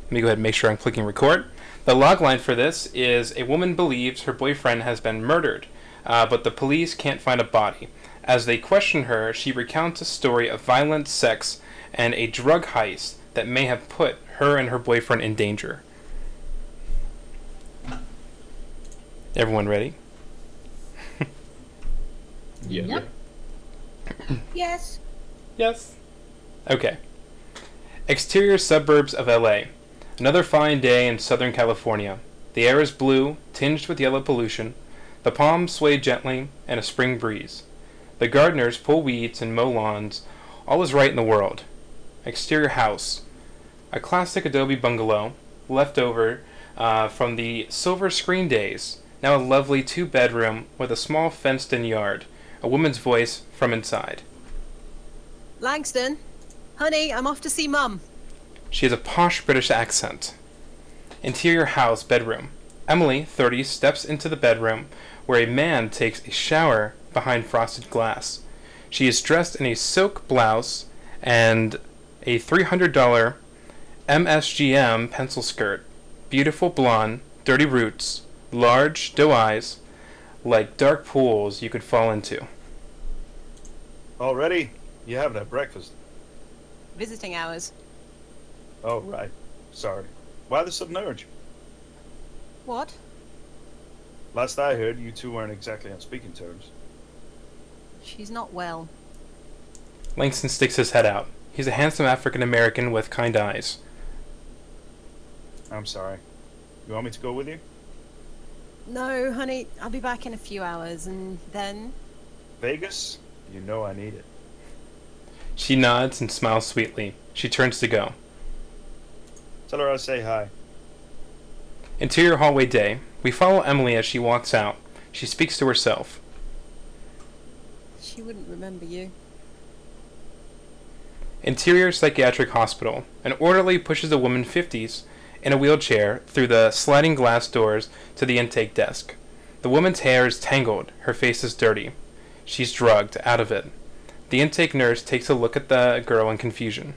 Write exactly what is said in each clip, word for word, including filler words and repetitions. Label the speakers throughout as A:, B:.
A: Let me go ahead and make sure I'm clicking record. The logline for this is a woman believes her boyfriend has been murdered, uh, but the police can't find a body. As they question her, she recounts a story of violent sex and a drug heist that may have put her and her boyfriend in danger. Everyone ready?
B: Yeah.
C: Yep. Yes.
A: Yes. Okay. Exterior suburbs of L A. Another fine day in Southern California. The air is blue, tinged with yellow pollution. The palms sway gently in a spring breeze. The gardeners pull weeds and mow lawns. All is right in the world. Exterior house. A classic adobe bungalow, left over uh, from the silver screen days. Now a lovely two-bedroom with a small fenced-in yard. A woman's voice from inside.
D: Langston, honey, I'm off to see Mum.
A: She has a posh British accent. Interior house, bedroom. Emily, thirty, steps into the bedroom where a man takes a shower behind frosted glass. She is dressed in a silk blouse and a three hundred dollars M S G M pencil skirt. Beautiful blonde, dirty roots, large doe eyes, like dark pools you could fall into.
B: Already? You haven't had breakfast.
D: Visiting hours.
B: Oh, right. Sorry. Why the sudden urge?
D: What?
B: Last I heard, you two weren't exactly on speaking terms.
D: She's not well.
A: Langston sticks his head out. He's a handsome African American with kind eyes.
B: I'm sorry. You want me to go with you?
D: No, honey, I'll be back in a few hours, and then...
B: Vegas? You know I need it.
A: She nods and smiles sweetly. She turns to go.
B: Tell her I say hi.
A: Interior hallway day. We follow Emily as she walks out. She speaks to herself.
D: She wouldn't remember you.
A: Interior psychiatric hospital. An orderly pushes a woman fifties in a wheelchair through the sliding glass doors to the intake desk. The woman's hair is tangled. Her face is dirty. She's drugged out of it. The intake nurse takes a look at the girl in confusion.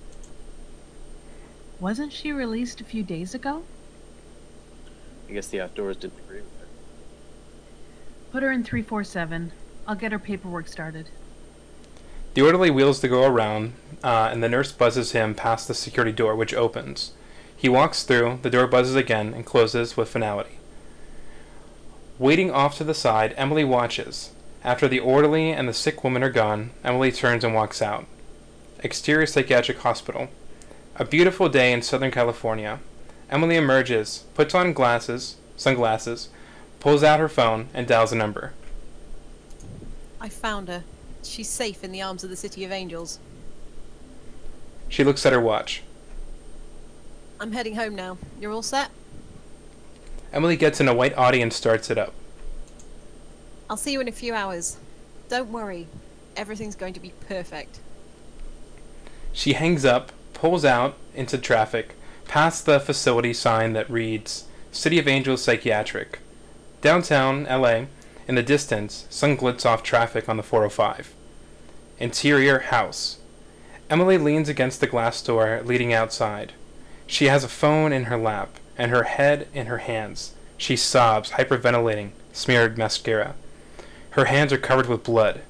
C: Wasn't she released a few days ago?
E: I guess the outdoors didn't agree with her.
C: Put her in three four seven. I'll get her paperwork started.
A: The orderly wheels the girl around, uh, and the nurse buzzes him past the security door, which opens. He walks through, the door buzzes again, and closes with finality. Waiting off to the side, Emily watches. After the orderly and the sick woman are gone, Emily turns and walks out. Exterior psychiatric hospital. A beautiful day in Southern California. Emily emerges, puts on glasses, sunglasses, pulls out her phone, and dials a number.
D: I found her. She's safe in the arms of the City of Angels.
A: She looks at her watch.
D: I'm heading home now. You're all set?
A: Emily gets in a white Audi and starts it up.
D: I'll see you in a few hours. Don't worry. Everything's going to be perfect.
A: She hangs up, pulls out into traffic, past the facility sign that reads City of Angels Psychiatric. Downtown L A, in the distance, sun glits off traffic on the four oh five. Interior house. Emily leans against the glass door leading outside. She has a phone in her lap and her head in her hands. She sobs, hyperventilating, smeared mascara. Her hands are covered with blood.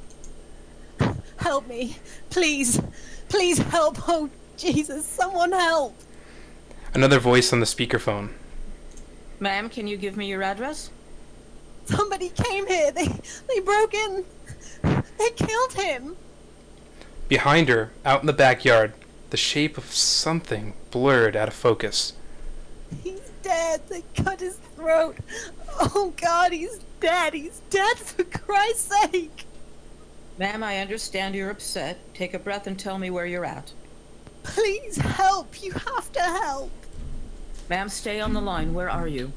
D: Help me. Please. Please help. Oh, Jesus. Someone help.
A: Another voice on the speakerphone.
F: Ma'am, can you give me your address?
D: Somebody came here. They, they broke in. They killed him.
A: Behind her, out in the backyard, the shape of something blurred out of focus.
D: He's dead. They cut his throat. Oh, God, he's dead. He's dead, for Christ's sake.
F: Ma'am, I understand you're upset. Take a breath and tell me where you're at.
D: Please help. You have to help.
F: Ma'am, stay on the line. Where are you?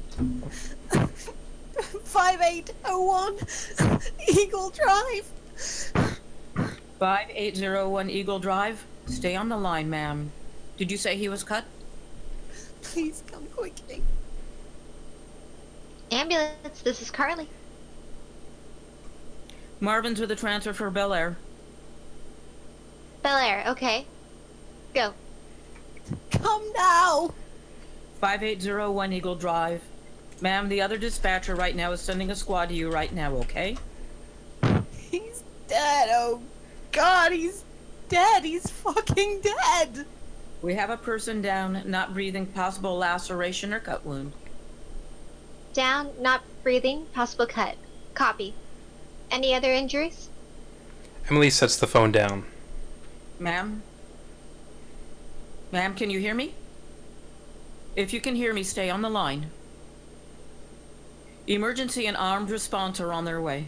D: five eight oh one Eagle Drive.
F: five eight oh one Eagle Drive? Stay on the line, ma'am. Did you say he was cut?
D: Please come quickly.
G: Ambulance, this is Carly.
F: Marvin's with a transfer for Bel Air.
G: Bel Air, okay. Go.
D: Come now. hell?
F: five eight zero one Eagle Drive. Ma'am, the other dispatcher right now is sending a squad to you right now, okay?
D: He's dead. Oh, God, he's dead. He's fucking dead.
F: We have a person down, not breathing, possible laceration or cut wound.
G: Down, not breathing, possible cut. Copy. Any other injuries?
A: Emily sets the phone down.
F: Ma'am? Ma'am, can you hear me? If you can hear me, stay on the line. Emergency and armed response are on their way.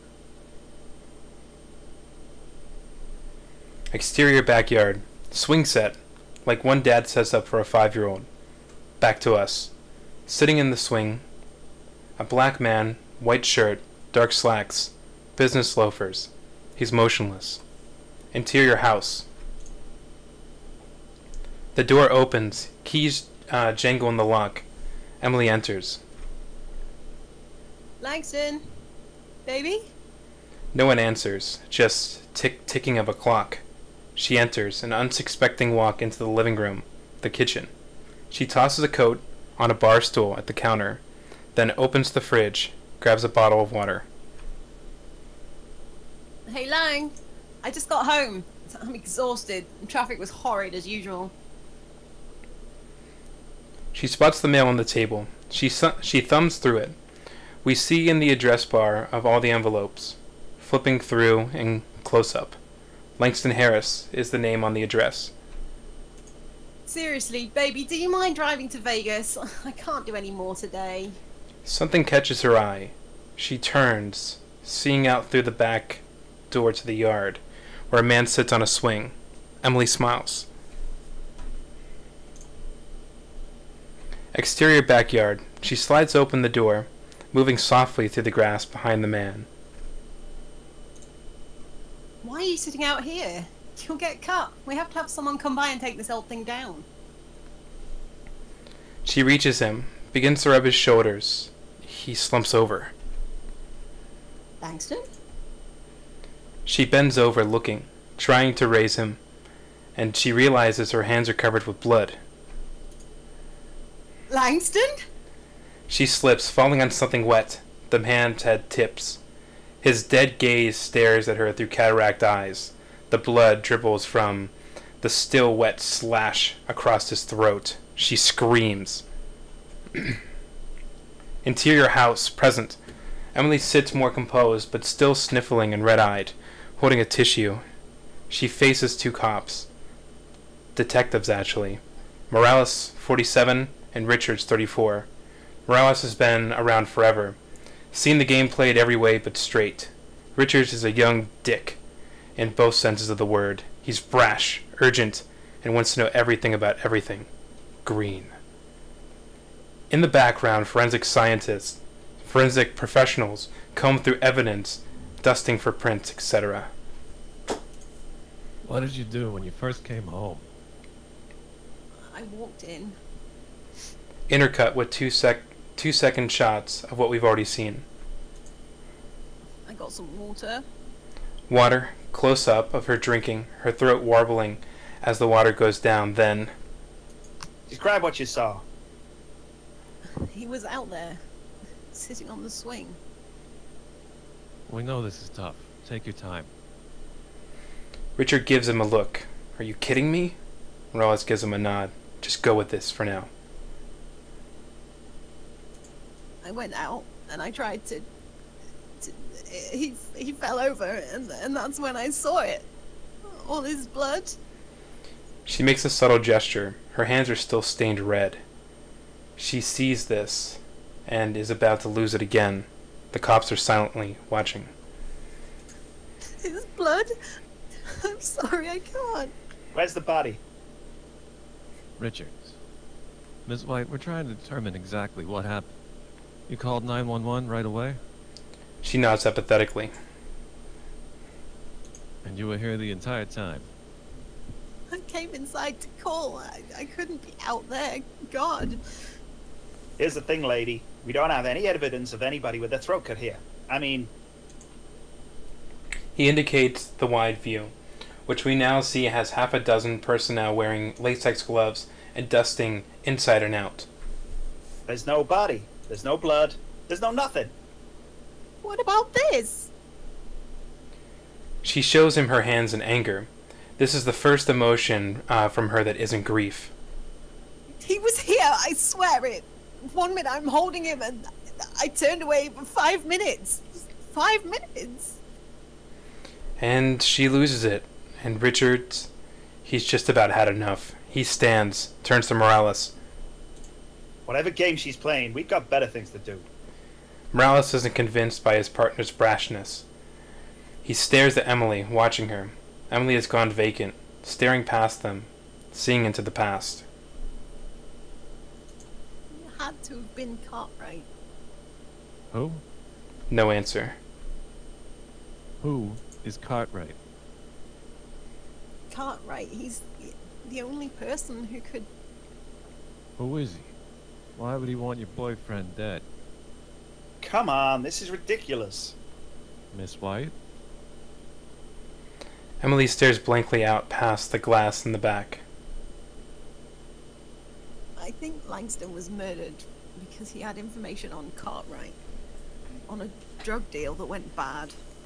A: Exterior backyard. Swing set. Like one dad sets up for a five-year-old. Back to us. Sitting in the swing. A black man, white shirt, dark slacks, business loafers. He's motionless. Interior house. The door opens. Keys uh, jangle in the lock. Emily enters.
D: Langston, baby?
A: No one answers. Just tick ticking of a clock. She enters, an unsuspecting walk into the living room, the kitchen. She tosses a coat on a bar stool at the counter, then opens the fridge, grabs a bottle of water.
D: Hey, Lang. I just got home. I'm exhausted. Traffic was horrid as usual.
A: She spots the mail on the table. She su- she thumbs through it. We see in the address bar of all the envelopes, flipping through in close-up. Langston Harris is the name on the address.
D: Seriously, baby, do you mind driving to Vegas? I can't do any more today.
A: Something catches her eye. She turns, seeing out through the back door to the yard, where a man sits on a swing. Emily smiles. Exterior backyard. She slides open the door, moving softly through the grass behind the man.
D: Why are you sitting out here? You'll get cut. We have to have someone come by and take this old thing down.
A: She reaches him, begins to rub his shoulders. He slumps over.
D: Langston?
A: She bends over, looking, trying to raise him, and she realizes her hands are covered with blood.
D: Langston?
A: She slips, falling on something wet. The man's head tips. His dead gaze stares at her through cataract eyes. The blood dribbles from the still wet slash across his throat. She screams. Interior house, present. Emily sits more composed, but still sniffling and red-eyed, holding a tissue. She faces two cops. Detectives, actually. Morales, forty-seven, and Richards, thirty-four. Morales has been around forever. Seen the game played every way but straight. Richards is a young dick, in both senses of the word. He's brash, urgent, and wants to know everything about everything. Green. In the background, forensic scientists, forensic professionals comb through evidence, dusting for prints, et cetera.
H: What did you do when you first came home?
D: I walked in.
A: Intercut with two sec two second shots of what we've already seen.
D: I got some water.
A: Water, close up of her drinking, her throat warbling as the water goes down, then
B: Describe what you saw.
D: He was out there, sitting on the swing.
H: We know this is tough. Take your time.
A: Richard gives him a look. Are you kidding me? Morales gives him a nod. Just go with this for now.
D: I went out and I tried to. to he he fell over and and that's when I saw it. All his blood.
A: She makes a subtle gesture. Her hands are still stained red. She sees this and is about to lose it again. The cops are silently watching.
D: His blood? I'm sorry, I can't.
B: Where's the body?
H: Richards. Miss White, we're trying to determine exactly what happened. You called nine one one right away?
A: She nods apathetically.
H: And you were here the entire time?
D: I came inside to call. I, I couldn't be out there. God.
B: Here's the thing, lady. We don't have any evidence of anybody with a throat cut here. I mean...
A: He indicates the wide view, which we now see has half a dozen personnel wearing latex gloves and dusting inside and out.
B: There's no body. There's no blood. There's no nothing.
D: What about this?
A: She shows him her hands in anger. This is the first emotion uh, from her that isn't grief.
D: He was here, I swear it. One minute I'm holding him and I turned away for five minutes. Five minutes.
A: And she loses it. And Richards, he's just about had enough. He stands, turns to Morales.
B: Whatever game she's playing, we've got better things to do.
A: Morales isn't convinced by his partner's brashness. He stares at Emily, watching her. Emily has gone vacant, staring past them, seeing into the past.
D: It had to have been Cartwright.
H: Who?
A: No answer.
H: Who is Cartwright?
D: Cartwright, he's the, the only person who could...
H: Who is he? Why would he want your boyfriend dead?
B: Come on, this is ridiculous.
H: Miss White?
A: Emily stares blankly out past the glass in the back.
D: I think Langston was murdered because he had information on Cartwright. On a drug deal that went bad.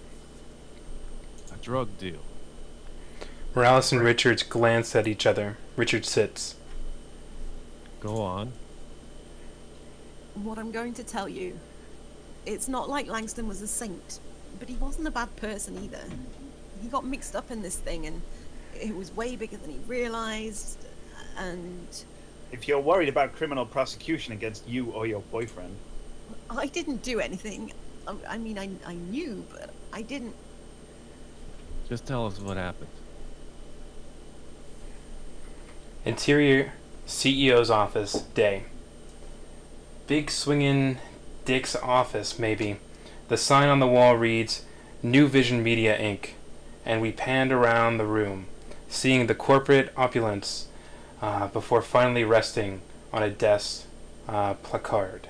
H: A drug deal.
A: Morales and Richards glance at each other. Richard sits.
H: Go on.
D: What I'm going to tell you, it's not like Langston was a saint, but he wasn't a bad person either. He got mixed up in this thing and it was way bigger than he realized, and...
B: If you're worried about criminal prosecution against you or your boyfriend...
D: I didn't do anything. I, I mean, I, I knew, but I didn't...
H: Just tell us what happened.
A: Interior C E O's office, day. Big swingin' Dick's office, maybe. The sign on the wall reads, New Vision Media, Incorporated. And we panned around the room, seeing the corporate opulence uh, before finally resting on a desk uh, placard.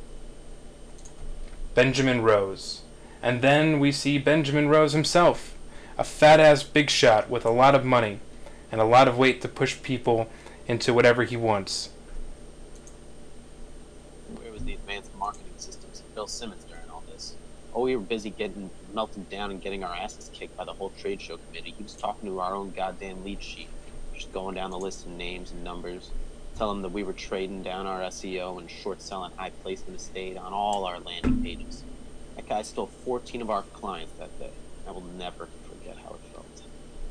A: Benjamin Rose. And then we see Benjamin Rose himself, a fat-ass big shot with a lot of money and a lot of weight to push people into whatever he wants.
E: Where was the advanced marketing systems of Bill Simmons during all this? Oh, we were busy getting melted down and getting our asses kicked by the whole trade show committee. He was talking to our own goddamn lead sheet, just going down the list of names and numbers, telling them that we were trading down our S E O and short selling high placement estate on all our landing pages. That guy stole fourteen of our clients that day. I will never forget how it felt.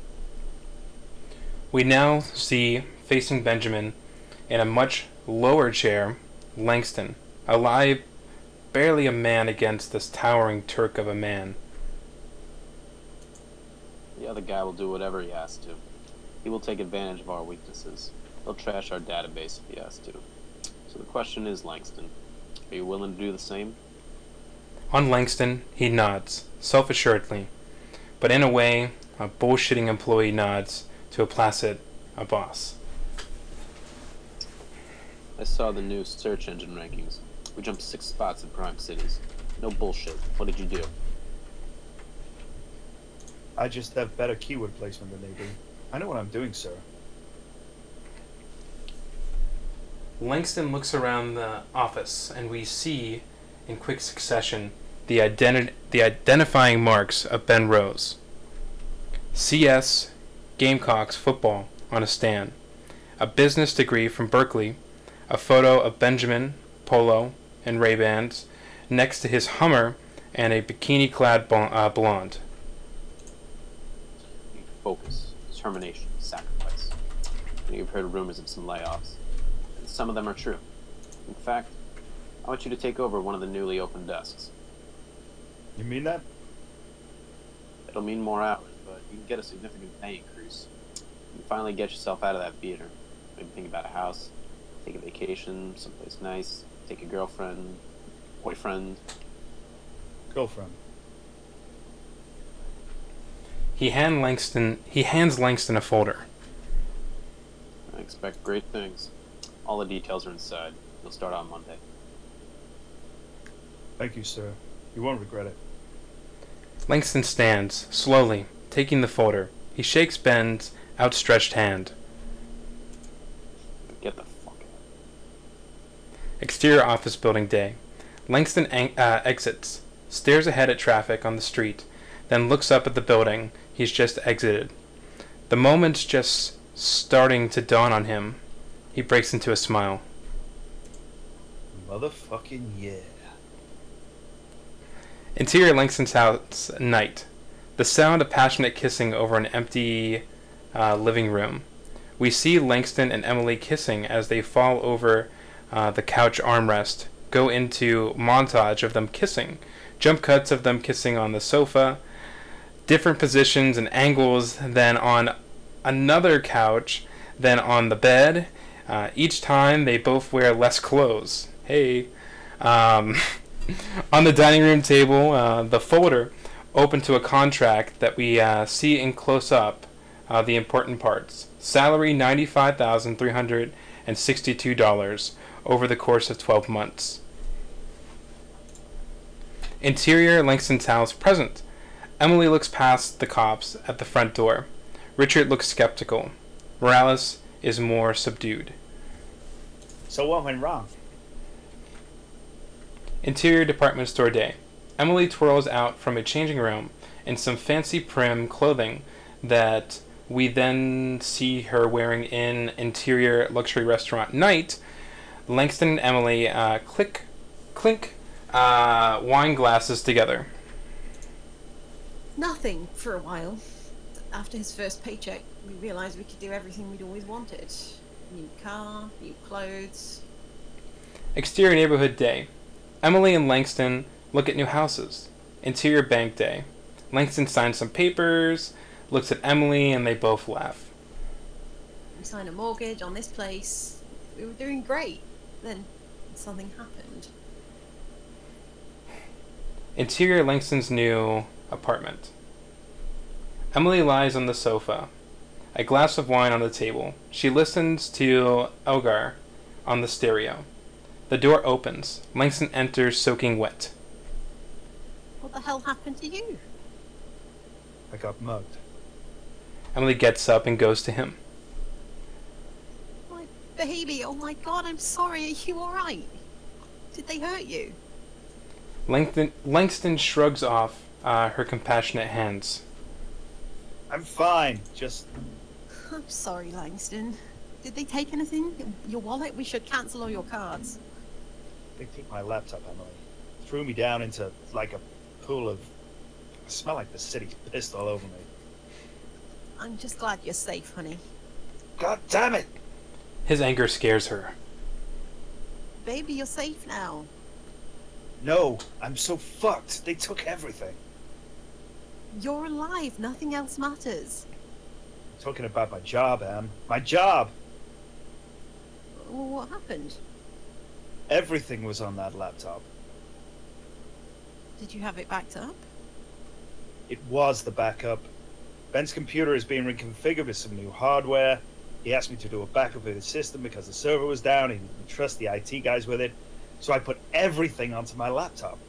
A: We now see, facing Benjamin, in a much lower chair, Langston, alive, barely a man against this towering Turk of a man.
E: The other guy will do whatever he has to. He will take advantage of our weaknesses. He'll trash our database if he has to. So the question is, Langston, are you willing to do the same?
A: On Langston, he nods, self-assuredly, but in a way, a bullshitting employee nods to a placid, a boss.
E: I saw the new search engine rankings. We jumped six spots in prime cities. No bullshit. What did you do?
B: I just have better keyword placement than they do. I know what I'm doing, sir.
A: Langston looks around the office, and we see, in quick succession, the, identi- the identifying marks of Ben Rose. C S, Gamecocks football on a stand, a business degree from Berkeley, a photo of Benjamin, polo, and Ray-Bans, next to his Hummer and a bikini-clad bon- uh, blonde.
E: Focus, determination, sacrifice. You've heard rumors of some layoffs, and some of them are true. In fact, I want you to take over one of the newly opened desks.
B: You mean that?
E: It'll mean more hours, but you can get a significant pay increase. You can finally get yourself out of that theater. Maybe think about a house, take a vacation, someplace nice, take a girlfriend, boyfriend.
B: Girlfriend.
A: He hand Langston. He hands Langston a folder.
E: I expect great things. All the details are inside. You'll start on Monday.
B: Thank you, sir. You won't regret it.
A: Langston stands, slowly, taking the folder. He shakes Ben's outstretched hand.
E: Get the fuck out.
A: Exterior office building day. Langston an- uh, exits, stares ahead at traffic on the street, then looks up at the building he's just exited. The moment's just starting to dawn on him. He breaks into a smile.
B: Motherfucking yeah.
A: Interior Langston's house, night. The sound of passionate kissing over an empty uh, living room. We see Langston and Emily kissing as they fall over uh, the couch armrest. Go into montage of them kissing. Jump cuts of them kissing on the sofa. Different positions and angles than on another couch, than on the bed. Uh, each time they both wear less clothes. Hey. Um, on the dining room table, uh, the folder open to a contract that we uh, see in close-up uh, the important parts. Salary ninety-five thousand three hundred sixty-two dollars over the course of twelve months. Interior Langston's house present. Emily looks past the cops at the front door. Richard looks skeptical. Morales is more subdued.
B: So what went wrong?
A: Interior department store day. Emily twirls out from a changing room in some fancy prim clothing that we then see her wearing in interior luxury restaurant night. Langston and Emily uh, click, clink uh, wine glasses together.
D: Nothing for a while. After his first paycheck, we realized we could do everything we'd always wanted. New car, new clothes.
A: Exterior neighborhood day. Emily and Langston look at new houses. Interior bank day. Langston signs some papers, looks at Emily, and they both laugh.
D: We signed a mortgage on this place. We were doing great. Then something happened.
A: Interior Langston's new apartment. Emily lies on the sofa, a glass of wine on the table. She listens to Elgar on the stereo. The door opens. Langston enters soaking wet.
D: What the hell happened to you?
B: I got mugged.
A: Emily gets up and goes to him.
D: My baby, oh my god, I'm sorry. Are you alright? Did they hurt you?
A: Langston, Langston shrugs off uh, her compassionate hands.
B: I'm fine. Just
D: I'm sorry, Langston. Did they take anything? Your wallet? We should cancel all your cards.
B: they took my laptop, Emily. Threw me down into like a pool of. I smell like the city's pissed all over me.
D: I'm just glad you're safe, honey.
B: God damn it!
A: His anger scares her.
D: Baby, you're safe now.
B: No, I'm so fucked. They took everything.
D: You're alive. Nothing else matters.
B: I'm talking about my job, Em. My job!
D: Well, what happened?
B: Everything was on that laptop.
D: Did you have it backed up?
B: It was the backup. Ben's computer is being reconfigured with some new hardware. He asked me to do a backup of his system because the server was down and he didn't trust the I T guys with it. So I put everything onto my laptop.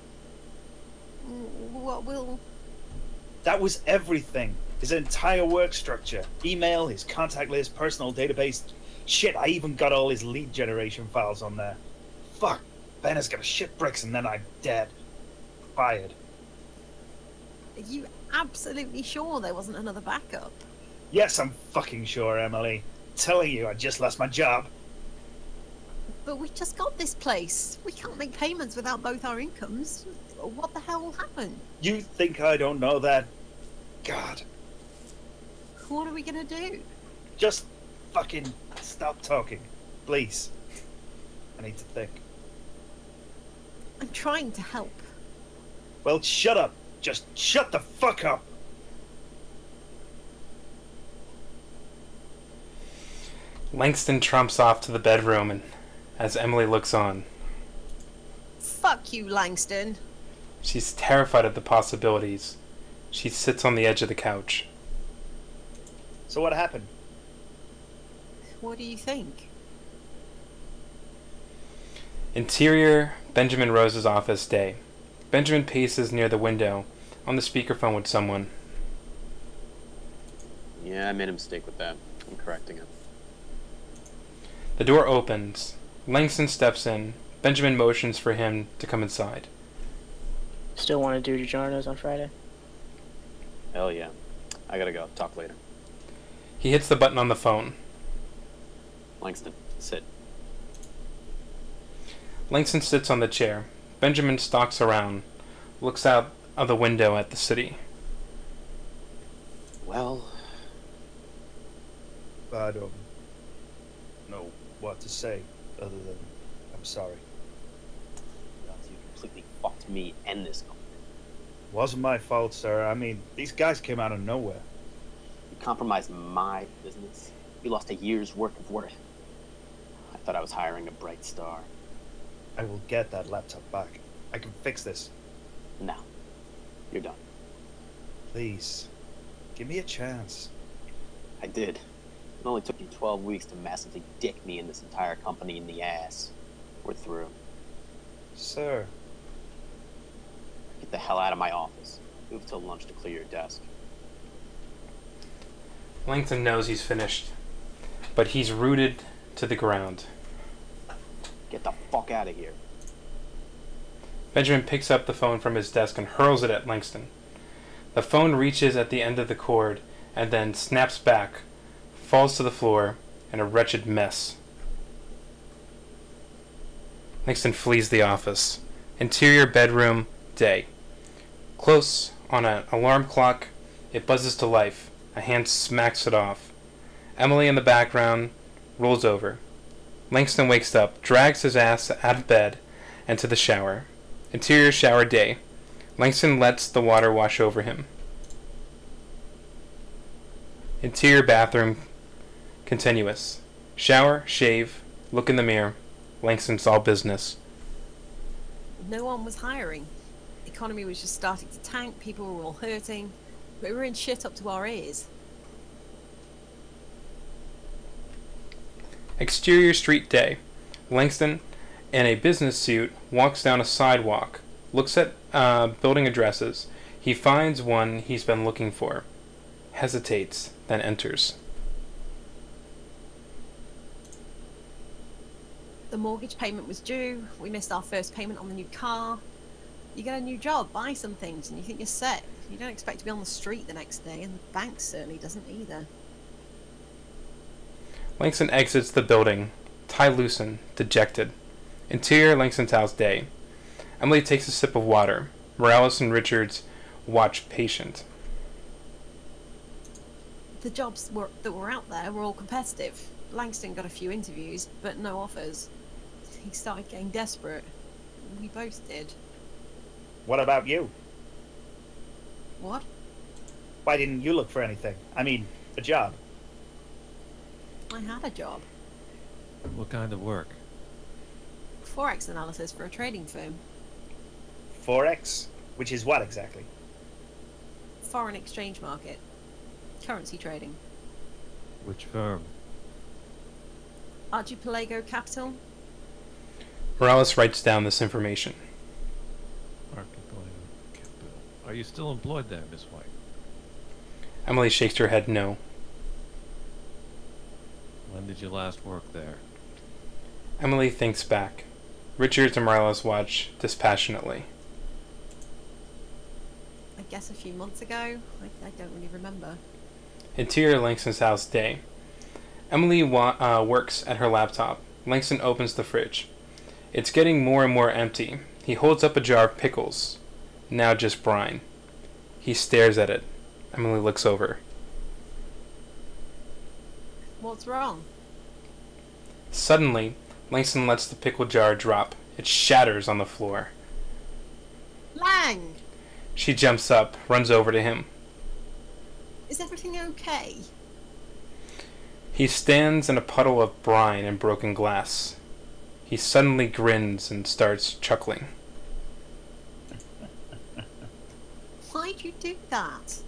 D: What will...
B: That was everything. His entire work structure. Email, his contact list, personal database. Shit, I even got all his lead generation files on there. Fuck. Ben has got a shit bricks and then I'm dead. Fired.
D: Are you absolutely sure there wasn't another backup?
B: Yes, I'm fucking sure, Emily. I'm telling you, I just lost my job.
D: But we just got this place. We can't make payments without both our incomes. What the hell will happen?
B: You think I don't know that? God.
D: What are we gonna do?
B: Just fucking stop talking. Please. I need to think.
D: I'm trying to help.
B: Well, shut up. Just shut the fuck up.
A: Langston trumps off to the bedroom and as Emily looks on.
D: Fuck you, Langston.
A: She's terrified of the possibilities. She sits on the edge of the couch.
B: So what happened?
D: What do you think?
A: Interior Benjamin Rose's office day. Benjamin paces near the window, on the speakerphone with someone.
E: Yeah, I made a mistake with that. I'm correcting it.
A: The door opens. Langston steps in. Benjamin motions for him to come inside.
I: Still want to do DiGiorno's on Friday?
E: Hell yeah. I gotta go. Talk later.
A: He hits the button on the phone.
E: Langston, sit.
A: Langston sits on the chair. Benjamin stalks around, looks out of the window at the city.
E: Well,
B: I don't know what to say other than I'm sorry.
E: you completely fucked me and this company.
B: Wasn't my fault, sir. I mean, these guys came out of nowhere.
E: You compromised my business. You lost a year's worth of work. I thought I was hiring a bright star.
B: I will get that laptop back. I can fix this.
E: No. You're done.
B: Please, give me a chance.
E: I did. It only took you twelve weeks to massively dick me and this entire company in the ass. We're through.
B: Sir.
E: Get the hell out of my office. Move till lunch to clear your desk.
A: Langston knows he's finished, but he's rooted to the ground.
E: Get the fuck out of here.
A: Benjamin picks up the phone from his desk and hurls it at Langston. The phone reaches at the end of the cord and then snaps back, falls to the floor, in a wretched mess. Langston flees the office. Interior bedroom, day. Close, on an alarm clock, it buzzes to life. A hand smacks it off. Emily in the background rolls over. Langston wakes up, drags his ass out of bed, and to the shower. Interior shower day. Langston lets the water wash over him. Interior bathroom, continuous. Shower, shave, look in the mirror. Langston's all business.
D: No one was hiring. The economy was just starting to tank, people were all hurting. We were in shit up to our ears.
A: Exterior street day. Langston, in a business suit, walks down a sidewalk, looks at uh, building addresses. He finds one he's been looking for, hesitates, then enters.
D: The mortgage payment was due, we missed our first payment on the new car. You get a new job, buy some things, and you think you're set. You don't expect to be on the street the next day, and the bank certainly doesn't either.
A: Langston exits the building, tie loosened, dejected. Interior Langston's house day. Emily takes a sip of water. Morales and Richards watch patient.
D: The jobs were, that were out there were all competitive. Langston got a few interviews, but no offers. He started getting desperate. We both did.
B: What about you?
D: What?
B: Why didn't you look for anything? I mean, a job.
D: I had a job.
H: What kind of work?
D: Forex analysis for a trading firm.
B: Forex? Which is what exactly?
D: Foreign exchange market. Currency trading.
H: Which firm?
D: Archipelago Capital.
A: Morales writes down this information.
H: Archipelago Capital. Are you still employed there, Miss White?
A: Emily shakes her head no.
H: When did you last work there?
A: Emily thinks back. Richards and Morales watch dispassionately.
D: I guess a few months ago. I, I don't really remember.
A: Interior Langston's house day. Emily wa- uh, works at her laptop. Langston opens the fridge. It's getting more and more empty. He holds up a jar of pickles. Now just brine. He stares at it. Emily looks over.
D: What's wrong?
A: Suddenly, Langston lets the pickle jar drop. It shatters on the floor.
D: Lang!
A: She jumps up, runs over to him.
D: Is everything okay?
A: He stands in a puddle of brine and broken glass. He suddenly grins and starts chuckling.
D: Why'd you do that?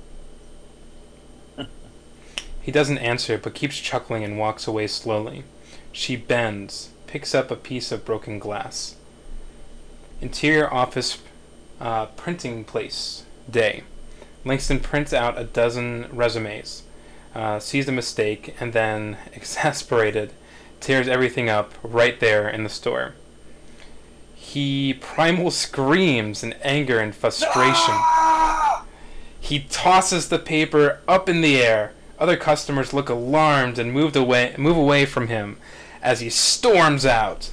A: He doesn't answer, but keeps chuckling and walks away slowly. She bends, picks up a piece of broken glass. Interior office uh, printing place. Day. Langston prints out a dozen resumes, uh, sees a mistake, and then, exasperated, tears everything up right there in the store. He primal screams in anger and frustration. He tosses the paper up in the air. Other customers look alarmed and moved away, move away from him as he storms out.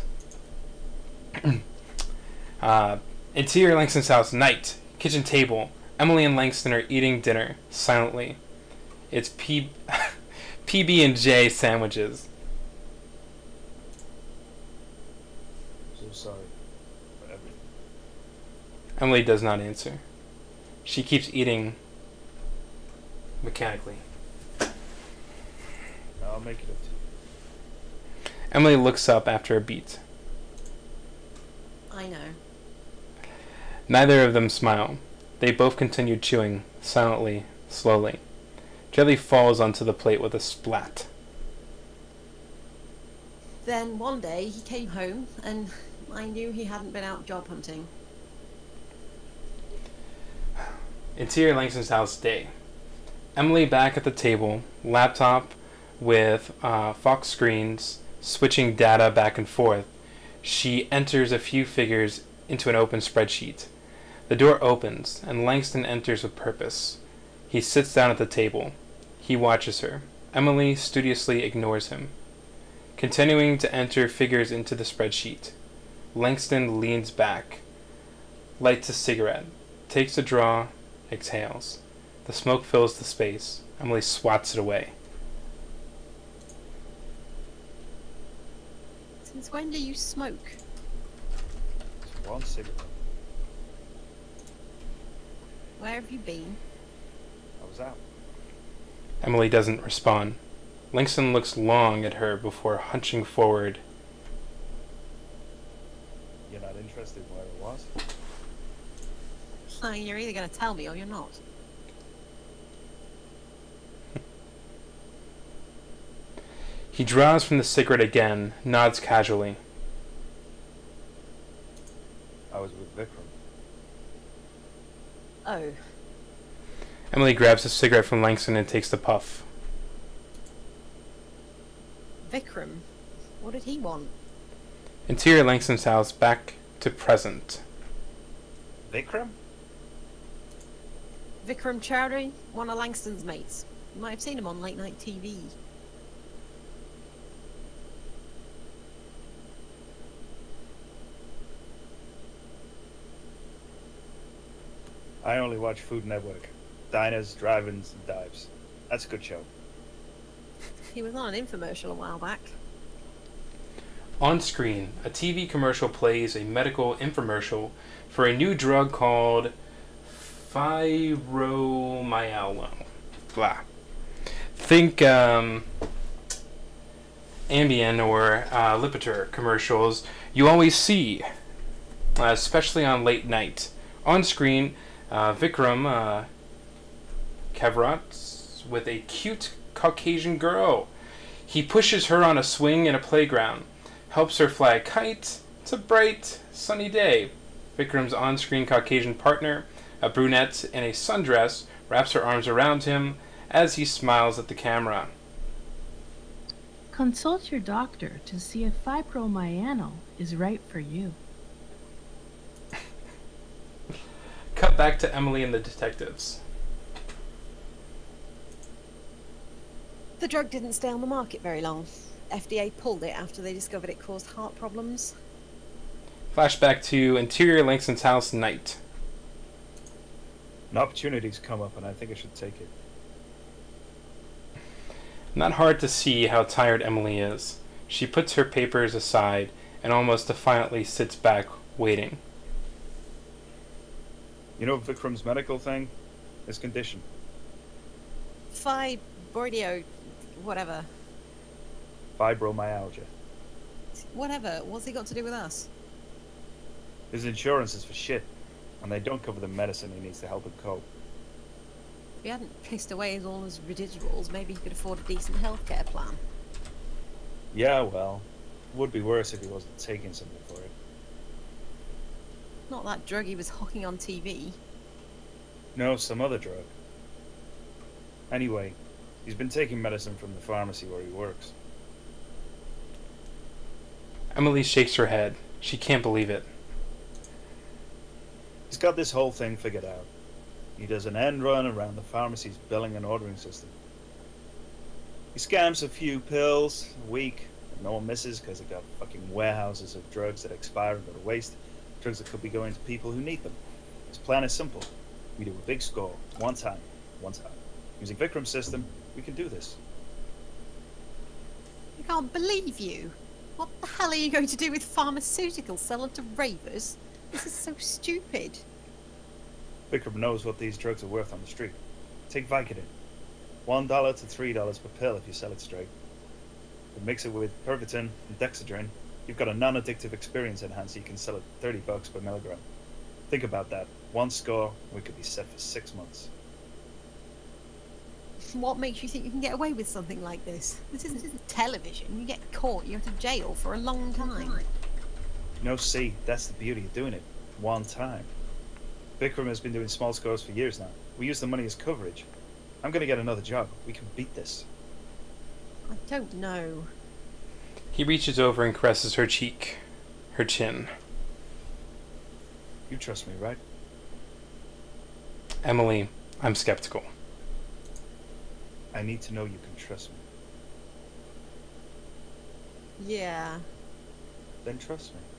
A: uh, interior Langston's house, night, kitchen table. Emily and Langston are eating dinner silently. It's P PB and J sandwiches.
B: So sorry for everything.
A: Emily does not answer. She keeps eating mechanically.
B: I'll make it up to you.
A: Emily looks up after a beat.
D: I know.
A: Neither of them smile. They both continue chewing, silently, slowly. Jelly falls onto the plate with a splat.
D: Then one day he came home and I knew he hadn't been out job hunting.
A: Interior Langston's house, day. Emily back at the table, laptop with uh, Fox screens, switching data back and forth. She enters a few figures into an open spreadsheet. The door opens, and Langston enters with purpose. He sits down at the table. He watches her. Emily studiously ignores him. Continuing to enter figures into the spreadsheet. Langston leans back, lights a cigarette, takes a draw, exhales. The smoke fills the space. Emily swats it away.
D: Since when do you smoke?
B: Just one cigarette.
D: Where have you been?
B: I was out.
A: Emily doesn't respond. Langston looks long at her before hunching forward.
B: You're not interested in where it was?
D: Uh, you're either going to tell me or you're not.
A: He draws from the cigarette again, nods casually.
B: I was with Vikram.
D: Oh.
A: Emily grabs a cigarette from Langston and takes the puff.
D: Vikram? What did he want?
A: Interior Langston's house, back to present.
B: Vikram?
D: Vikram Chowdhury, one of Langston's mates. You might have seen him on late night T V.
B: I only watch Food Network. Diners, drive-ins, and dives. That's a good show.
D: He was on an infomercial a while back.
A: On screen, a T V commercial plays a medical infomercial for a new drug called fibromyalgia. Blah. Think um, Ambien or uh, Lipitor commercials you always see, uh, especially on late night. On screen, uh, Vikram uh, Kavrat with a cute Caucasian girl. He pushes her on a swing in a playground, helps her fly a kite. It's a bright, sunny day. Vikram's on-screen Caucasian partner, a brunette in a sundress, wraps her arms around him as he smiles at the camera.
C: Consult your doctor to see if fibromyalgia is right for you.
A: Cut back to Emily and the detectives.
D: The drug didn't stay on the market very long. F D A pulled it after they discovered it caused heart problems.
A: Flashback to Interior Langston's house, night.
B: An opportunity's come up and I think I should take it.
A: Not hard to see how tired Emily is. She puts her papers aside and almost defiantly sits back, waiting.
B: You know Vikram's medical thing? His condition.
D: Fibroidio, whatever.
B: Fibromyalgia.
D: Whatever. What's he got to do with us?
B: His insurance is for shit, and they don't cover the medicine he needs to help him cope.
D: If he hadn't pissed away all his residuals, maybe he could afford a decent healthcare plan.
B: Yeah, well, would be worse if he wasn't taking something for it.
D: Not that drug he was hawking on T V.
B: No, some other drug. Anyway, he's been taking medicine from the pharmacy where he works.
A: Emily shakes her head. She can't believe it.
B: He's got this whole thing figured out. He does an end run around the pharmacy's billing and ordering system. He scams a few pills a week that no one misses because they've got fucking warehouses of drugs that expire and go to waste. Drugs that could be going to people who need them. His plan is simple. We do a big score, one time, one time. Using Vikram's system, we can do this.
D: I can't believe you. What the hell are you going to do with pharmaceuticals? Sell them to ravers? This is so stupid.
B: Vikram knows what these drugs are worth on the street. Take Vicodin. One dollar to three dollars per pill if you sell it straight. But mix it with Pervitin and Dexedrine. You've got a non-addictive experience in hand, so you can sell it thirty bucks per milligram. Think about that. One score, we could be set for six months.
D: What makes you think you can get away with something like this? This isn't, this isn't television. You get caught, you go to jail for a long time.
B: No, see, that's the beauty of doing it. One time. Vikram has been doing small scores for years now. We use the money as coverage. I'm gonna get another job. We can beat this.
D: I don't know.
A: He reaches over and caresses her cheek, her chin.
B: You trust me, right?
A: Emily, I'm skeptical.
B: I need to know you can trust me.
D: Yeah.
B: Then trust me.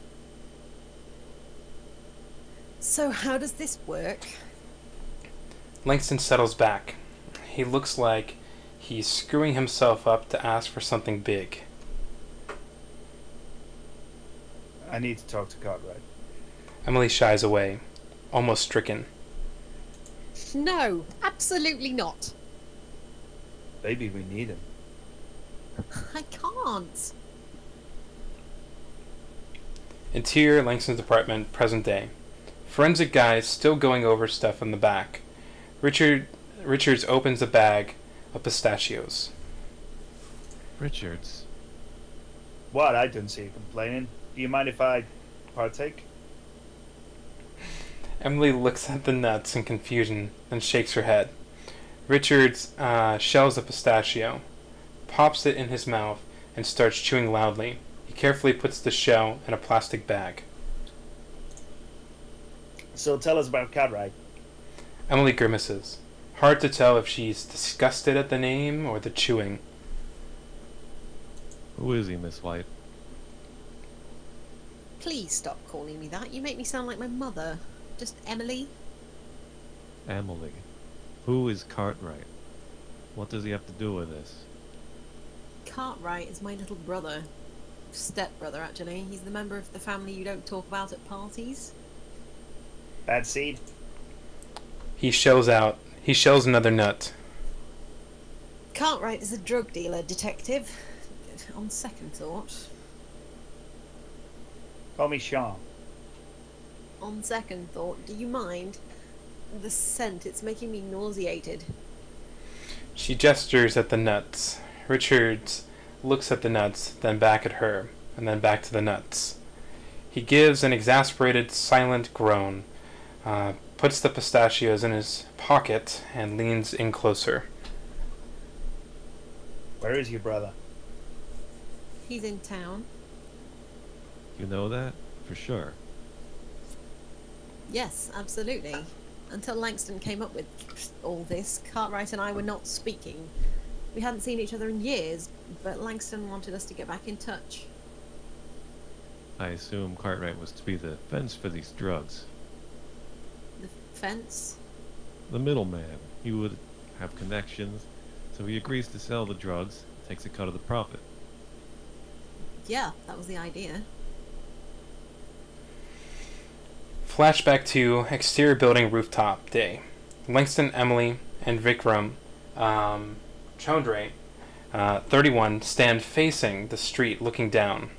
D: So how does this work?
A: Langston settles back. He looks like he's screwing himself up to ask for something big.
B: I need to talk to Cartwright.
A: Emily shies away, almost stricken.
D: No, absolutely not.
B: Baby, we need him.
D: I can't.
A: Interior Langston's apartment, present day. Forensic guy still going over stuff in the back. Richard Richards opens a bag of pistachios.
H: Richards.
B: What? I didn't see you complaining. Do you mind if I partake?
A: Emily looks at the nuts in confusion, then shakes her head. Richards uh, shells a pistachio, pops it in his mouth, and starts chewing loudly. He carefully puts the shell in a plastic bag.
B: So tell us about Cartwright.
A: Emily grimaces. Hard to tell if she's disgusted at the name or the chewing.
H: Who is he, Miss White?
D: Please stop calling me that. You make me sound like my mother. Just Emily.
H: Emily. Who is Cartwright? What does he have to do with this?
D: Cartwright is my little brother. Step-brother, actually. He's the member of the family you don't talk about at parties.
B: Bad seed?
A: He shells out. He shells another nut.
D: Cartwright is a drug dealer, detective. On second thought.
B: Call me Sean.
D: On second thought, do you mind? The scent, it's making me nauseated.
A: She gestures at the nuts. Richards looks at the nuts, then back at her, and then back to the nuts. He gives an exasperated, silent groan, uh, puts the pistachios in his pocket, and leans in closer.
B: Where is your brother?
D: He's in town.
H: You know that? For sure.
D: Yes, absolutely. Until Langston came up with all this, Cartwright and I were not speaking. We hadn't seen each other in years, but Langston wanted us to get back in touch.
H: I assume Cartwright was to be the fence for these drugs.
D: The fence?
H: The middleman. He would have connections, so he agrees to sell the drugs, takes a cut of the profit.
D: Yeah, that was the idea.
A: Flashback to exterior building rooftop day. Langston, Emily, and Vikram um, Chaudhry, uh, thirty-one, stand facing the street looking down.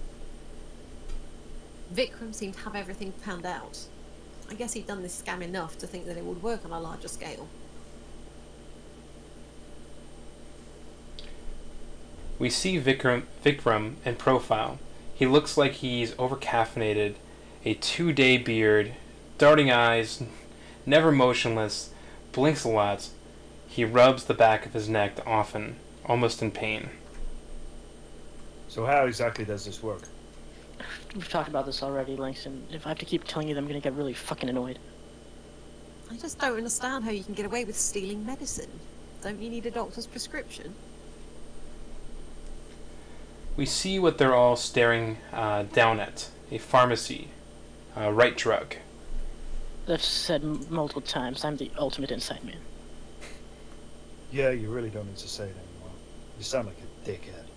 D: Vikram seemed to have everything planned out. I guess he'd done this scam enough to think that it would work on a larger scale.
A: We see Vikram, Vikram in profile. He looks like he's over-caffeinated, a two-day beard, darting eyes, never motionless, blinks a lot. He rubs the back of his neck often, almost in pain.
B: So how exactly does this work?
I: We've talked about this already, Langston. If I have to keep telling you that, I'm gonna get really fucking annoyed.
D: I just don't understand how you can get away with stealing medicine. Don't you need a doctor's prescription?
A: We see what they're all staring uh, down at. A pharmacy. Uh, right drug.
I: I've said m- multiple times, I'm the ultimate insight man.
B: Yeah, you really don't need to say it anymore. You sound like a dickhead.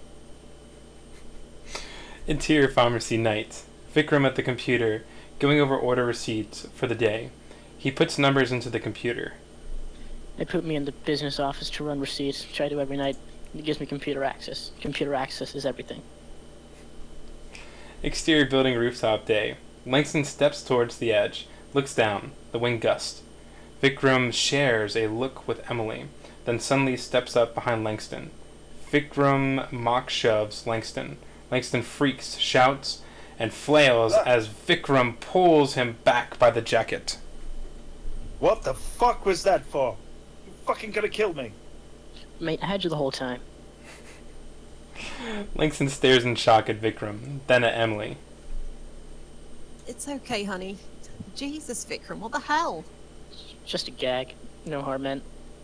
A: Interior pharmacy night. Vikram at the computer, going over order receipts for the day. He puts numbers into the computer.
I: They put me in the business office to run receipts, which I do every night. It gives me computer access. Computer access is everything.
A: Exterior building rooftop day. Langston steps towards the edge, looks down, the wind gust. Vikram shares a look with Emily, then suddenly steps up behind Langston. Vikram mock shoves Langston. Langston freaks, shouts, and flails as Vikram pulls him back by the jacket.
B: What the fuck was that for? You fucking could have killed me.
I: Mate, I had you the whole time.
A: Langston stares in shock at Vikram, then at Emily.
D: It's okay, honey. Jesus, Vikram, what the hell?
I: Just a gag. No harm meant.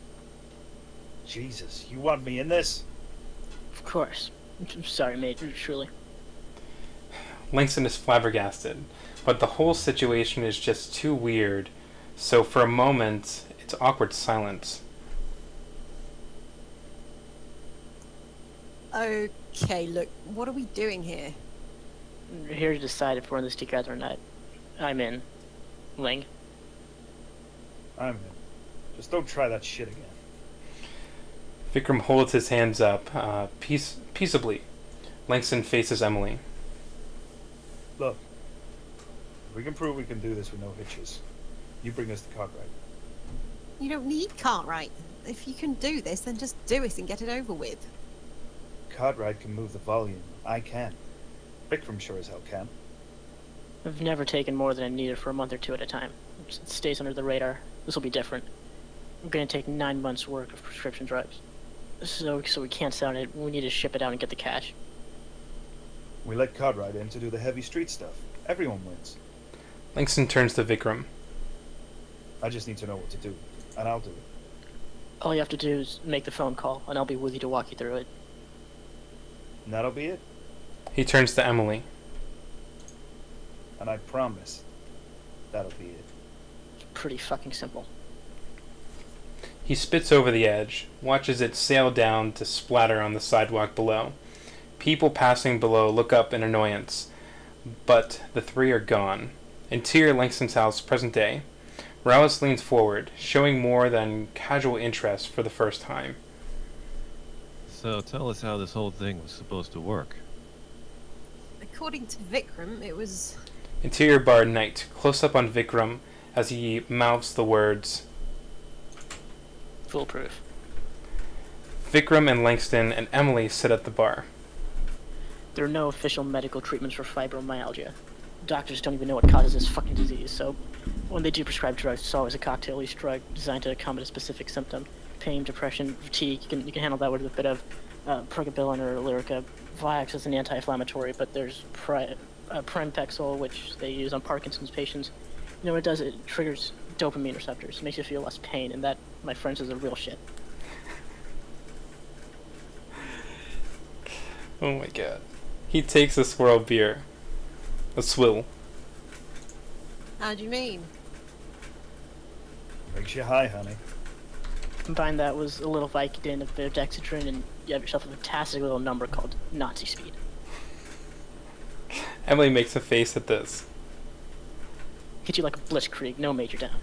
B: Jesus, you want me in this?
I: Of course. I'm sorry, mate, truly.
A: Langston is flabbergasted, but the whole situation is just too weird, so for a moment, it's awkward silence.
D: Okay, look, what are we doing here?
I: We're here to decide if we're in this together or not. I'm in. Ling.
B: I'm in. Just don't try that shit again.
A: Vikram holds his hands up, uh, peace, peaceably. Langston faces Emily.
B: Look, if we can prove we can do this with no hitches, you bring us the Cartwright.
D: You don't need Cartwright. If you can do this, then just do it and get it over with.
B: Cartwright can move the volume. I can. Vikram sure as hell can.
I: I've never taken more than I needed for a month or two at a time. It stays under the radar. This will be different. I'm gonna take nine months' work of prescription drugs. So, so we can't sell it. We need to ship it out and get the cash.
B: We let Cartwright in to do the heavy street stuff. Everyone wins.
A: Langston turns to Vikram.
B: I just need to know what to do, and I'll do it.
I: All you have to do is make the phone call, and I'll be with you to walk you through it.
B: And that'll be it.
A: He turns to Emily.
B: And I promise, that'll be it.
I: It's pretty fucking simple.
A: He spits over the edge, watches it sail down to splatter on the sidewalk below. People passing below look up in annoyance, but the three are gone. Interior Langston's house, present day. Morales leans forward, showing more than casual interest for the first time.
H: So tell us how this whole thing was supposed to work.
D: According to Vikram, it was...
A: Interior bar night, close up on Vikram as he mouths the words.
I: Foolproof.
A: Vikram and Langston and Emily sit at the bar.
I: There are no official medical treatments for fibromyalgia. Doctors don't even know what causes this fucking disease, so when they do prescribe drugs, it's always a cocktail-ish drug designed to combat a specific symptom. Pain, depression, fatigue, you can, you can handle that with a bit of uh, pregabalin or Lyrica. Vioxx is an anti-inflammatory, but there's pri uh, Pramipexole, which they use on Parkinson's patients. You know what it does? It triggers dopamine receptors, makes you feel less pain, and that, my friends, is a real shit.
A: Oh my god. He takes a swirl of beer. A swill.
D: How do you mean?
B: Makes you high, honey.
I: Combine that with a little Vicodin, a bit of Dexedrine, and you have yourself a fantastic little number called Nazi Speed.
A: Emily makes a face at this.
I: Hit you like a blitzkrieg, no major down.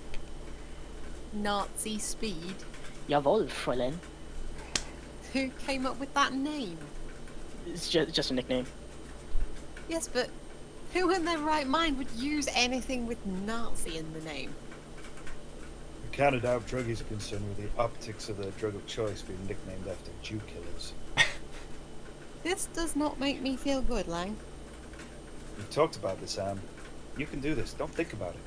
D: Nazi Speed?
I: Jawohl, Fräulein.
D: Who came up with that name?
I: It's just, just a nickname.
D: Yes, but who in their right mind would use anything with Nazi in the name?
B: We can't doubt druggies are concerned with the optics of their drug of choice being nicknamed after Jew killers.
D: This does not make me feel good, Lang.
B: We've talked about this, Anne. You can do this. Don't think about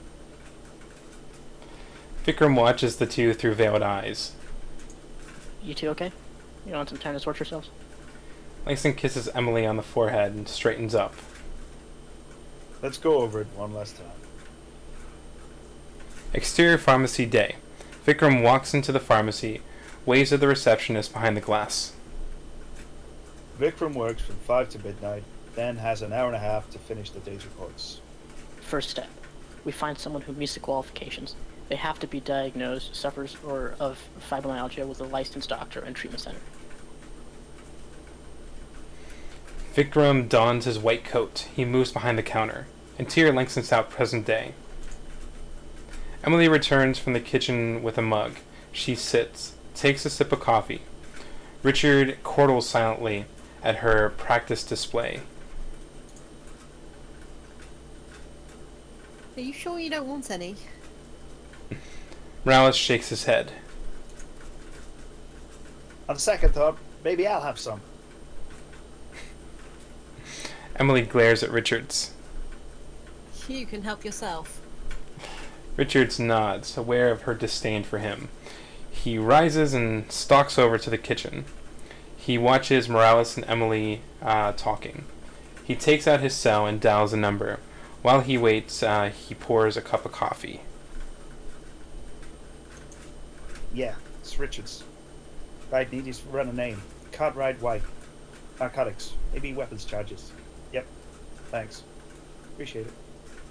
B: it.
A: Vikram watches the two through veiled eyes.
I: You two okay? You want some time to sort yourselves?
A: Langston kisses Emily on the forehead and straightens up.
B: Let's go over it one last time.
A: Exterior pharmacy day. Vikram walks into the pharmacy, waves at the receptionist behind the glass.
B: Vikram works from five to midnight, then has an hour and a half to finish the day's reports.
I: First step. We find someone who meets the qualifications. They have to be diagnosed, suffers or of fibromyalgia with a licensed doctor and treatment center.
A: Vikram dons his white coat. He moves behind the counter. Interior lengthens out present day. Emily returns from the kitchen with a mug. She sits, takes a sip of coffee. Richard chortles silently at her practice display.
D: Are you sure you don't want any?
A: Morales shakes his head.
B: On second thought, maybe I'll have some.
A: Emily glares at Richards.
D: You can help yourself.
A: Richards nods, aware of her disdain for him. He rises and stalks over to the kitchen. He watches Morales and Emily uh, talking. He takes out his cell and dials a number. While he waits, uh, he pours a cup of coffee.
B: Yeah, it's Richards. Right, need to run a name. Cartwright White. Narcotics. Maybe weapons charges. Yep. Thanks. Appreciate it.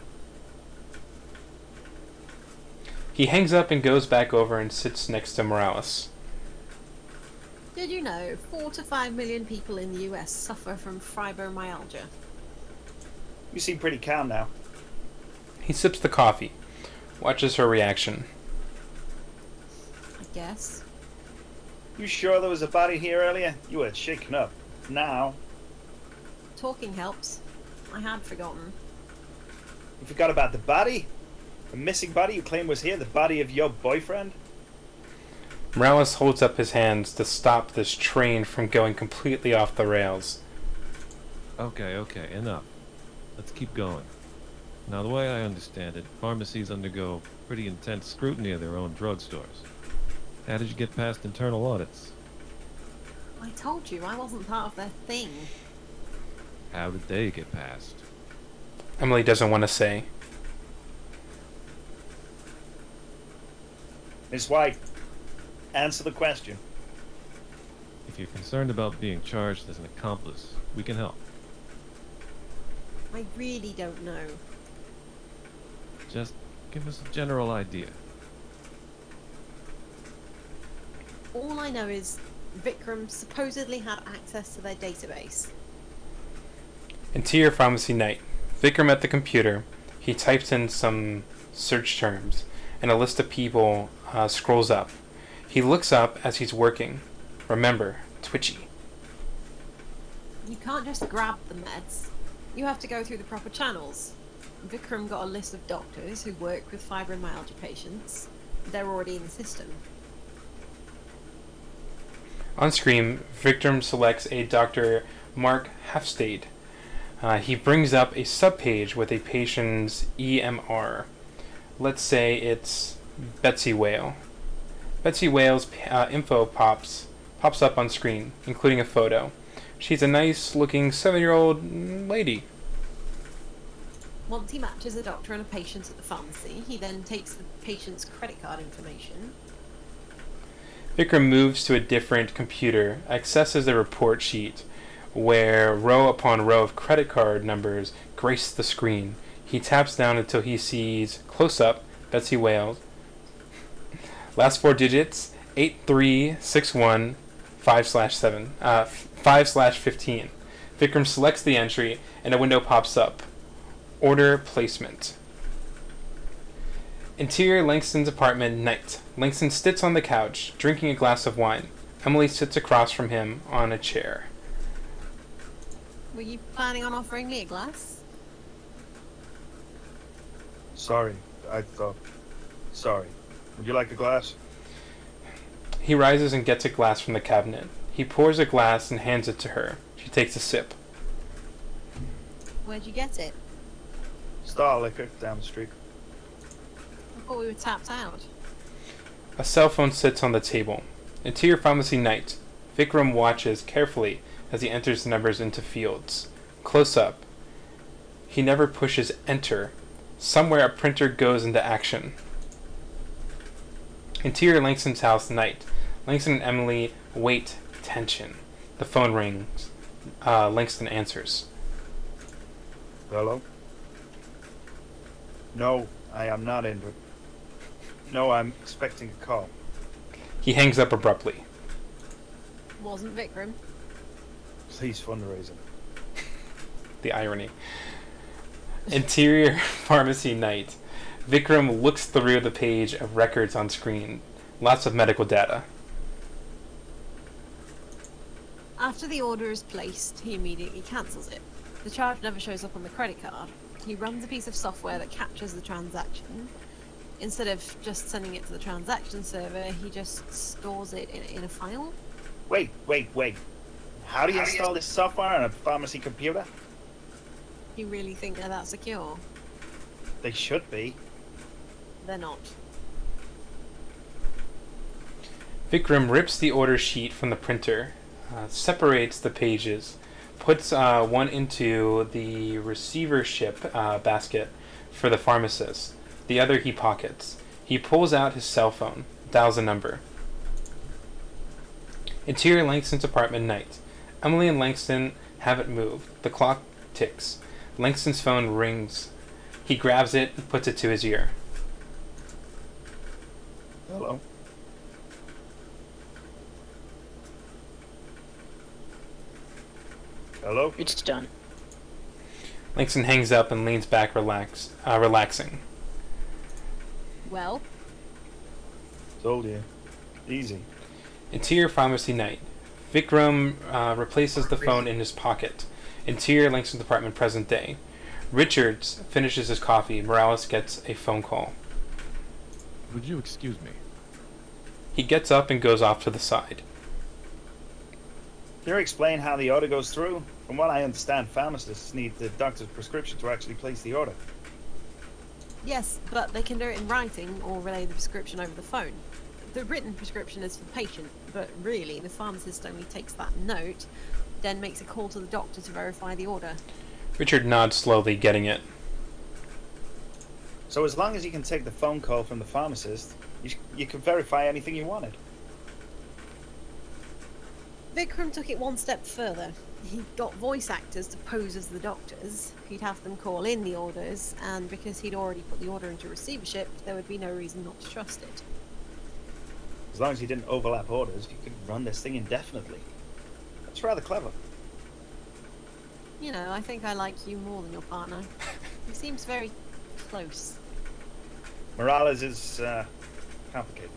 A: He hangs up and goes back over and sits next to Morales.
D: Did you know four to five million people in the U S suffer from fibromyalgia?
B: You seem pretty calm now.
A: He sips the coffee, watches her reaction.
D: I guess.
B: You sure there was a body here earlier? You were shaken up. Now.
D: Talking helps. I had forgotten.
B: You forgot about the body? The missing body you claim was here? The body of your boyfriend?
A: Morales holds up his hands to stop this train from going completely off the rails.
H: Okay, okay, enough. Let's keep going. Now, the way I understand it, pharmacies undergo pretty intense scrutiny of their own drugstores. How did you get past internal audits?
D: I told you I wasn't part of their thing.
H: How did they get past?
A: Emily doesn't want to say.
B: Miss White, answer the question.
H: If you're concerned about being charged as an accomplice, we can help.
D: I really don't know.
H: Just give us a general idea.
D: All I know is Vikram supposedly had access to their database.
A: Interior pharmacy night. Vikram at the computer. He types in some search terms, and a list of people uh, scrolls up. He looks up as he's working. Remember, twitchy.
D: You can't just grab the meds. You have to go through the proper channels. Vikram got a list of doctors who work with fibromyalgia patients. They're already in the system.
A: On screen, Vikram selects a Doctor Mark Hafstade. Uh, he brings up a subpage with a patient's E M R. Let's say it's Betsy Whale. Betsy Whale's uh, info pops pops up on screen, including a photo. She's a nice-looking seven-year-old lady.
D: Once he matches a doctor and a patient at the pharmacy, he then takes the patient's credit card information.
A: Vikram moves to a different computer, accesses the report sheet, where row upon row of credit card numbers grace the screen. He taps down until he sees, close up, Betsy Whale. Last four digits, eight three six one five slash seven, uh, five slash fifteen. Vikram selects the entry, and a window pops up. Order placement. Interior Langston's apartment, night. Langston sits on the couch, drinking a glass of wine. Emily sits across from him on a chair.
D: Were you planning on offering me a glass?
B: Sorry, I thought... Sorry. Would you like a glass?
A: He rises and gets a glass from the cabinet. He pours a glass and hands it to her. She takes a sip.
D: Where'd you get it?
B: Star Liquor, down the street.
D: I thought we were tapped out.
A: A cell phone sits on the table. Interior pharmacy night. Vikram watches carefully as he enters the numbers into fields. Close up. He he never pushes enter. Somewhere a printer goes into action. Interior Langston's house, night. Langston and Emily wait, tension. The phone rings. Uh, Langston answers.
B: Hello? No, I am not injured. No, I'm expecting a call.
A: He hangs up abruptly.
D: Wasn't Vikram.
B: Please fundraising.
A: The irony. Interior Pharmacy, night. Vikram looks through the page of records on screen. Lots of medical data.
D: After the order is placed, he immediately cancels it. The charge never shows up on the credit card. He runs a piece of software that captures the transaction. Instead of just sending it to the transaction server, he just stores it in, in a file.
B: Wait, wait, wait. How do you install this software on a pharmacy computer?
D: You really think they're that secure?
B: They should be.
D: They're not.
A: Vikram rips the order sheet from the printer, uh, separates the pages, puts uh, one into the receivership uh, basket for the pharmacist. The other he pockets. He pulls out his cell phone, dials a number. Interior Langston's apartment, night. Emily and Langston haven't moved. The clock ticks. Langston's phone rings. He grabs it and puts it to his ear.
B: Hello? Hello?
I: It's done.
A: Langston hangs up and leans back, relax, uh, relaxing.
D: Well?
B: Told you. Easy.
A: Interior Pharmacy, night. Vikram uh, replaces the phone in his pocket. Interior Langston's apartment, present day. Richards finishes his coffee. Morales gets a phone call.
H: Would you excuse me?
A: He gets up and goes off to the side.
B: Can you explain how the order goes through? From what I understand, pharmacists need the doctor's prescription to actually place the order.
D: Yes, but they can do it in writing or relay the prescription over the phone. The written prescription is for the patient, but really the pharmacist only takes that note, then makes a call to the doctor to verify the order.
A: Richard nods slowly, getting it.
B: So as long as you can take the phone call from the pharmacist, you, you can verify anything you wanted.
D: Vikram took it one step further. He got voice actors to pose as the doctors. He'd have them call in the orders, and because he'd already put the order into receivership, there would be no reason not to trust it.
B: As long as you didn't overlap orders, you could run this thing indefinitely. That's rather clever.
D: You know, I think I like you more than your partner. He seems very close.
B: Morales is, uh, complicated.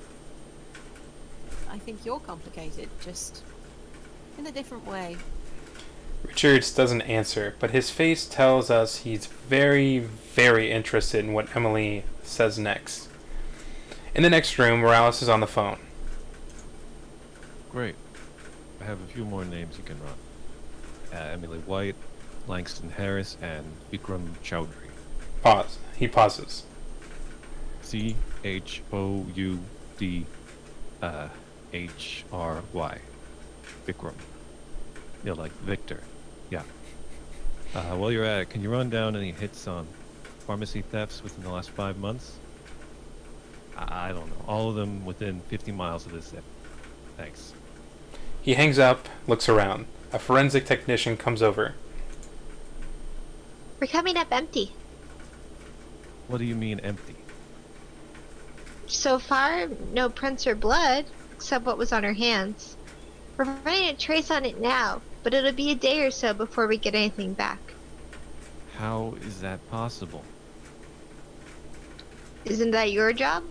D: I think you're complicated, just in a different way.
A: Richards doesn't answer, but his face tells us he's very, very interested in what Emily says next. In the next room, Morales is on the phone.
H: Great. I have a few more names you can run. Uh, Emily White, Langston Harris, and Vikram Chowdhury.
A: Pause. He pauses.
H: C H O U D uh, H R Y. Vikram. Yeah, like Victor. Yeah. Uh, while you're at it, can you run down any hits on pharmacy thefts within the last five months? I, I don't know. All of them within fifty miles of this zip. Thanks.
A: He hangs up, looks around. A forensic technician comes over.
G: We're coming up empty.
H: What do you mean empty?
G: So far, no prints or blood, except what was on her hands. We're running a trace on it now, but it'll be a day or so before we get anything back.
H: How is that possible?
G: Isn't that your job?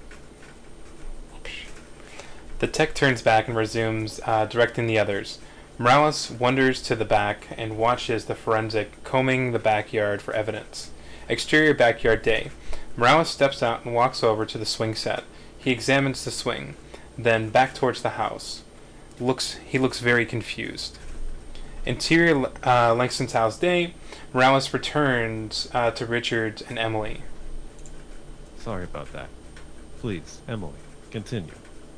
A: The tech turns back and resumes, uh, directing the others. Morales wanders to the back and watches the forensic combing the backyard for evidence. Exterior backyard day. Morales steps out and walks over to the swing set. He examines the swing, then back towards the house. Looks, he looks very confused. Interior uh, Langston's house day. Morales returns uh, to Richards and Emily.
H: Sorry about that. Please, Emily, continue.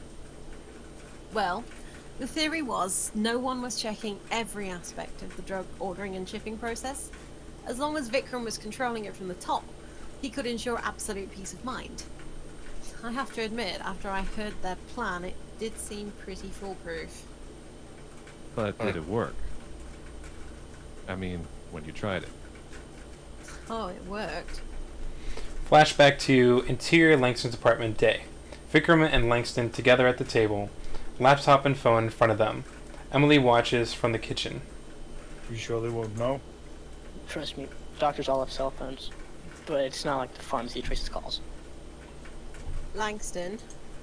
D: Well, the theory was no one was checking every aspect of the drug ordering and shipping process. As long as Vikram was controlling it from the top, he could ensure absolute peace of mind. I have to admit, after I heard their plan, it did seem pretty foolproof.
H: But did it work? I mean, when you tried it.
D: Oh, it worked.
A: Flashback to interior Langston's apartment day. Vikram and Langston together at the table, laptop and phone in front of them. Emily watches from the kitchen.
B: You sure they won't know?
I: Trust me, doctors all have cell phones, but it's not like the pharmacy traces calls.
D: Langston,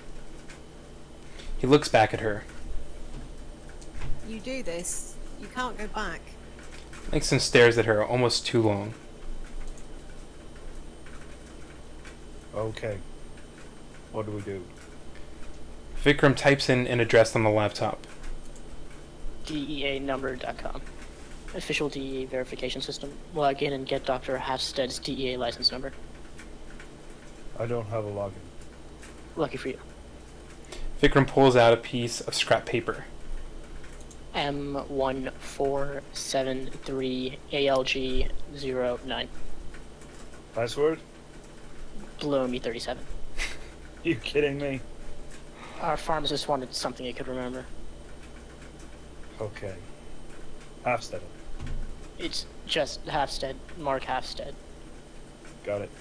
A: He looks back at her.
D: you do this. You can't go back.
A: Langston stares at her almost too long.
B: Okay. What do we do?
A: Vikram types in an address on the laptop.
I: D E A number dot com. Official D E A verification system. Log in and get Doctor Halfstead's D E A license number.
B: I don't have a login.
I: Lucky for you.
A: Vikram pulls out a piece of scrap paper.
I: M one four seven three A L G zero nine.
B: Password?
I: Below me thirty-seven.
B: You kidding me?
I: Our pharmacist wanted something he could remember.
B: Okay. Halfstead.
I: It's just Halfstead, Mark Halfstead.
B: Got it.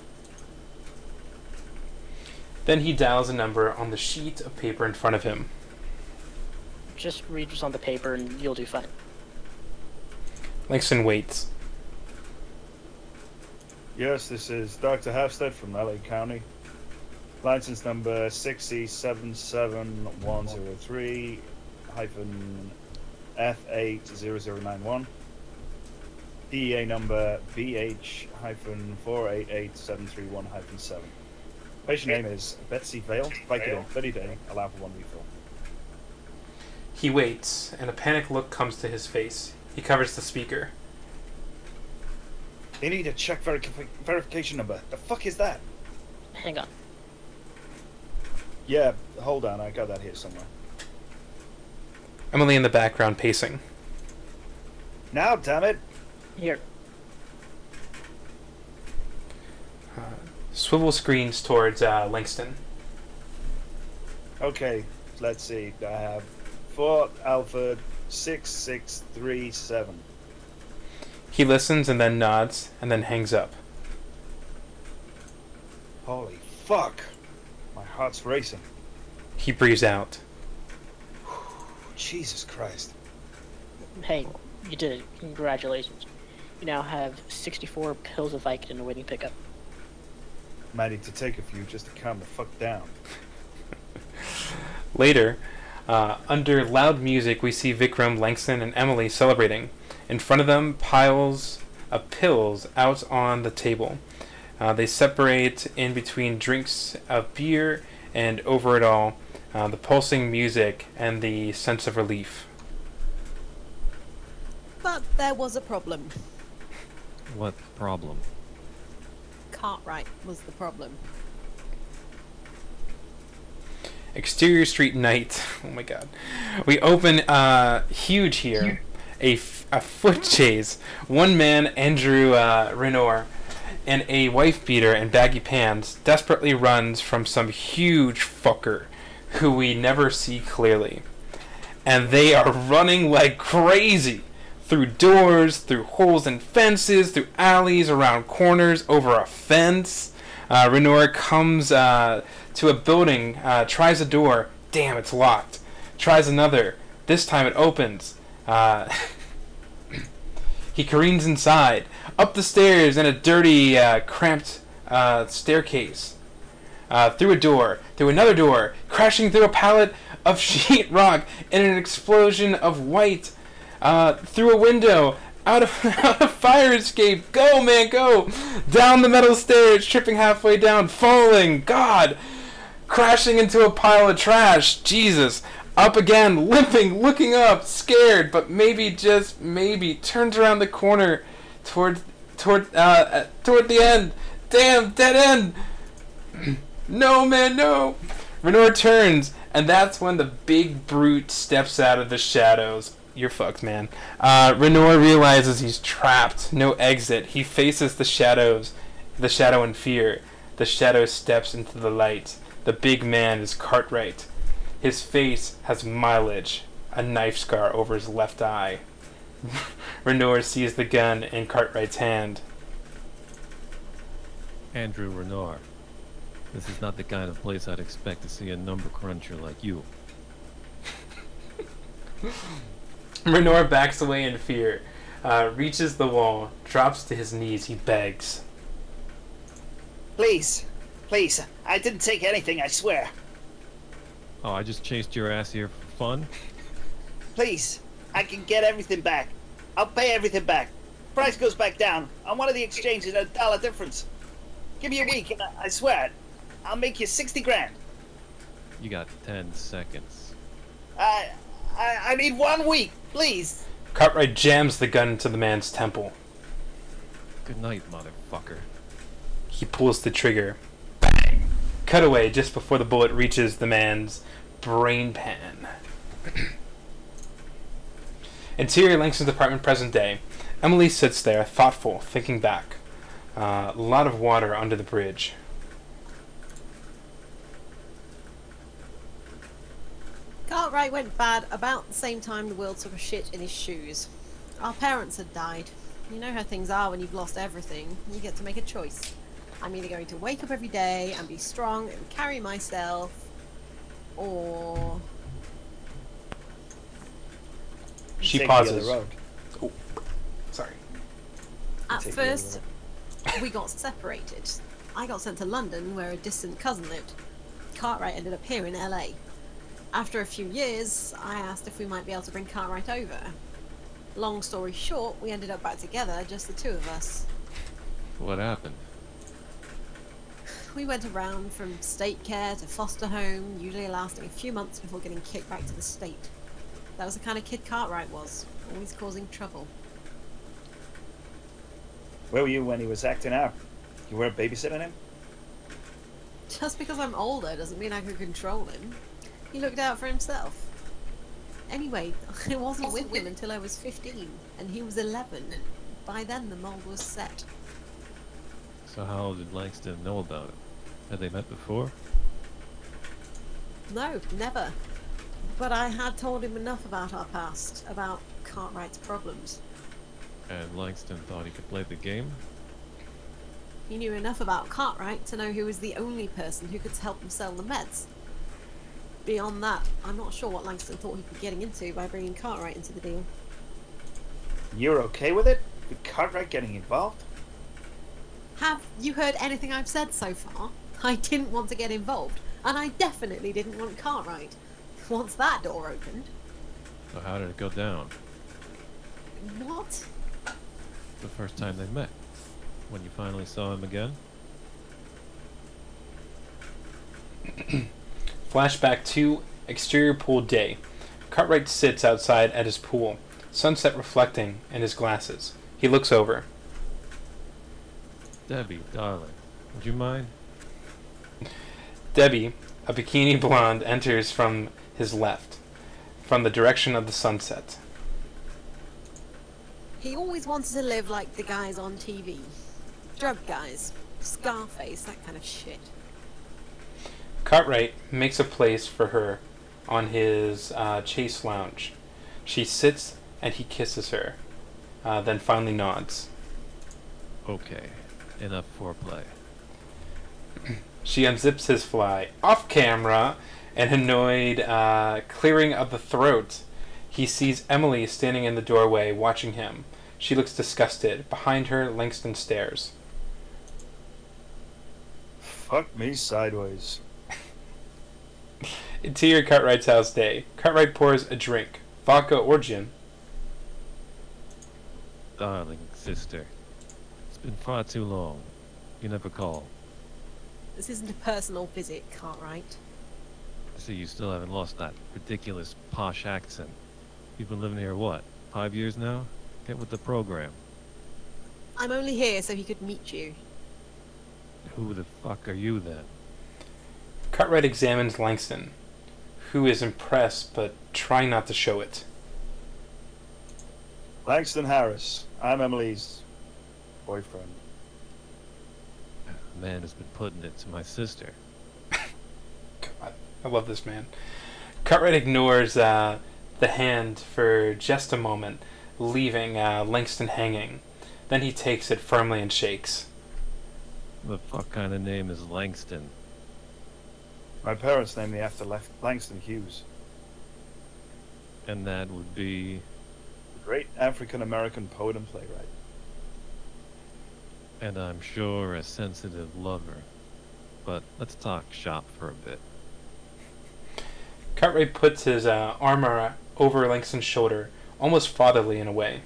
A: Then he dials a number on the sheet of paper in front of him.
I: Just read what's on the paper and you'll do fine.
A: Langston waits.
B: Yes, this is Doctor Halfstead from L A County. License number six E seven seven one zero three hyphen F eight zero zero nine one. D E A number B H hyphen four eight eight seven three one hyphen seven. Patient name is Betsy Vale. Vicodin, thirty day, allow for one refill.
A: He waits, and a panicked look comes to his face. He covers the speaker.
B: They need a check verifi verification number. The fuck is that?
I: Hang on.
B: Yeah, hold on, I got that here somewhere.
A: Emily in the background pacing.
B: Now, damn it!
I: Here.
A: Uh, swivel screens towards uh, Langston.
B: Okay, let's see. I have Fort Alpha six six three seven.
A: He listens and then nods, and then hangs up.
B: Holy fuck! My heart's racing.
A: He breathes out.
B: Jesus Christ.
I: Hey, you did it. Congratulations. You now have sixty-four pills of Vicodin awaiting pickup.
B: Might need to take a few just to calm the fuck down.
A: Later, uh, under loud music, we see Vikram, Langston, and Emily celebrating. In front of them, piles of pills out on the table. Uh, they separate in between drinks of beer, and over it all, uh, the pulsing music and the sense of relief.
D: But there was a problem.
H: What problem?
D: Cartwright was the problem.
A: Exterior street night. Oh my god. We open uh, huge here. A, f- a foot chase. One man, Andrew uh, Renoir, and a wife beater in baggy pants desperately runs from some huge fucker who we never see clearly. And they are running like crazy. Through doors, through holes in fences, through alleys, around corners, over a fence. Uh, Renoir comes uh, to a building, uh, tries a door. Damn, it's locked. Tries another. This time it opens. Uh, he careens inside, up the stairs in a dirty, uh, cramped uh, staircase. Uh, through a door, through another door, crashing through a pallet of sheetrock in an explosion of white. Uh, through a window, out of, out of fire escape. Go, man, go! Down the metal stairs, tripping halfway down, falling. God! Crashing into a pile of trash. Jesus! Up again, limping, looking up, scared, but maybe, just maybe, turns around the corner toward, toward, uh, toward the end. Damn, dead end! No, man, no! Renoir turns, and that's when the big brute steps out of the shadows. you're fucked, man. Uh, Renor realizes he's trapped, no exit. He faces the shadows, the shadow in fear. The shadow steps into the light. The big man is Cartwright. His face has mileage, a knife scar over his left eye. Renor sees the gun in Cartwright's hand.
H: Andrew Renard. This is not the kind of place I'd expect to see a number cruncher like you.
A: Renor backs away in fear, uh, reaches the wall, drops to his knees. He begs.
B: Please, please, I didn't take anything, I swear.
H: Oh, I just chased your ass here for fun?
B: Please, I can get everything back. I'll pay everything back. Price goes back down. On one of the exchanges, a dollar difference. Give me a week, and I, I swear, I'll make you sixty grand.
H: You got ten seconds.
B: I, I, I need one week, please.
A: Cartwright jams the gun into the man's temple.
H: Good night, motherfucker.
A: He pulls the trigger. Bang! Cutaway just before the bullet reaches the man's brain pan. Interior Langston's apartment, present day. Emily sits there, thoughtful, thinking back. Uh, a lot of water under the bridge.
D: Cartwright went bad about the same time the world took a shit in his shoes. Our parents had died. You know how things are when you've lost everything. You get to make a choice. I'm either going to wake up every day and be strong and carry myself, or...
A: She
B: Take
A: pauses.
B: The other road.
A: Oh, sorry.
D: At
B: Take the other
D: first, we got separated. I got sent to London, where a distant cousin lived. Cartwright ended up here in L A. After a few years, I asked if we might be able to bring Cartwright over. Long story short, we ended up back together, just the two of us.
H: What happened?
D: We went around from state care to foster home, usually lasting a few months before getting kicked back to the state. That was the kind of kid Cartwright was, always causing trouble.
B: Where were you when he was acting out? You weren't babysitting him?
D: Just because I'm older doesn't mean I can control him. He looked out for himself. Anyway, I wasn't with him until I was fifteen, and he was eleven. By then the mold was set.
H: So how did Langston know about it? Had they met before?
D: No, never. But I had told him enough about our past, about Cartwright's problems.
H: And Langston thought he could play the game?
D: He knew enough about Cartwright to know he was the only person who could help him sell the meds. Beyond that, I'm not sure what Langston thought he'd be getting into by bringing Cartwright into the deal.
B: You're okay with it? With Cartwright getting involved?
D: Have you heard anything I've said so far? I didn't want to get involved, and I definitely didn't want Cartwright. Once that door opened...
H: So how did it go down?
D: What?
H: The first time they met? When you finally saw him again?
A: Flashback to exterior pool day. Cartwright sits outside at his pool, sunset reflecting in his glasses. He looks over.
H: Debbie, darling, would you mind?
A: Debbie, a bikini blonde, enters from his left, from the direction of the sunset.
D: He always wanted to live like the guys on T V. Drug guys, Scarface, that kind of shit.
A: Cartwright makes a place for her on his uh, chase lounge. She sits and he kisses her, uh, then finally nods.
H: Okay, enough foreplay.
A: She unzips his fly. Off camera, an annoyed uh, clearing of the throat. He sees Emily standing in the doorway watching him. She looks disgusted. Behind her, Langston stares.
B: Fuck me sideways.
A: Interior Cartwright's house day. Cartwright pours a drink. Vodka or gin.
H: Darling sister, it's been far too long. You never call.
D: This isn't a personal visit, Cartwright.
H: I see you still haven't lost that ridiculous posh accent. You've been living here, what, five years now? Get with the program.
D: I'm only here so he could meet you.
H: Who the fuck are you then?
A: Cartwright examines Langston, who is impressed but trying not to show it.
B: Langston Harris. I'm Emily's boyfriend.
H: The man has been putting it to my sister.
A: God, I love this man. Cartwright ignores uh, the hand for just a moment, leaving uh, Langston hanging. Then he takes it firmly and shakes.
H: The fuck kind of name is Langston?
B: My parents named me after Lef- Langston Hughes,
H: And that would be...
B: the great African-American poet and playwright.
H: And I'm sure a sensitive lover. But let's talk shop for a bit.
A: Cartwright puts his uh, arm ar- over Langston's shoulder, almost fatherly in a way.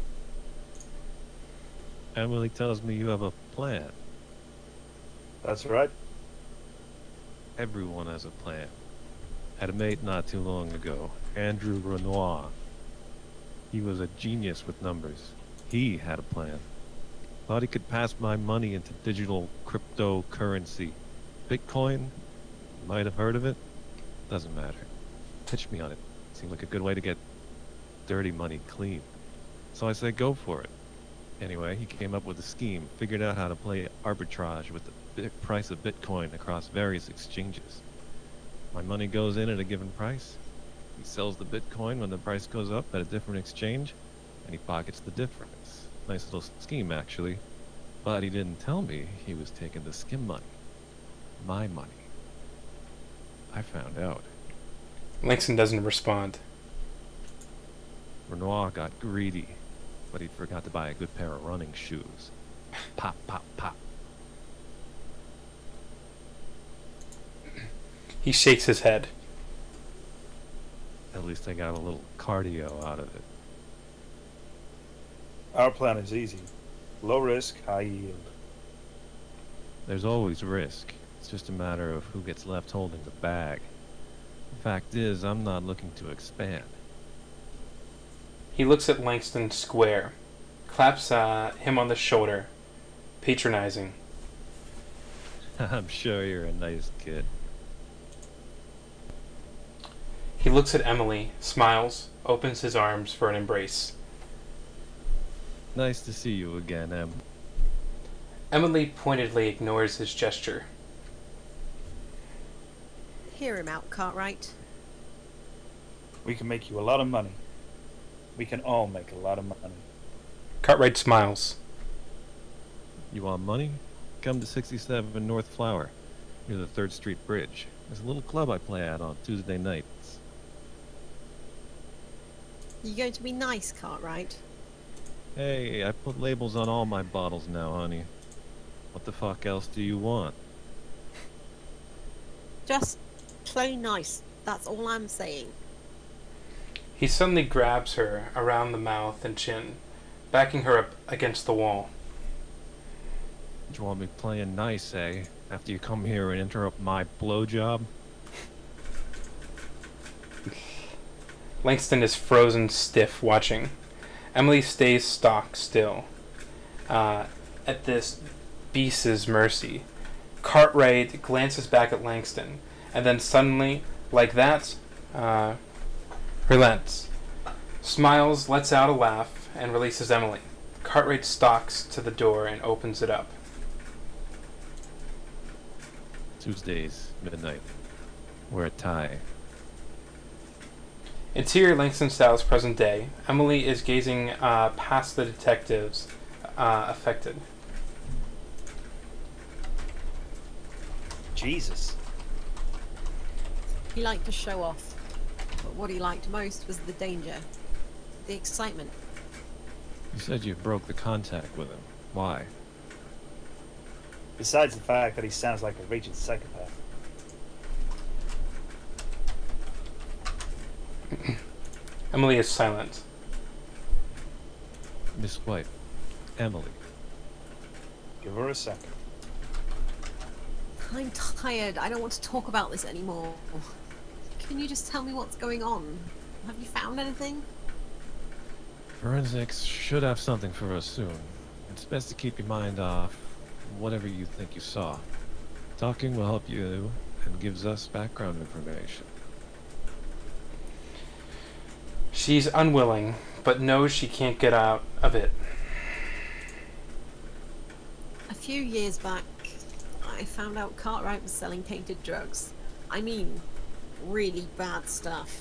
H: Emily tells me you have a plan.
B: That's right.
H: Everyone has a plan. Had a mate not too long ago, Andrew Renoir. He was a genius with numbers. He had a plan. Thought he could pass my money into digital cryptocurrency. Bitcoin? Might have heard of it? Doesn't matter. Pitch me on it. Seemed like a good way to get dirty money clean. So I said go for it. Anyway, he came up with a scheme, figured out how to play arbitrage with the bit price of Bitcoin across various exchanges. My money goes in at a given price. He sells the Bitcoin when the price goes up at a different exchange, and he pockets the difference. Nice little scheme, actually. But he didn't tell me he was taking the skim money. My money. I found out.
A: Langston doesn't respond.
H: Renoir got greedy, but he forgot to buy a good pair of running shoes. Pop, pop, pop.
A: He shakes his head.
H: At least I got a little cardio out of it.
B: Our plan is easy. Low risk, high yield.
H: There's always risk. It's just a matter of who gets left holding the bag. The fact is, I'm not looking to expand.
A: He looks at Langston square, claps uh, him on the shoulder, patronizing.
H: I'm sure you're a nice kid.
A: He looks at Emily, smiles, opens his arms for an embrace.
H: Nice to see you again, Em.
A: Emily pointedly ignores his gesture.
D: Hear him out, Cartwright.
B: We can make you a lot of money. We can all make a lot of money.
A: Cartwright smiles.
H: You want money? Come to sixty-seven North Flower, near the third Street Bridge. There's a little club I play at on Tuesday nights.
D: You going to be nice, Cartwright?
H: Hey, I put labels on all my bottles now, honey. What the fuck else do you want?
D: Just play nice. That's all I'm saying.
A: He suddenly grabs her around the mouth and chin, backing her up against the wall.
H: You want me playing nice, eh? After you come here and interrupt my blowjob?
A: Langston is frozen stiff, watching. Emily stays stock still, uh, at this beast's mercy. Cartwright glances back at Langston, and then suddenly, like that, uh, relents. Smiles, lets out a laugh, and releases Emily. Cartwright stalks to the door and opens it up.
H: Tuesdays, midnight. Wear a tie.
A: Interior Langston Styles present day. Emily is gazing uh, past the detectives, uh, affected.
B: Jesus.
D: He liked to show off, but what he liked most was the danger, the excitement.
H: You said you broke the contact with him. Why?
B: Besides the fact that he sounds like a raging psychopath.
A: Emily is silent.
H: Miss White. Emily.
B: Give her a second.
D: I'm tired. I don't want to talk about this anymore. Can you just tell me what's going on? Have you found anything?
H: Forensics should have something for us soon. It's best to keep your mind off whatever you think you saw. Talking will help you and gives us background information.
A: She's unwilling, but knows she can't get out of it.
D: A few years back, I found out Cartwright was selling tainted drugs. I mean, really bad stuff.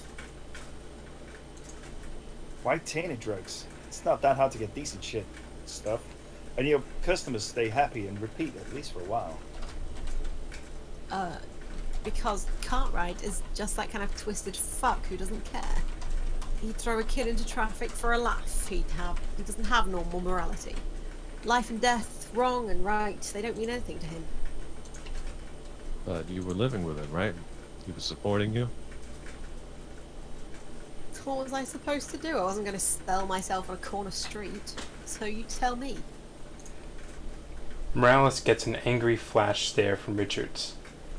B: Why tainted drugs? It's not that hard to get decent shit stuff. And your customers stay happy and repeat, at least for a while.
D: Uh, because Cartwright is just that kind of twisted fuck who doesn't care. He'd throw a kid into traffic for a laugh. He'd have, he doesn't have normal morality. Life and death, wrong and right, they don't mean anything to him.
H: But you were living with him, right? He was supporting you?
D: What was I supposed to do? I wasn't going to sell myself on a corner street. So you tell me.
A: Morales gets an angry flash stare from Richards.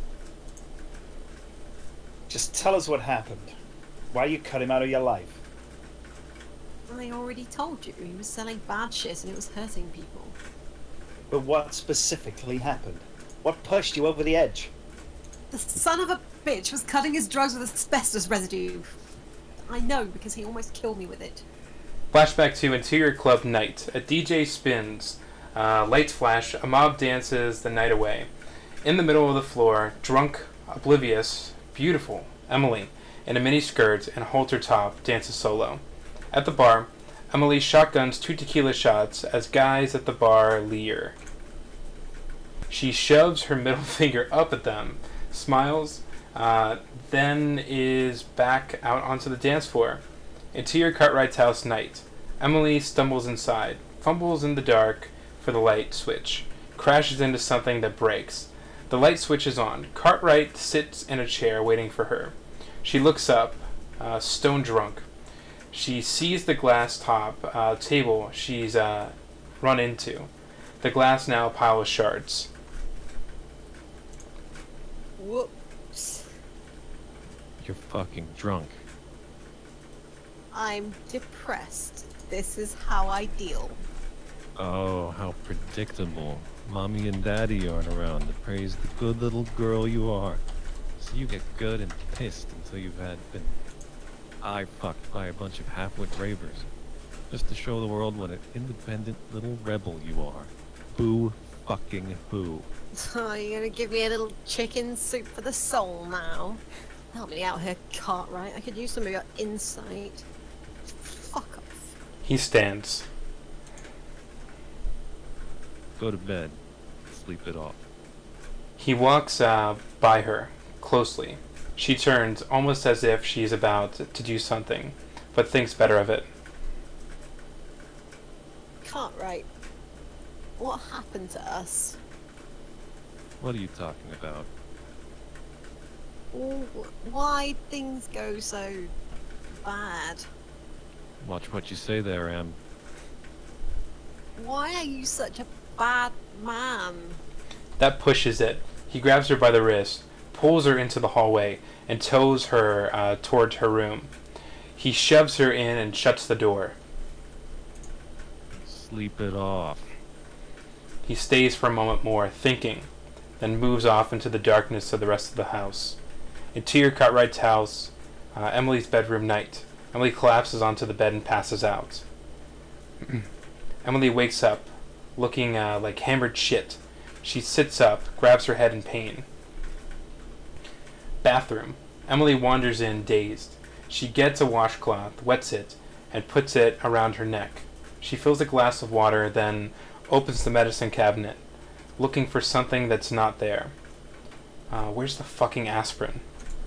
B: Just tell us what happened. Why you cut him out of your life.
D: I already told you. He was selling bad shit and it was hurting people.
B: But what specifically happened? What pushed you over the edge?
D: The son of a bitch was cutting his drugs with asbestos residue. I know because he almost killed me with it.
A: Flashback to Interior Club night. A D J spins. Uh, lights flash. A mob dances the night away. In the middle of the floor, drunk, oblivious, beautiful, Emily, in a mini skirt and halter top, dances solo. At the bar, Emily shotguns two tequila shots as guys at the bar leer. She shoves her middle finger up at them, smiles, uh, then is back out onto the dance floor. Interior Cartwright's house night. Emily stumbles inside, fumbles in the dark for the light switch, crashes into something that breaks. The light switch is on. Cartwright sits in a chair waiting for her. She looks up, uh, stone drunk. She sees the glass top uh, table she's uh, run into. The glass now a pile of shards.
D: Whoops.
H: You're fucking drunk.
D: I'm depressed. This is how I deal.
H: Oh, how predictable. Mommy and Daddy aren't around to praise the good little girl you are. So you get good and pissed until you've had been eye fucked by a bunch of half-wit ravers. Just to show the world what an independent little rebel you are. Boo fucking boo.
D: Oh, you're gonna give me a little chicken soup for the soul now? Help me out here, Cartwright. I could use some of your insight. Fuck off.
A: He stands.
H: Go to bed. Sleep it off.
A: He walks uh, by her, closely. She turns, almost as if she's about to do something, but thinks better of it.
D: Cartwright, what happened to us?
H: What are you talking about?
D: Why things go so bad?
H: Watch what you say there, Em.
D: Why are you such a bad man?
A: That pushes it. He grabs her by the wrist, pulls her into the hallway, and tows her uh, towards her room. He shoves her in and shuts the door.
H: Sleep it off.
A: He stays for a moment more, thinking, then moves off into the darkness of the rest of the house. Interior Cartwright's house, uh, Emily's bedroom night. Emily collapses onto the bed and passes out. Emily wakes up, looking uh, like hammered shit. She sits up, grabs her head in pain. Bathroom. Emily wanders in, dazed. She gets a washcloth, wets it, and puts it around her neck. She fills a glass of water, then opens the medicine cabinet, looking for something that's not there. Uh, where's the fucking aspirin?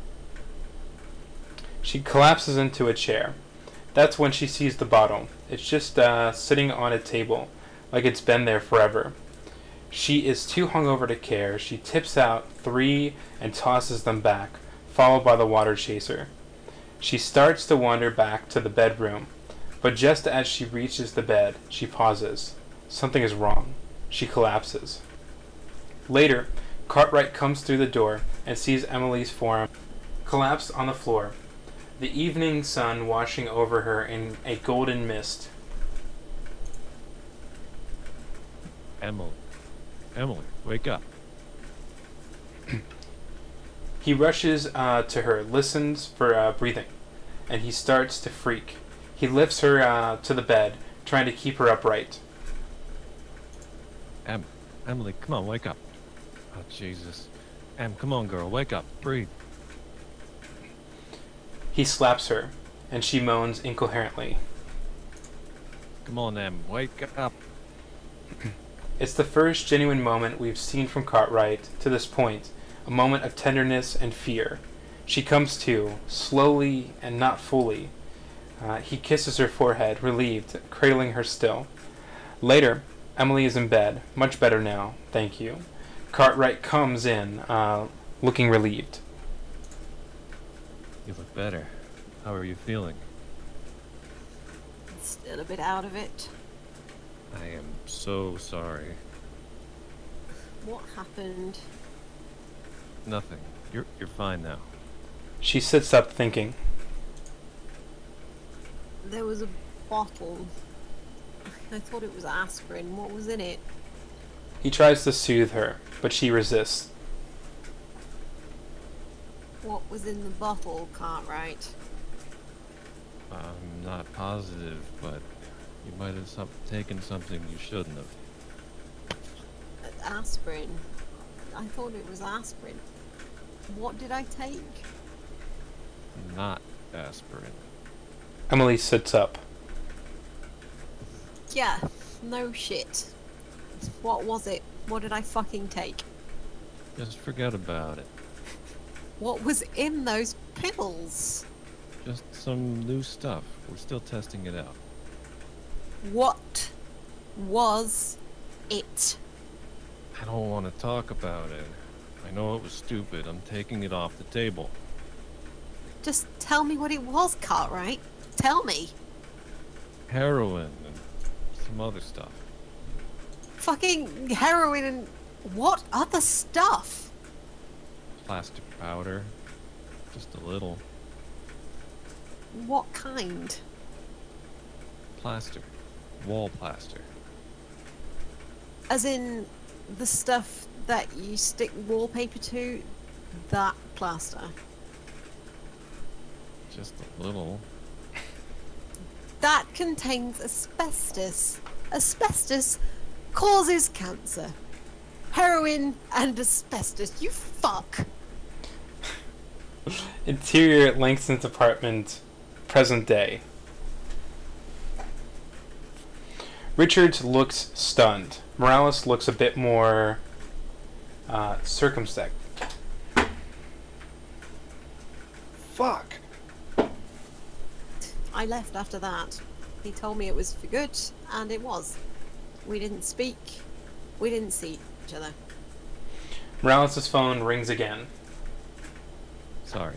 A: She collapses into a chair. That's when she sees the bottle. It's just uh, sitting on a table, like it's been there forever. She is too hungover to care. She tips out three and tosses them back, followed by the water chaser. She starts to wander back to the bedroom, but just as she reaches the bed, she pauses. Something is wrong. She collapses. Later, Cartwright comes through the door and sees Emily's form collapsed on the floor, the evening sun washing over her in a golden mist.
H: Emily. Emily, wake up.
A: He rushes uh, to her, listens for uh, breathing, and he starts to freak. He lifts her uh, to the bed, trying to keep her upright.
H: Em, Emily, come on, wake up. Oh, Jesus. Em, come on, girl, wake up. Breathe.
A: He slaps her, and she moans incoherently.
H: Come on, Em, wake up.
A: It's the first genuine moment we've seen from Cartwright to this point, a moment of tenderness and fear. She comes to, slowly and not fully. Uh, he kisses her forehead, relieved, cradling her still. Later, Emily is in bed, much better now, thank you. Cartwright comes in, uh, looking relieved.
H: You look better. How are you feeling?
D: Still a bit out of it.
H: I am so sorry.
D: What happened?
H: Nothing. You're you're fine now.
A: She sits up, thinking.
D: There was a bottle. I thought it was aspirin. What was in it?
A: He tries to soothe her, but she resists.
D: What was in the bottle, Cartwright?
H: I'm not positive, but you might have some, taken something you shouldn't have.
D: Uh, aspirin. I thought it was aspirin. What did I take?
H: Not aspirin.
A: Emily sits up.
D: Yeah, no shit. What was it? What did I fucking take?
H: Just forget about it.
D: What was in those pills?
H: Just some new stuff. We're still testing it out.
D: What was it?
H: I don't want to talk about it. I know it was stupid. I'm taking it off the table.
D: Just tell me what it was, Cartwright. Tell me.
H: Heroin and some other stuff.
D: Fucking heroin and what other stuff?
H: Plastic powder. Just a little.
D: What kind?
H: Plaster. Wall plaster.
D: As in the stuff that you stick wallpaper to? That plaster?
H: Just a little.
D: That contains asbestos. Asbestos causes cancer. Heroin and asbestos. You fuck.
A: Interior at Langston's apartment, present day. Richards looks stunned. Morales looks a bit more uh, circumspect.
B: Fuck.
D: I left after that. He told me it was for good, and it was. We didn't speak. We didn't see each other.
A: Morales' phone rings again.
H: Sorry.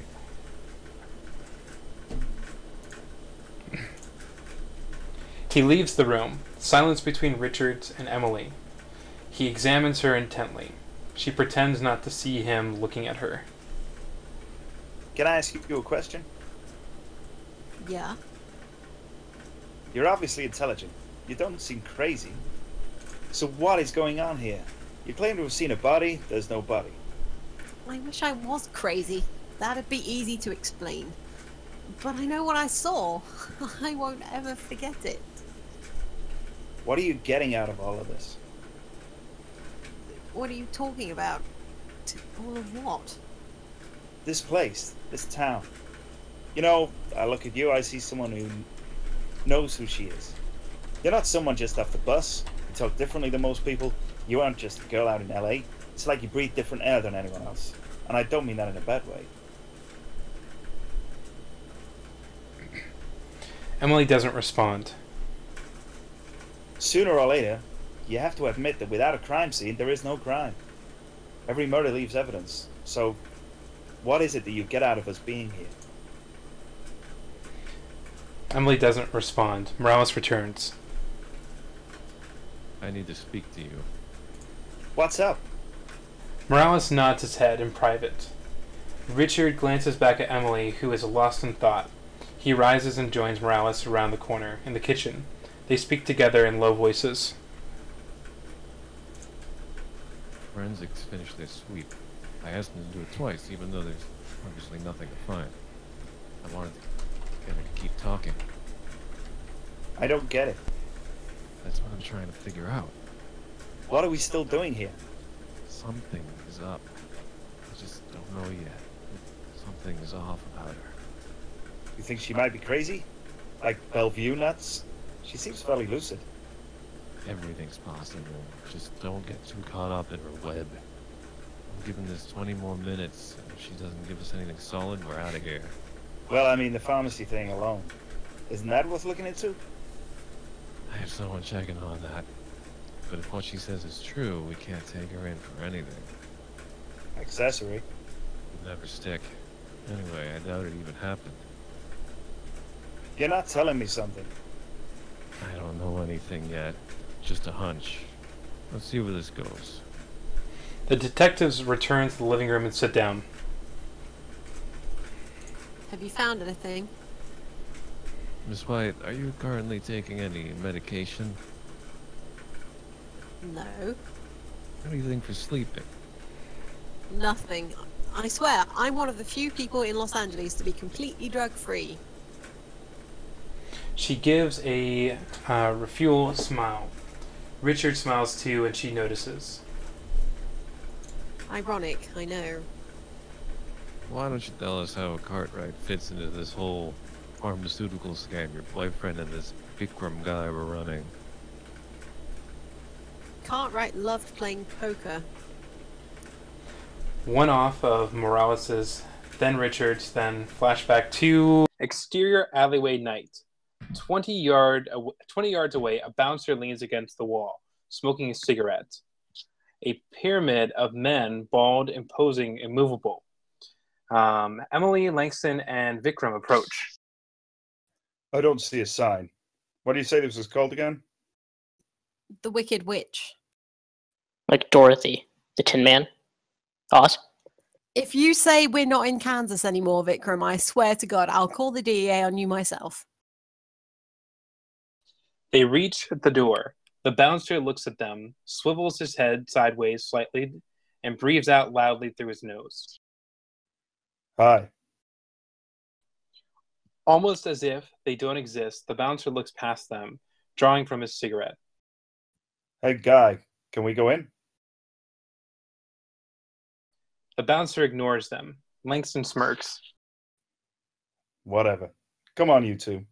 A: He leaves the room. Silence between Richards and Emily. He examines her intently. She pretends not to see him looking at her.
B: Can I ask you a question?
D: Yeah.
B: You're obviously intelligent. You don't seem crazy. So what is going on here? You claim to have seen a body, there's no body.
D: I wish I was crazy. That'd be easy to explain. But I know what I saw. I won't ever forget it.
B: What are you getting out of all of this?
D: What are you talking about? All of what?
B: This place, this town. You know, I look at you, I see someone who knows who she is. You're not someone just off the bus. You talk differently than most people. You aren't just a girl out in L A. It's like you breathe different air than anyone else. And I don't mean that in a bad way.
A: Emily doesn't respond.
B: Sooner or later, you have to admit that without a crime scene, there is no crime. Every murder leaves evidence. So, what is it that you get out of us being here?
A: Emily doesn't respond. Morales returns.
H: I need to speak to you.
B: What's up?
A: Morales nods his head in private. Richard glances back at Emily, who is lost in thought. He rises and joins Morales around the corner, in the kitchen. They speak together in low voices.
H: Forensics finished their sweep. I asked them to do it twice, even though there's obviously nothing to find. I wanted to get her to keep talking.
B: I don't get it.
H: That's what I'm trying to figure out.
B: What are we still doing here?
H: Something is up. I just don't know yet. Something is off about her.
B: You think she might be crazy? Like Bellevue nuts? She seems fairly lucid.
H: Everything's possible. Just don't get too caught up in her web. I'm giving this twenty more minutes, and if she doesn't give us anything solid, we're out of here.
B: Well, I mean, the pharmacy thing alone. Isn't that worth looking into?
H: I have someone checking on that. But if what she says is true, we can't take her in for anything.
B: Accessory.
H: It'd never stick. Anyway, I doubt it even happened.
B: You're not telling me something.
H: I don't know anything yet. Just a hunch. Let's see where this goes.
A: The detectives return to the living room and sit down.
D: Have you found anything?
H: Miss White, are you currently taking any medication?
D: No.
H: Anything for sleeping?
D: Nothing. I swear, I'm one of the few people in Los Angeles to be completely drug-free.
A: She gives a uh, refuel smile. Richard smiles too, and she notices.
D: Ironic, I know.
H: Why don't you tell us how Cartwright fits into this whole pharmaceutical scam your boyfriend and this Vikram guy were running?
D: Cartwright loved playing poker.
A: One off of Morales's, then Richard's, then flashback to exterior alleyway night. Twenty yard, twenty yards away, a bouncer leans against the wall, smoking a cigarette. A pyramid of men, bald, imposing, immovable. Um, Emily, Langston, and Vikram approach.
B: I don't see a sign. What do you say this was called again?
D: The Wicked Witch.
I: Like Dorothy, the Tin Man. Oz?
D: If you say we're not in Kansas anymore, Vikram, I swear to God, I'll call the D E A on you myself.
A: They reach the door. The bouncer looks at them, swivels his head sideways slightly, and breathes out loudly through his nose.
B: Hi.
A: Almost as if they don't exist, the bouncer looks past them, drawing from his cigarette.
B: Hey, guy, can we go in?
A: The bouncer ignores them. Langston smirks.
B: Whatever. Come on, you two.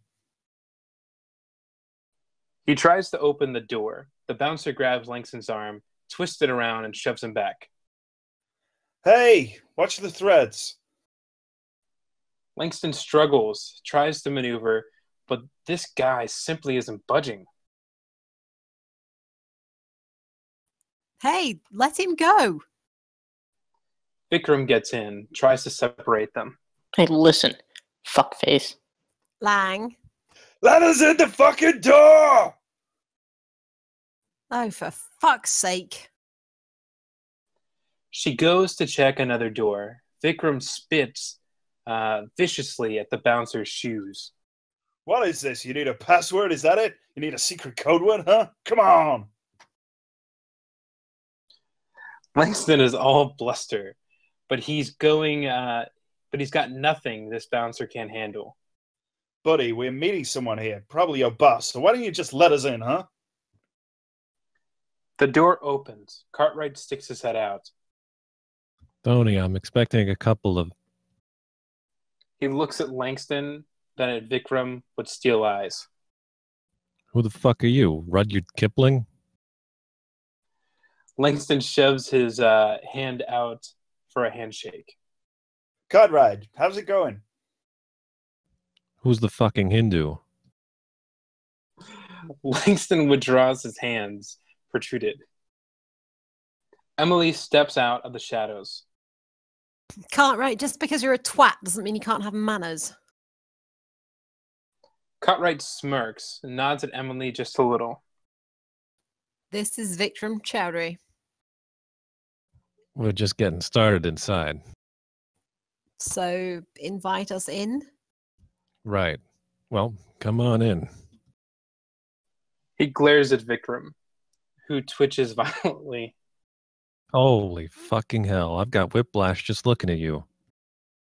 A: He tries to open the door. The bouncer grabs Langston's arm, twists it around, and shoves him back.
B: Hey, watch the threads.
A: Langston struggles, tries to maneuver, but this guy simply isn't budging.
D: Hey, let him go.
A: Vikram gets in, tries to separate them.
I: Hey, listen, fuckface.
D: Lang.
B: Let us in the fucking door!
D: Oh, for fuck's sake.
A: She goes to check another door. Vikram spits uh, viciously at the bouncer's shoes.
B: What is this? You need a password? Is that it? You need a secret code word, huh? Come on!
A: Langston is all bluster, but he's going, uh, but he's got nothing this bouncer can't handle.
B: Buddy, we're meeting someone here, probably your boss, so why don't you just let us in, huh?
A: The door opens. Cartwright sticks his head out.
H: Tony, I'm expecting a couple of...
A: He looks at Langston, then at Vikram with steel eyes.
H: Who the fuck are you, Rudyard Kipling?
A: Langston shoves his uh, hand out for a handshake.
B: Cartwright, how's it going?
H: Who's the fucking Hindu?
A: Langston withdraws his hands, protruded. Emily steps out of the shadows.
D: Cartwright, just because you're a twat doesn't mean you can't have manners.
A: Cartwright smirks and nods at Emily just a little.
D: This is Vikram Chowdhury.
H: We're just getting started inside.
D: So, invite us in?
H: Right. Well, come on in.
A: He glares at Vikram, who twitches violently.
H: Holy fucking hell, I've got whiplash just looking at you.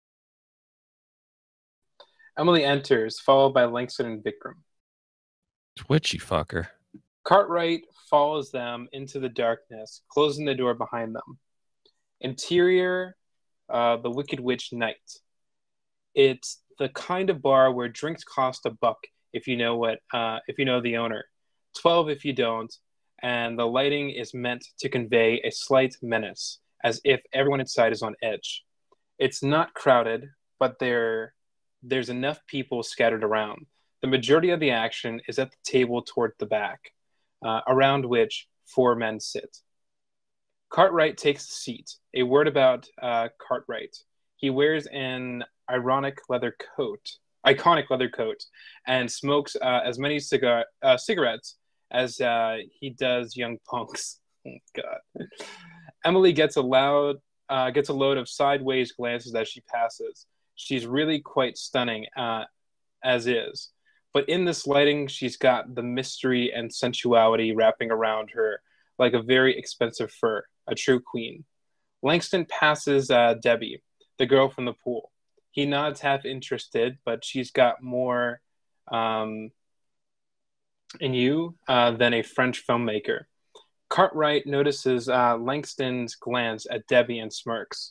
A: Emily enters, followed by Langston and Vikram.
H: Twitchy fucker.
A: Cartwright follows them into the darkness, closing the door behind them. Interior, uh, the Wicked Witch Night. It's the kind of bar where drinks cost a buck if you know what, uh, if you know the owner, twelve if you don't, and the lighting is meant to convey a slight menace, as if everyone inside is on edge. It's not crowded, but there, there's enough people scattered around. The majority of the action is at the table toward the back, uh, around which four men sit. Cartwright takes a seat. A word about uh, Cartwright. He wears an ironic leather coat, iconic leather coat, and smokes uh, as many cigar uh, cigarettes as uh, he does young punks. Oh, God. Emily gets a loud, uh, gets a load of sideways glances as she passes. She's really quite stunning, uh, as is. But in this lighting, she's got the mystery and sensuality wrapping around her like a very expensive fur, a true queen. Langston passes uh, Debbie, the girl from the pool. He nods half interested, but she's got more um, in you uh, than a French filmmaker. Cartwright notices uh, Langston's glance at Debbie and smirks.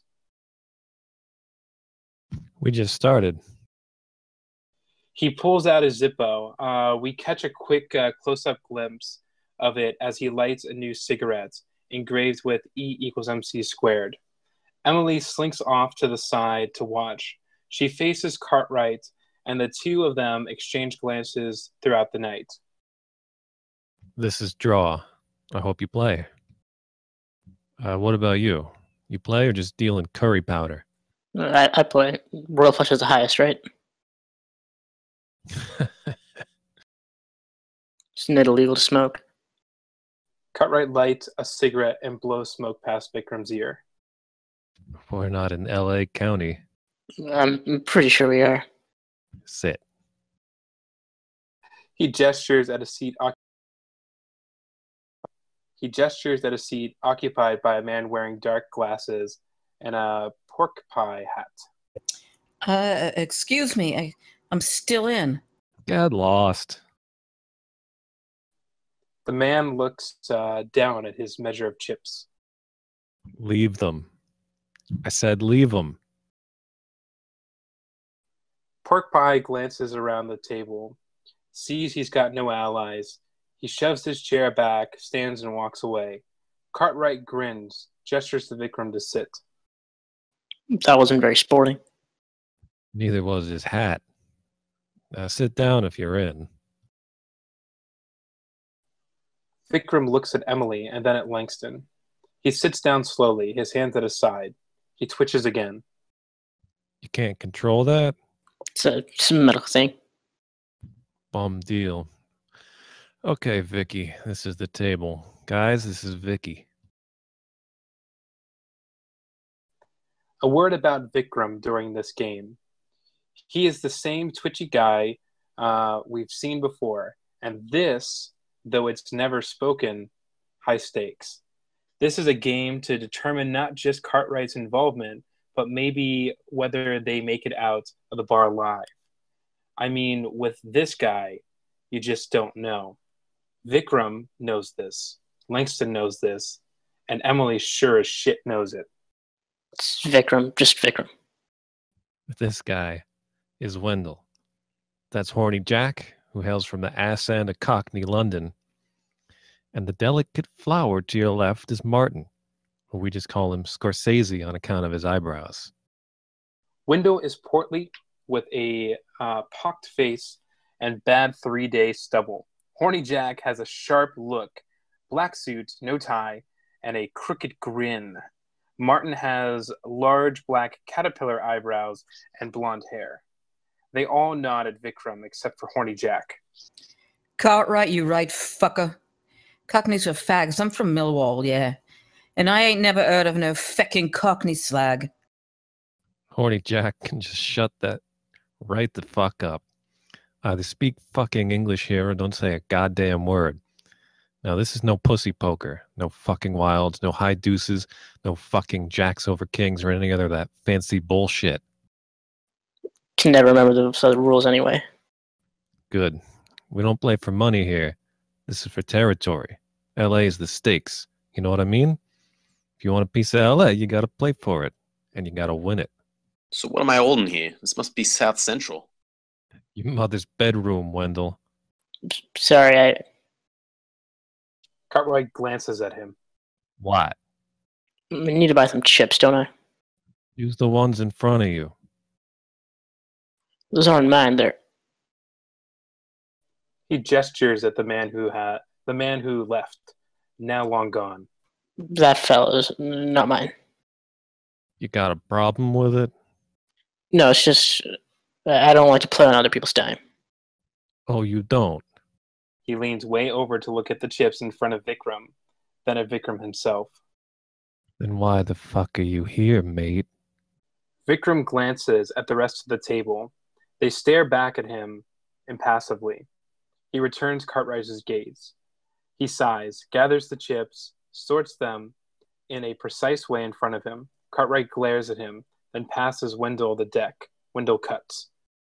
H: We just started.
A: He pulls out his Zippo. Uh, we catch a quick uh, close-up glimpse of it as he lights a new cigarette, engraved with E equals M C squared. Emily slinks off to the side to watch. She faces Cartwright, and the two of them exchange glances throughout the night.
H: This is Draw. I hope you play. Uh, what about you? You play or just deal in curry powder?
I: I, I play. Royal Flush is the highest, right? Isn't it illegal to smoke?
A: Cartwright lights a cigarette and blows smoke past Vikram's ear.
H: We're not in L A County.
I: I'm pretty sure we are.
H: Sit.
A: He gestures at a seat. He gestures at a seat occupied by a man wearing dark glasses and a pork pie hat.
F: Uh, excuse me, I, I'm still in.
H: Get lost.
A: The man looks uh, down at his measure of chips.
H: Leave them. I said leave them.
A: Pork pie glances around the table, sees he's got no allies. He shoves his chair back, stands and walks away. Cartwright grins, gestures to Vikram to sit.
I: That wasn't very sporting.
H: Neither was his hat. Now sit down if you're in.
A: Vikram looks at Emily and then at Langston. He sits down slowly, his hands at his side. He twitches again.
H: You can't control that?
I: It's a, it's a medical thing.
H: Bum deal. Okay, Vicky, this is the table. Guys, this is Vicky.
A: A word about Vikram during this game. He is the same twitchy guy uh, we've seen before, and this, though it's never spoken, high stakes. This is a game to determine not just Cartwright's involvement, but maybe whether they make it out of the bar alive. I mean, with this guy, you just don't know. Vikram knows this, Langston knows this, and Emily sure as shit knows it.
I: It's Vikram, just Vikram.
H: This guy is Wendell. That's Horny Jack, who hails from the ass end of Cockney, London. And the delicate flower to your left is Martin, or we just call him Scorsese on account of his eyebrows.
A: Wendell is portly, with a uh, pocked face and bad three-day stubble. Horny Jack has a sharp look, black suit, no tie, and a crooked grin. Martin has large black caterpillar eyebrows and blonde hair. They all nod at Vikram except for Horny Jack.
F: Cartwright, you right fucker. Cockneys are fags. I'm from Millwall, yeah. And I ain't never heard of no fecking Cockney slag.
H: Horny Jack can just shut that right the fuck up. Either speak fucking English here or don't say a goddamn word. Now, this is no pussy poker, no fucking wilds, no high deuces, no fucking jacks over kings or any other of that fancy bullshit.
I: Can never remember the, the rules anyway.
H: Good. We don't play for money here. This is for territory. L A is the stakes. You know what I mean? If you want a piece of L A, you gotta play for it. And you gotta win it.
E: So what am I holding here? This must be South Central.
H: Your mother's bedroom, Wendell.
I: Sorry, I.
A: Cartwright glances at him.
H: What?
I: I need to buy some chips, don't I?
H: Use the ones in front of you.
I: Those aren't mine. They're.
A: He gestures at the man who had the man who left, now long gone.
I: That fellow's not mine.
H: You got a problem with it?
I: No, it's just I don't like to play on other people's time.
H: Oh, you don't?
A: He leans way over to look at the chips in front of Vikram, then at Vikram himself.
H: Then why the fuck are you here, mate?
A: Vikram glances at the rest of the table. They stare back at him impassively. He returns Cartwright's gaze. He sighs, gathers the chips, sorts them in a precise way in front of him. Cartwright glares at him, then passes Wendell the deck. Wendell cuts.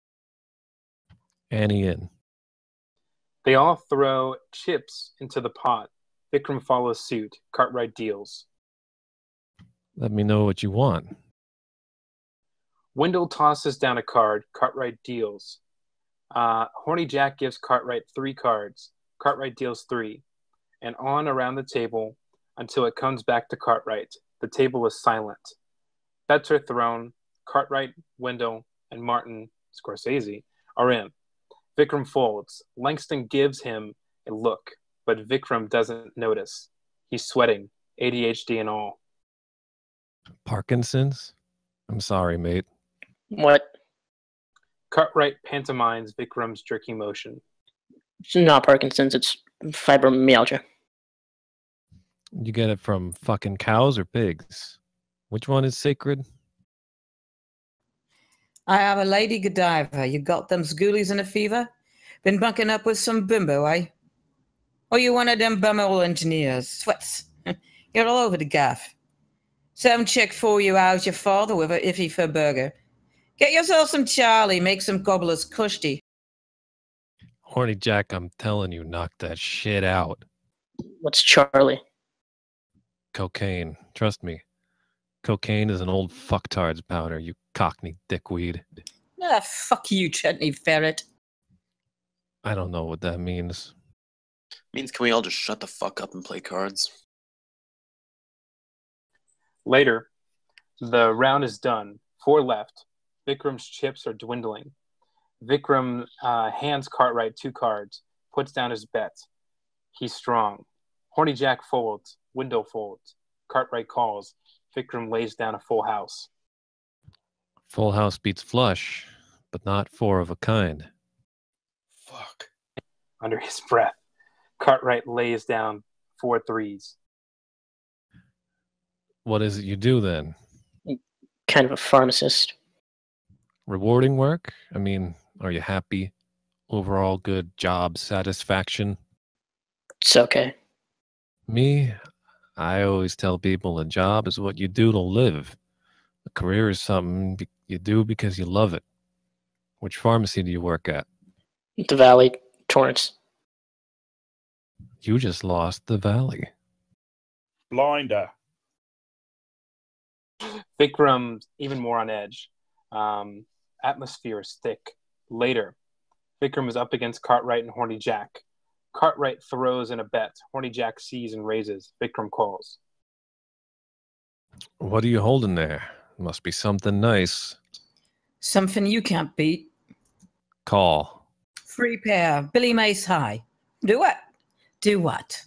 H: Annie in.
A: They all throw chips into the pot. Vikram follows suit. Cartwright deals.
H: Let me know what you want.
A: Wendell tosses down a card. Cartwright deals. Uh, Horny Jack gives Cartwright three cards. Cartwright deals three. And on around the table until it comes back to Cartwright. The table is silent. Bets are thrown. Cartwright, Wendell, and Martin Scorsese are in. Vikram folds. Langston gives him a look, but Vikram doesn't notice. He's sweating, A D H D and all.
H: Parkinson's? I'm sorry, mate.
I: What?
A: Cartwright pantomimes Vikram's jerky motion.
I: It's not Parkinson's, it's fibromyalgia.
H: You get it from fucking cows or pigs? Which one is sacred?
F: I have a lady Godiva. You got them schoolies in a fever? Been bunking up with some bimbo, eh? Or you one of them bumhole engineers? Sweats. You're all over the gaff. Some chick for you out your father with a iffy for burger. Get yourself some Charlie, make some cobblers cushy.
H: Horny Jack, I'm telling you, knock that shit out.
I: What's Charlie?
H: Cocaine. Trust me. Cocaine is an old fucktard's powder, you cockney dickweed.
F: Ah, fuck you, Chetney Ferret.
H: I don't know what that means.
E: Means can we all just shut the fuck up and play cards?
A: Later, the round is done. Four left. Vikram's chips are dwindling. Vikram uh, hands Cartwright two cards, puts down his bet. He's strong. Horny Jack folds. Wendell folds. Cartwright calls. Vikram lays down a full house.
H: Full house beats flush, but not four of a kind.
A: Fuck. Under his breath, Cartwright lays down four threes.
H: What is it you do then?
I: Kind of a pharmacist.
H: Rewarding work? I mean, are you happy? Overall good job satisfaction?
I: It's okay.
H: Me? I always tell people a job is what you do to live. A career is something be- you do because you love it. Which pharmacy do you work at?
I: The Valley, Torrance.
H: You just lost the Valley.
B: Blinder.
A: Vikram, even more on edge. Um, atmosphere is thick. Later, Vikram is up against Cartwright and Horny Jack. Cartwright throws in a bet. Horny Jack sees and raises. Vikram calls.
H: What are you holding there? Must be something nice.
F: Something you can't beat.
H: Call.
F: Free pair. Billy Mace High. Do what? Do what?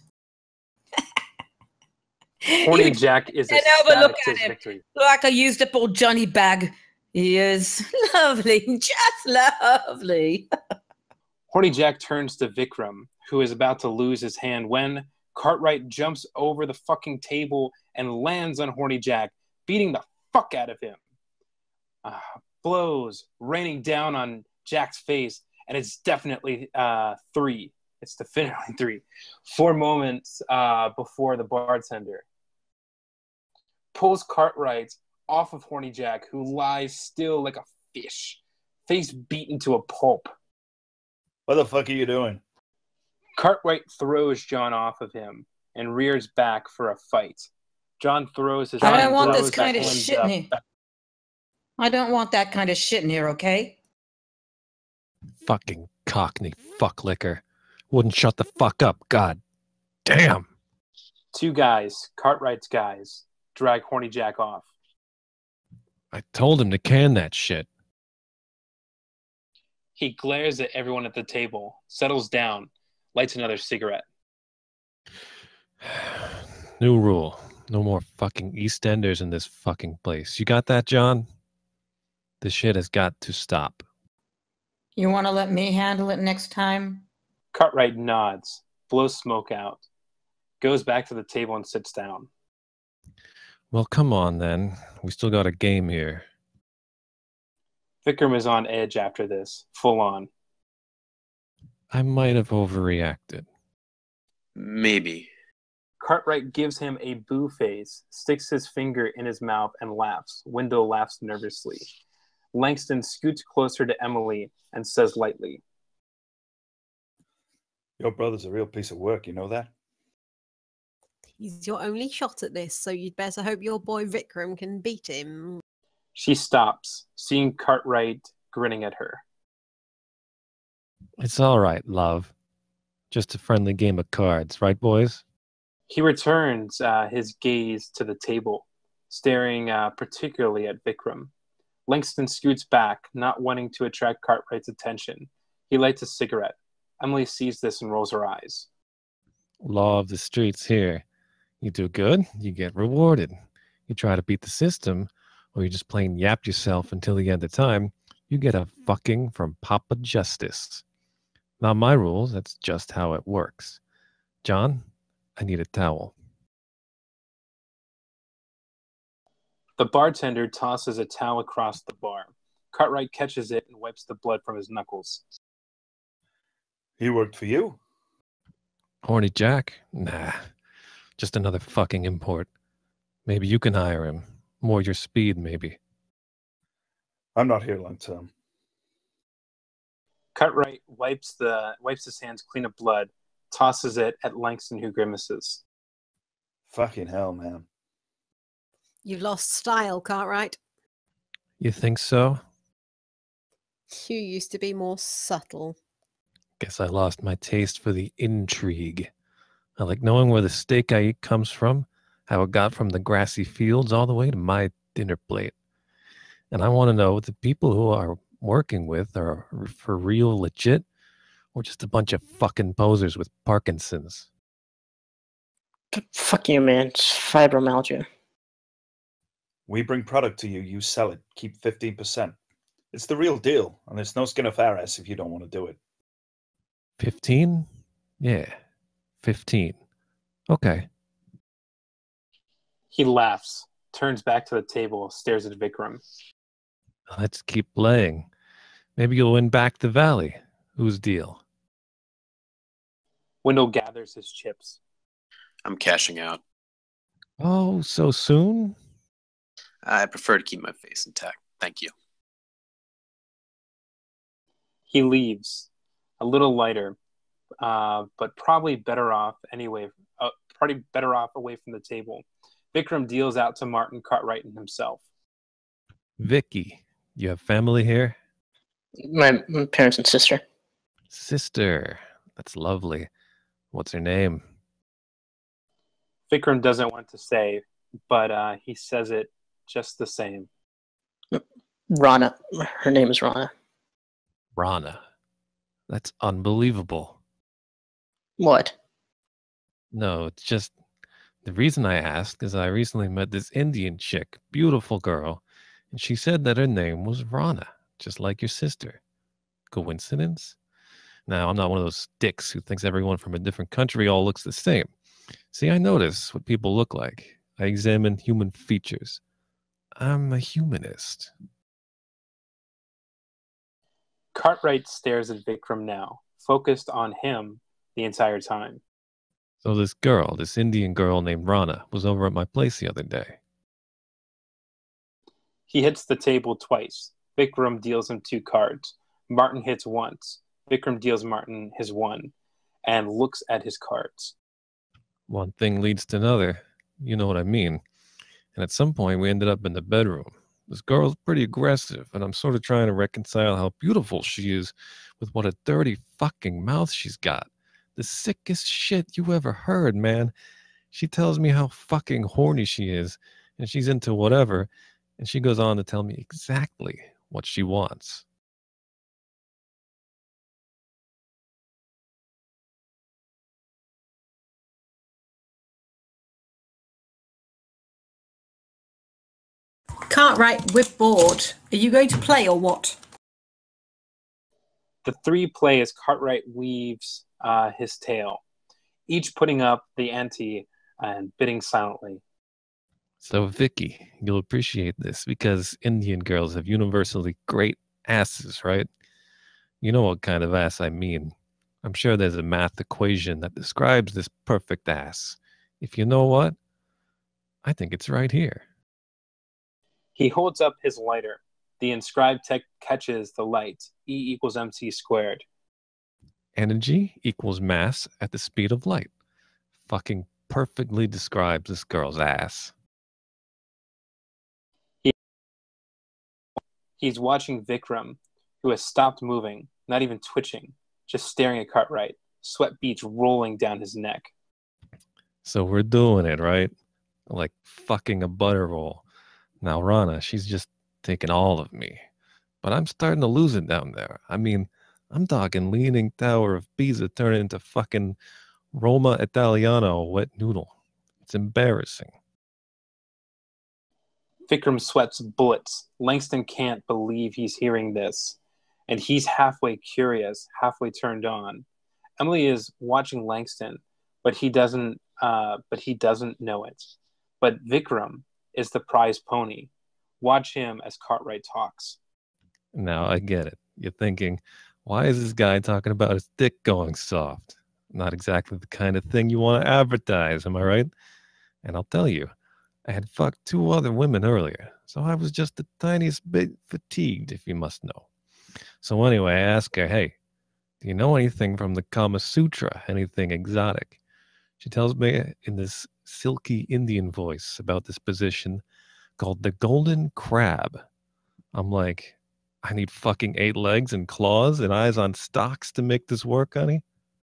A: Horny Jack is
F: And now
A: ecstatic
F: look
A: to
F: at
A: his
F: him.
A: victory.
F: Like a used up old Johnny bag. He is lovely. Just lovely.
A: Horny Jack turns to Vikram, who is about to lose his hand when Cartwright jumps over the fucking table and lands on Horny Jack, beating the fuck out of him. Uh, blows raining down on Jack's face, and it's definitely uh, three. It's definitely three. Four moments uh, before the bartender pulls Cartwright off of Horny Jack, who lies still like a fish, face beaten to a pulp.
B: What the fuck are you doing?
A: Cartwright throws John off of him and rears back for a fight. John throws his.
F: I don't want
A: throws
F: this kind of
A: hands
F: shit in
A: up.
F: here. I don't want that kind of shit in here, okay?
H: Fucking cockney fucklicker. Wouldn't shut the fuck up, god damn.
A: Two guys, Cartwright's guys, drag Horny Jack off.
H: I told him to can that shit.
A: He glares at everyone at the table, settles down, lights another cigarette.
H: New rule. No more fucking EastEnders in this fucking place. You got that, John? This shit has got to stop.
F: You want to let me handle it next time?
A: Cartwright nods, blows smoke out, goes back to the table and sits down.
H: Well, come on then. We still got a game here.
A: Vikram is on edge after this, full on.
H: I might have overreacted.
E: Maybe.
A: Cartwright gives him a boo face, sticks his finger in his mouth, and laughs. Wendell laughs nervously. Langston scoots closer to Emily and says lightly,
B: Your brother's a real piece of work, you know that?
D: He's your only shot at this, so you'd better hope your boy Vikram can beat him.
A: She stops, seeing Cartwright grinning at her.
H: It's all right, love. Just a friendly game of cards, right, boys?
A: He returns uh, his gaze to the table, staring uh, particularly at Vikram. Langston scoots back, not wanting to attract Cartwright's attention. He lights a cigarette. Emily sees this and rolls her eyes.
H: Law of the streets here. You do good, you get rewarded. You try to beat the system, or you just plain yap yourself until the end of time, you get a fucking from Papa Justice. Not my rules, that's just how it works. John, I need a towel.
A: The bartender tosses a towel across the bar. Cartwright catches it and wipes the blood from his knuckles.
B: He worked for you?
H: Horny Jack? Nah. Just another fucking import. Maybe you can hire him. More your speed, maybe.
B: I'm not here long term.
A: Cartwright wipes the wipes his hands clean of blood, tosses it at Langston, who grimaces.
B: Fucking hell, man.
D: You've lost style, Cartwright.
H: You think so?
D: You used to be more subtle.
H: Guess I lost my taste for the intrigue. I like knowing where the steak I eat comes from, how it got from the grassy fields all the way to my dinner plate. And I want to know if the people who are working with are for real legit or just a bunch of fucking posers with Parkinson's.
I: Fuck you, man. It's fibromyalgia.
B: We bring product to you, you sell it. Keep fifteen percent. It's the real deal, and there's no skin off our ass if you don't want to do it.
H: Fifteen? Yeah, fifteen. Okay.
A: He laughs, turns back to the table, stares at Vikram.
H: Let's keep playing. Maybe you'll win back the valley. Whose deal?
A: Wendell gathers his chips.
E: I'm cashing out.
H: Oh, so soon?
E: I prefer to keep my face intact. Thank you.
A: He leaves, a little lighter, uh, but probably better off anyway. Uh, probably better off away from the table. Vikram deals out to Martin, Cartwright, and himself.
H: Vicky, you have family here?
I: My, my parents and sister.
H: Sister. That's lovely. What's her name?
A: Vikram doesn't want to say, but uh, he says it just the same.
I: Rana. Her name is Rana.
H: Rana. That's unbelievable.
I: What?
H: No, it's just the reason I asked is I recently met this Indian chick, beautiful girl, and she said that her name was Rana, just like your sister. Coincidence? Now, I'm not one of those dicks who thinks everyone from a different country all looks the same. See, I notice what people look like. I examine human features. I'm a humanist.
A: Cartwright stares at Vikram now, focused on him the entire time.
H: So this girl, this Indian girl named Rana, was over at my place the other day.
A: He hits the table twice. Vikram deals him two cards. Martin hits once. Vikram deals Martin his one and looks at his cards.
H: One thing leads to another. You know what I mean. And at some point, we ended up in the bedroom. This girl's pretty aggressive, and I'm sort of trying to reconcile how beautiful she is with what a dirty fucking mouth she's got. The sickest shit you ever heard, man. She tells me how fucking horny she is, and she's into whatever, and she goes on to tell me exactly what she wants.
J: Cartwright, we're bored. Are you going to play or what?
A: The three play as Cartwright weaves uh, his tale, each putting up the ante and bidding silently.
H: So, Vicky, you'll appreciate this because Indian girls have universally great asses, right? You know what kind of ass I mean. I'm sure there's a math equation that describes this perfect ass. If you know what, I think it's right here.
A: He holds up his lighter. The inscribed text catches the light. E equals mc squared.
H: Energy equals mass at the speed of light. Fucking perfectly describes this girl's ass.
A: He, he's watching Vikram, who has stopped moving, not even twitching, just staring at Cartwright, sweat beads rolling down his neck.
H: So we're doing it, right? Like fucking a butter roll. Now, Rana, she's just taking all of me. But I'm starting to lose it down there. I mean, I'm talking Leaning Tower of Pisa turning into fucking Roma Italiano wet noodle. It's embarrassing.
A: Vikram sweats bullets. Langston can't believe he's hearing this. And he's halfway curious, halfway turned on. Emily is watching Langston, but he doesn't uh, but he doesn't know it. But Vikram is the prize pony. Watch him as Cartwright talks.
H: Now, I get it. You're thinking, why is this guy talking about his dick going soft? Not exactly the kind of thing you want to advertise, am I right? And I'll tell you, I had fucked two other women earlier, so I was just the tiniest bit fatigued, if you must know. So anyway, I ask her, hey, do you know anything from the Kama Sutra, anything exotic? She tells me in this silky Indian voice about this position called the golden crab. I'm like, I need fucking eight legs and claws and eyes on stalks to make this work, honey?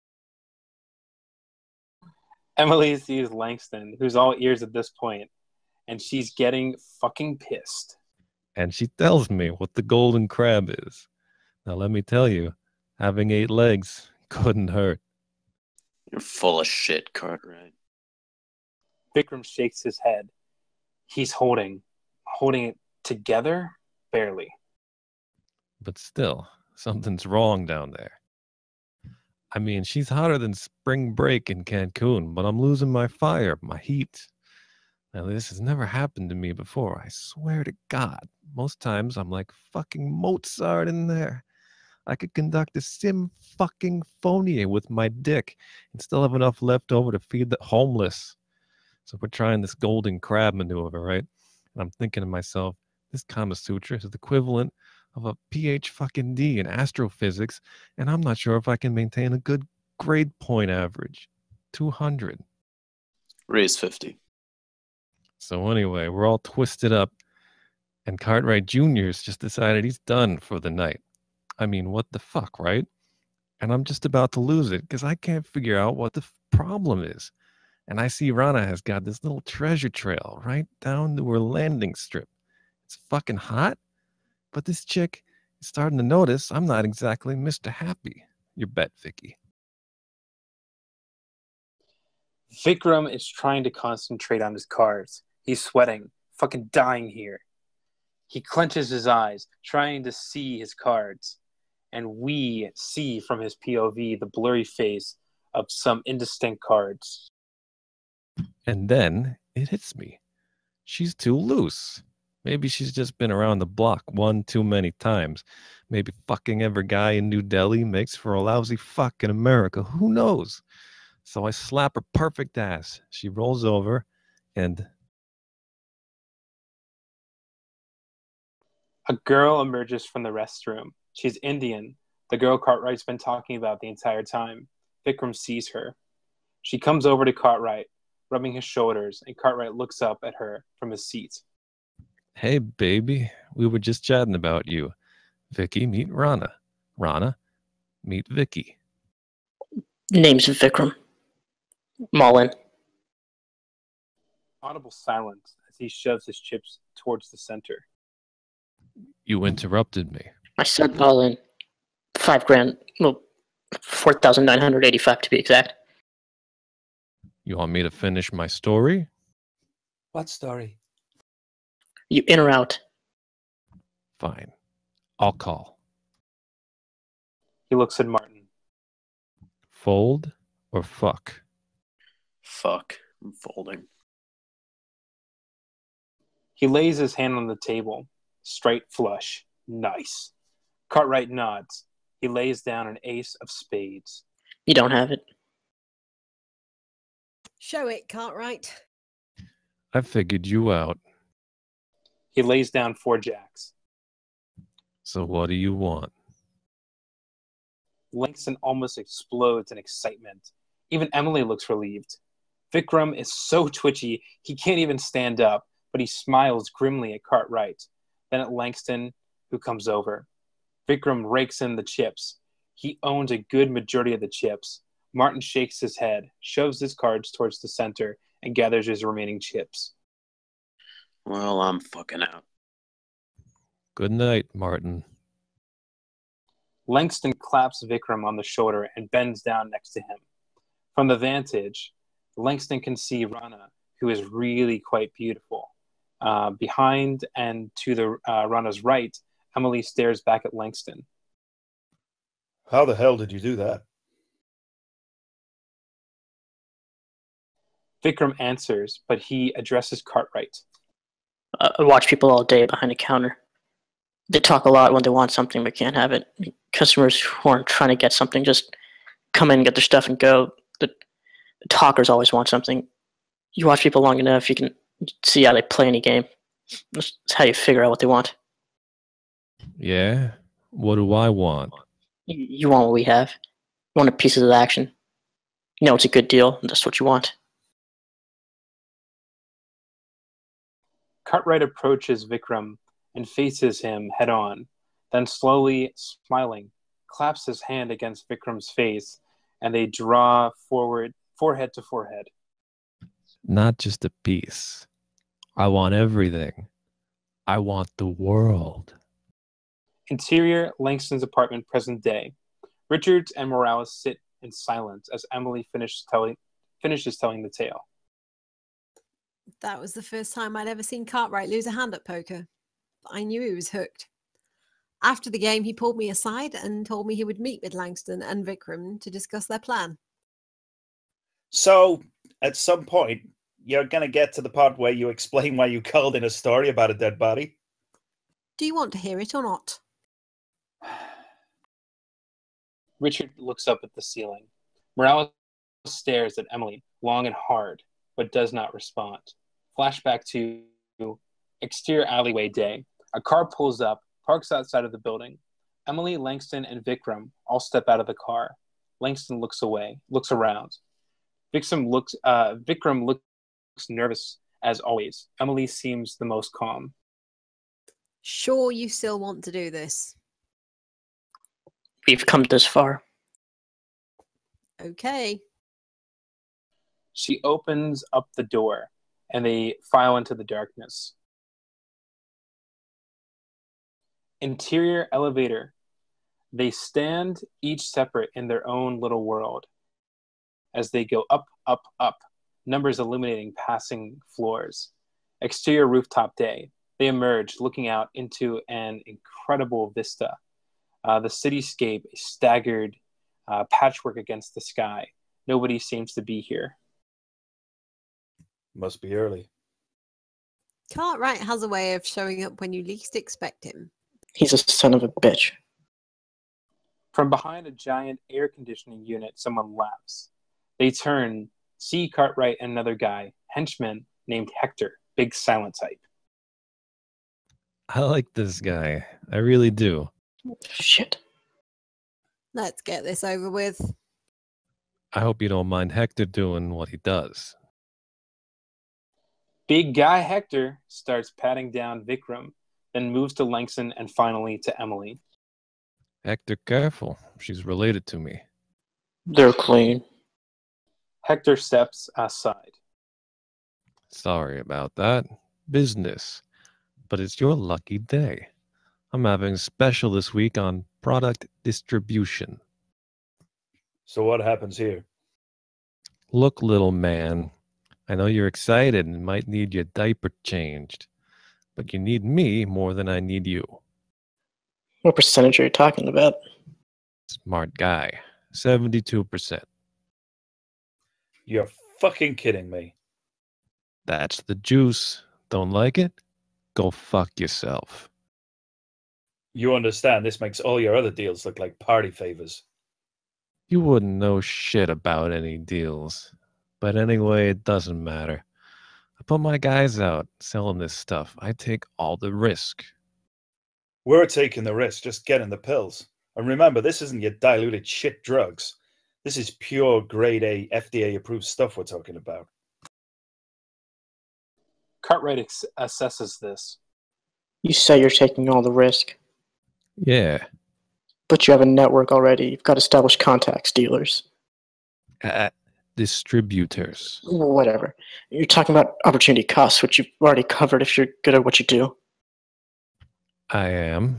A: Emily sees Langston, who's all ears at this point, and she's getting fucking pissed.
H: And she tells me what the golden crab is. Now, let me tell you, having eight legs couldn't hurt.
E: You're full of shit, Cartwright.
A: Vikram shakes his head. He's holding, holding it together, barely.
H: But still, something's wrong down there. I mean, she's hotter than spring break in Cancun, but I'm losing my fire, my heat. Now, this has never happened to me before, I swear to God. Most times, I'm like fucking Mozart in there. I could conduct a symphony with my dick and still have enough left over to feed the homeless. So we're trying this golden crab maneuver, right? And I'm thinking to myself, this Kama Sutra is the equivalent of a P H fucking D in astrophysics, and I'm not sure if I can maintain a good grade point average. two hundred.
E: Raise fifty.
H: So anyway, we're all twisted up, and Cartwright Junior's just decided he's done for the night. I mean, what the fuck, right? And I'm just about to lose it because I can't figure out what the f- problem is. And I see Rana has got this little treasure trail right down to her landing strip. It's fucking hot, but this chick is starting to notice I'm not exactly Mister Happy. You bet, Vicky.
A: Vikram is trying to concentrate on his cards. He's sweating, fucking dying here. He clenches his eyes, trying to see his cards. And we see from his P O V the blurry face of some indistinct cards.
H: And then it hits me. She's too loose. Maybe she's just been around the block one too many times. Maybe fucking every guy in New Delhi makes for a lousy fuck in America. Who knows? So I slap her perfect ass. She rolls over and...
A: A girl emerges from the restroom. She's Indian. the girl Cartwright's been talking about the entire time. Vikram sees her. She comes over to Cartwright, rubbing his shoulders, and Cartwright looks up at her from his seat.
H: Hey, baby, we were just chatting about you. Vicky, meet Rana. Rana, meet Vicky.
I: Name's Vikram. Mullen.
A: Audible silence as he shoves his chips towards the center.
H: You interrupted me.
I: I said Mullen. Five grand. Well, four thousand nine hundred eighty-five to be exact.
H: You want me to finish my story?
B: What story?
I: You in or out?
H: Fine. I'll call.
A: He looks at Martin.
H: Fold or fuck?
E: Fuck. I'm folding.
A: He lays his hand on the table. Straight flush. Nice. Cartwright nods. He lays down an ace of spades.
I: You don't have it.
K: Show it, Cartwright.
H: I figured you out.
A: He lays down four jacks.
H: So what do you want?
A: Langston almost explodes in excitement. Even Emily looks relieved. Vikram is so twitchy, he can't even stand up, but he smiles grimly at Cartwright, then at Langston, who comes over. Vikram rakes in the chips. He owns a good majority of the chips. Martin shakes his head, shoves his cards towards the center, and gathers his remaining chips.
E: Well, I'm fucking out.
H: Good night, Martin.
A: Langston claps Vikram on the shoulder and bends down next to him. From the vantage, Langston can see Rana, who is really quite beautiful. Uh, behind and to the uh, Rana's right, Emily stares back at Langston.
B: How the hell did you do that?
A: Vikram answers, but he addresses Cartwright.
I: Uh, I watch people all day behind a counter. They talk a lot when they want something but can't have it. Customers who aren't trying to get something just come in and get their stuff and go. The, the talkers always want something. You watch people long enough, you can see how they play any game. That's how you figure out what they want.
H: Yeah? What do I want?
I: You, you want what we have. You want a piece of the action. You know it's a good deal, and that's what you want.
A: Cartwright approaches Vikram and faces him head-on, then slowly, smiling, claps his hand against Vikram's face, and they draw forward, forehead to forehead.
H: Not just a piece. I want everything. I want the world.
A: Interior, Langston's apartment, present day. Richards and Morales sit in silence as Emily finishes telling, finishes telling the tale.
K: That was the first time I'd ever seen Cartwright lose a hand at poker. I knew he was hooked. After the game, he pulled me aside and told me he would meet with Langston and Vikram to discuss their plan.
B: So, at some point, you're going to get to the part where you explain why you called in a story about a dead body?
K: Do you want to hear it or not?
A: Richard looks up at the ceiling. Morales stares at Emily long and hard, but does not respond. Flashback to exterior alleyway day. A car pulls up, parks outside of the building. Emily, Langston, and Vikram all step out of the car. Langston looks away, looks around. Vikram looks, uh, Vikram looks nervous as always. Emily seems the most calm.
K: Sure you still want to do this?
I: We've come this far.
K: Okay.
A: She opens up the door, and they file into the darkness. Interior elevator. They stand each separate in their own little world. As they go up, up, up, numbers illuminating passing floors. Exterior rooftop day. They emerge, looking out into an incredible vista. Uh, the cityscape is staggered uh, patchwork against the sky. Nobody seems to be here.
B: Must be early.
K: Cartwright has a way of showing up when you least expect him.
I: He's a son of a bitch.
A: From behind a giant air conditioning unit, someone laughs. They turn, see Cartwright and another guy, henchman named Hector, big silent type.
H: I like this guy. I really do.
I: Shit.
K: Let's get this over with.
H: I hope you don't mind Hector doing what he does.
A: Big guy Hector starts patting down Vikram, then moves to Langston and finally to Emily.
H: Hector, careful. She's related to me.
I: They're clean.
A: Hector steps aside.
H: Sorry about that. Business. But it's your lucky day. I'm having a special this week on product distribution.
B: So what happens here?
H: Look, little man, I know you're excited and might need your diaper changed, but you need me more than I need you.
I: What percentage are you talking about?
H: Smart guy. seventy-two percent.
B: You're fucking kidding me.
H: That's the juice. Don't like it? Go fuck yourself.
B: You understand this makes all your other deals look like party favors.
H: You wouldn't know shit about any deals. But anyway, it doesn't matter. I put my guys out selling this stuff. I take all the risk.
B: We're taking the risk just getting the pills. And remember, this isn't your diluted shit drugs. This is pure grade A, F D A approved stuff we're talking about.
A: Cartwright ex- assesses this.
I: You say you're taking all the risk,
H: Yeah.
I: but you have a network already. You've got established contacts, dealers.
H: Uh, distributors.
I: Whatever. You're talking about opportunity costs, which you've already covered if you're good at what you do.
H: I am.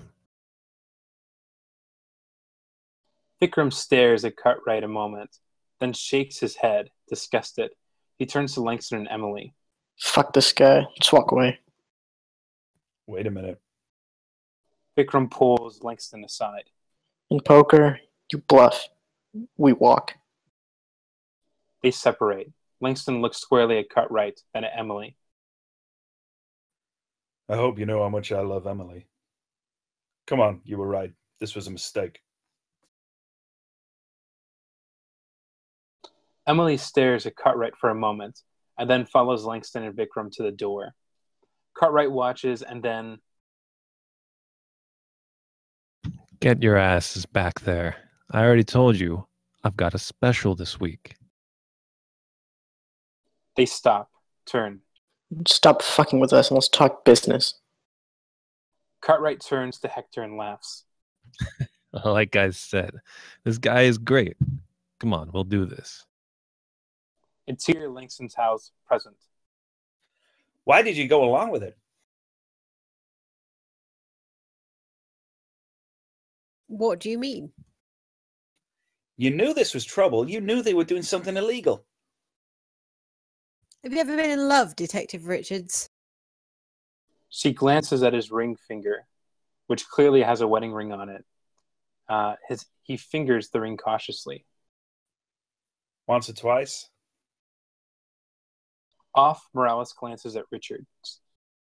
A: Vikram stares at Cartwright a moment, then shakes his head, disgusted. He turns to Langston and Emily.
I: Fuck this guy. Let's walk away.
B: Wait a minute.
A: Vikram pulls Langston aside.
I: In poker, you bluff. We walk.
A: They separate. Langston looks squarely at Cartwright, then at Emily.
B: I hope you know how much I love Emily. Come on, you were right. This was a mistake.
A: Emily stares at Cartwright for a moment, and then follows Langston and Vikram to the door. Cartwright watches, and then...
H: Get your asses back there. I already told you, I've got a special this week.
A: They stop, turn.
I: Stop fucking with us and let's talk business.
A: Cartwright turns to Hector and laughs.
H: Like I said, this guy is great. Come on, we'll do this.
A: Interior Langston's house, present.
B: Why did you go along with it?
K: What do you mean?
B: You knew this was trouble. You knew they were doing something illegal.
K: Have you ever been in love, Detective Richards?
A: She glances at his ring finger, which clearly has a wedding ring on it. Uh, his, he fingers the ring cautiously.
B: Once or twice?
A: Off, Morales glances at Richards.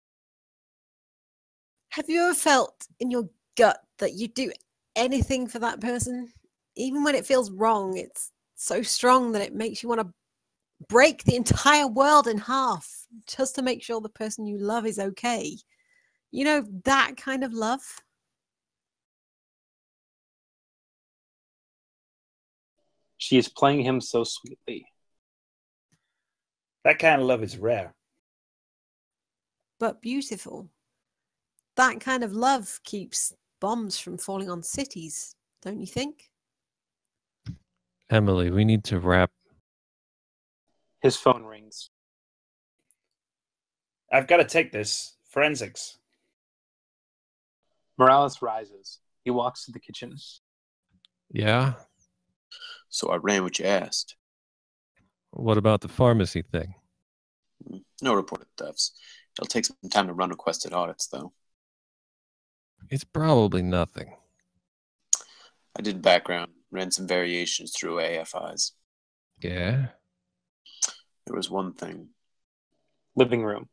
K: Have you ever felt in your gut that you'd do anything for that person? Even when it feels wrong, it's so strong that it makes you want to break the entire world in half just to make sure the person you love is okay. You know, that kind of love.
A: She is playing him so sweetly.
B: That kind of love is rare.
K: But beautiful. That kind of love keeps bombs from falling on cities, don't you think?
H: Emily, we need to wrap.
A: His phone rings.
B: I've got to take this. Forensics.
A: Morales rises. He walks to the kitchen.
H: Yeah?
E: So I ran what you asked.
H: What about the pharmacy thing?
E: No reported thefts. It'll take some time to run requested audits, though.
H: It's probably nothing.
E: I did background, ran some variations through A F Is.
H: Yeah?
E: There was one thing.
A: Living room.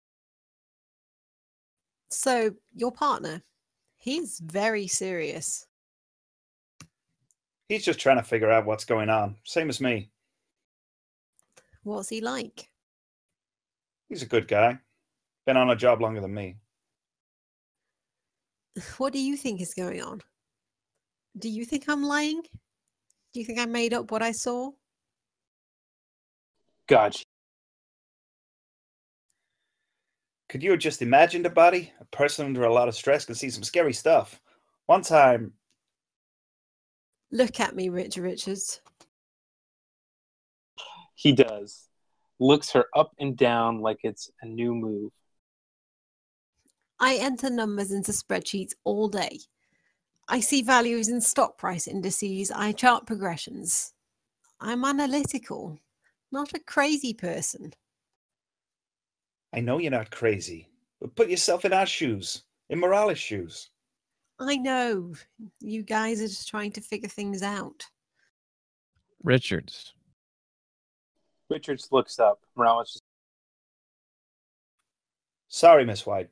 K: So, your partner, he's very serious.
B: He's just trying to figure out what's going on. Same as me.
K: What's he like?
B: He's a good guy. Been on a job longer than me.
K: What do you think is going on? Do you think I'm lying? Do you think I made up what I saw?
A: God,
B: Could you have just imagined a body? A person under a lot of stress can see some scary stuff. One time,
K: Look at me, Richard Richards.
A: he does. Looks her up and down like it's a new move.
K: I enter numbers into spreadsheets all day. I see values in stock price indices. I chart progressions. I'm analytical, not a crazy person.
B: I know you're not crazy, but put yourself in our shoes, in Morales' shoes.
K: I know. You guys are just trying to figure things out.
H: Richards.
A: Richards looks up. Morales just,
B: Sorry, Miss White.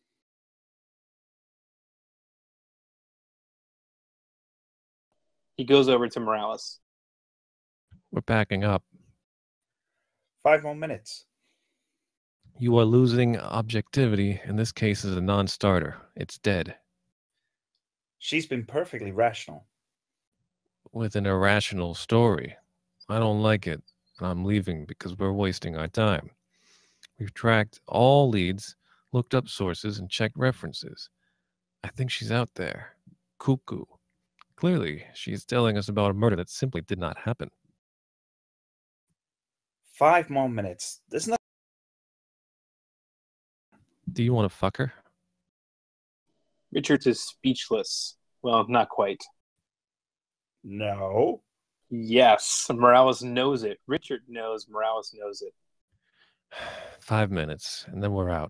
A: he goes over to Morales.
H: We're packing up.
B: Five more minutes.
H: You are losing objectivity. In this case, is a non-starter. It's dead.
B: She's been perfectly rational.
H: With an irrational story. I don't like it, and I'm leaving because we're wasting our time. We've tracked all leads, looked up sources, and checked references. I think she's out there. Cuckoo. Clearly, she's telling us about a murder that simply did not happen.
B: Five more minutes. There's no.
H: Do you want to fuck her?
A: Richards is speechless. Well, not quite.
B: No.
A: Yes, Morales knows it. Richard knows Morales knows it.
H: Five minutes, and then we're out.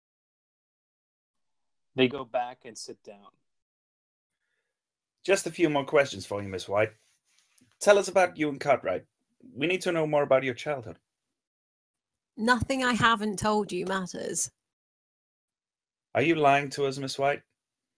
A: They go back and sit down.
B: Just a few more questions for you, Miss White. Tell us about you and Cartwright. We need to know more about your childhood.
K: Nothing I haven't told you matters.
B: Are you lying to us, Miss White?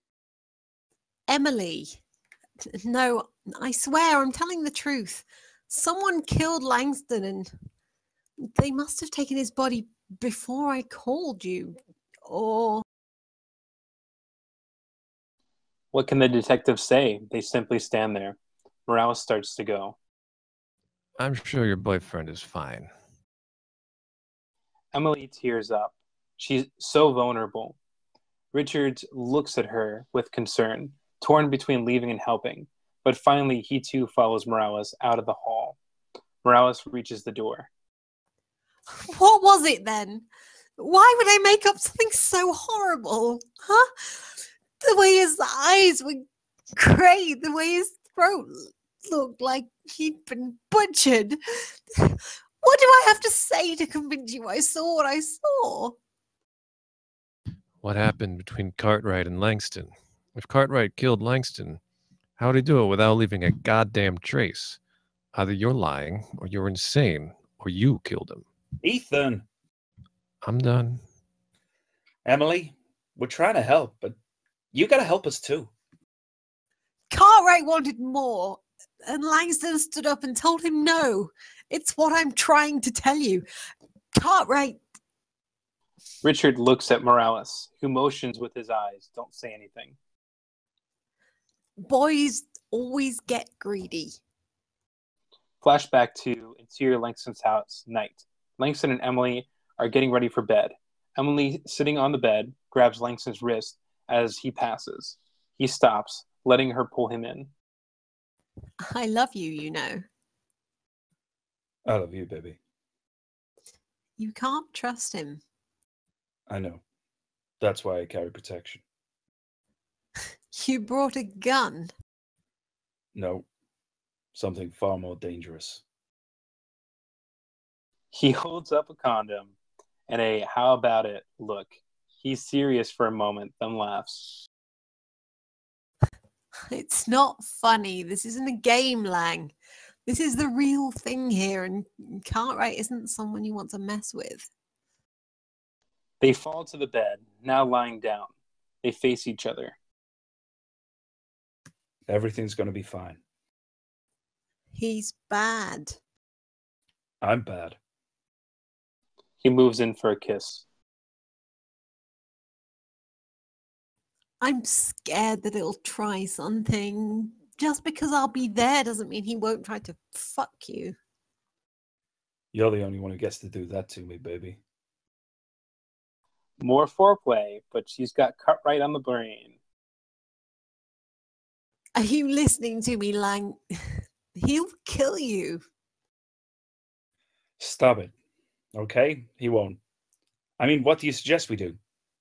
K: Emily. No, I swear I'm telling the truth. Someone killed Langston and they must have taken his body before I called you. Or...
A: What can the detectives say? They simply stand there. Morales starts to go.
H: I'm sure your boyfriend is fine.
A: Emily tears up. She's so vulnerable. Richards looks at her with concern, torn between leaving and helping, but finally he too follows Morales out of the hall. Morales reaches the door.
K: What was it then? Why would I make up something so horrible? Huh? The way his eyes were grey, the way his throat looked like he'd been butchered. What do I have to say to convince you I saw what I saw?
H: What happened between Cartwright and Langston? If Cartwright killed Langston, how'd he do it without leaving a goddamn trace? Either you're lying, or you're insane, or you killed him.
B: Ethan!
H: I'm done.
B: Emily, we're trying to help, but you gotta help us too.
K: Cartwright wanted more, and Langston stood up and told him no. It's what I'm trying to tell you. Cartwright...
A: Richard looks at Morales, who motions with his eyes. Don't say anything.
K: Boys always get greedy.
A: Flashback to interior Langston's house, night. Langston and Emily are getting ready for bed. Emily, sitting on the bed, grabs Langston's wrist as he passes. He stops, letting her pull him in.
K: I love you, you know.
B: I love you, baby.
K: You can't trust him.
B: I know. That's why I carry protection.
K: You brought a gun.
B: No. Something far more dangerous.
A: He holds up a condom and a how about it look. He's serious for a moment, then laughs.
K: It's not funny. This isn't a game, Lang. This is the real thing here, and Cartwright isn't someone you want to mess with.
A: They fall to the bed, now lying down. They face each other.
B: Everything's gonna be fine.
K: He's bad.
B: I'm bad.
A: He moves in for a kiss.
K: I'm scared that it'll try something. Just because I'll be there doesn't mean he won't try to fuck you.
B: You're the only one who gets to do that to me, baby.
A: More foreplay, but she's got cut right on the brain.
K: Are you listening to me, Lang? He'll kill you.
B: Stop it. Okay? He won't. I mean, what do you suggest we do?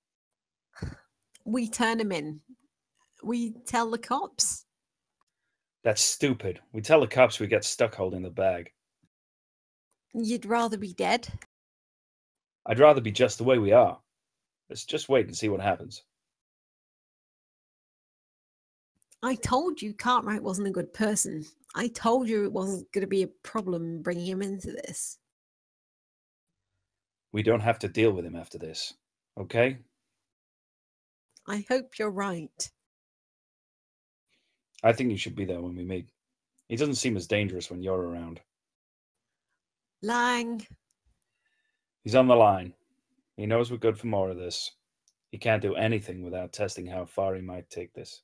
K: We turn him in. We tell the cops.
B: That's stupid. We tell the cops we get stuck holding the bag.
K: You'd rather be dead?
B: I'd rather be just the way we are. Let's just wait and see what happens.
K: I told you Cartwright wasn't a good person. I told you it wasn't going to be a problem bringing him into this.
B: We don't have to deal with him after this, okay?
K: I hope you're right.
B: I think you should be there when we meet. He doesn't seem as dangerous when you're around.
K: Lang.
B: He's on the line. He knows we're good for more of this. He can't do anything without testing how far he might take this.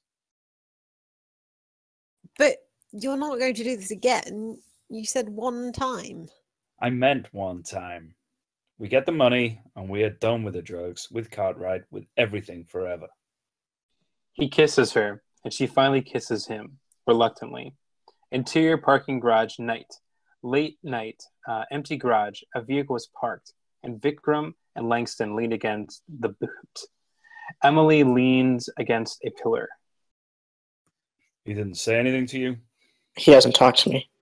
K: But you're not going to do this again. You said one time.
B: I meant one time. We get the money, and we are done with the drugs, with Cartwright, with everything forever.
A: He kisses her, and she finally kisses him, reluctantly. Interior parking garage night. Late night, uh, empty garage. A vehicle is parked, and Vikram and Langston lean against the boot. Emily leans against a pillar.
B: He didn't say anything to you?
I: He hasn't talked to me.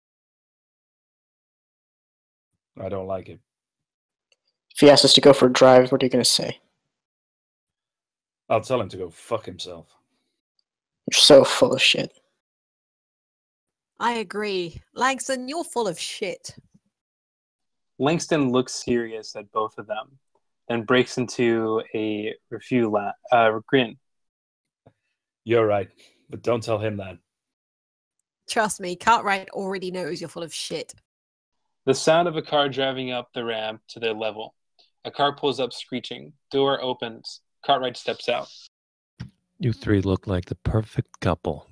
B: I don't like it.
I: If he asks us to go for a drive, what are you going to say?
B: I'll tell him to go fuck himself.
I: You're so full of shit.
K: I agree. Langston, you're full of shit.
A: Langston looks serious at both of them, then breaks into a refuse la- uh, grin.
B: You're right, but don't tell him that.
K: Trust me, Cartwright already knows you're full of shit.
A: The sound of a car driving up the ramp to their level. A car pulls up screeching. Door opens. Cartwright steps out.
H: You three look like the perfect couple.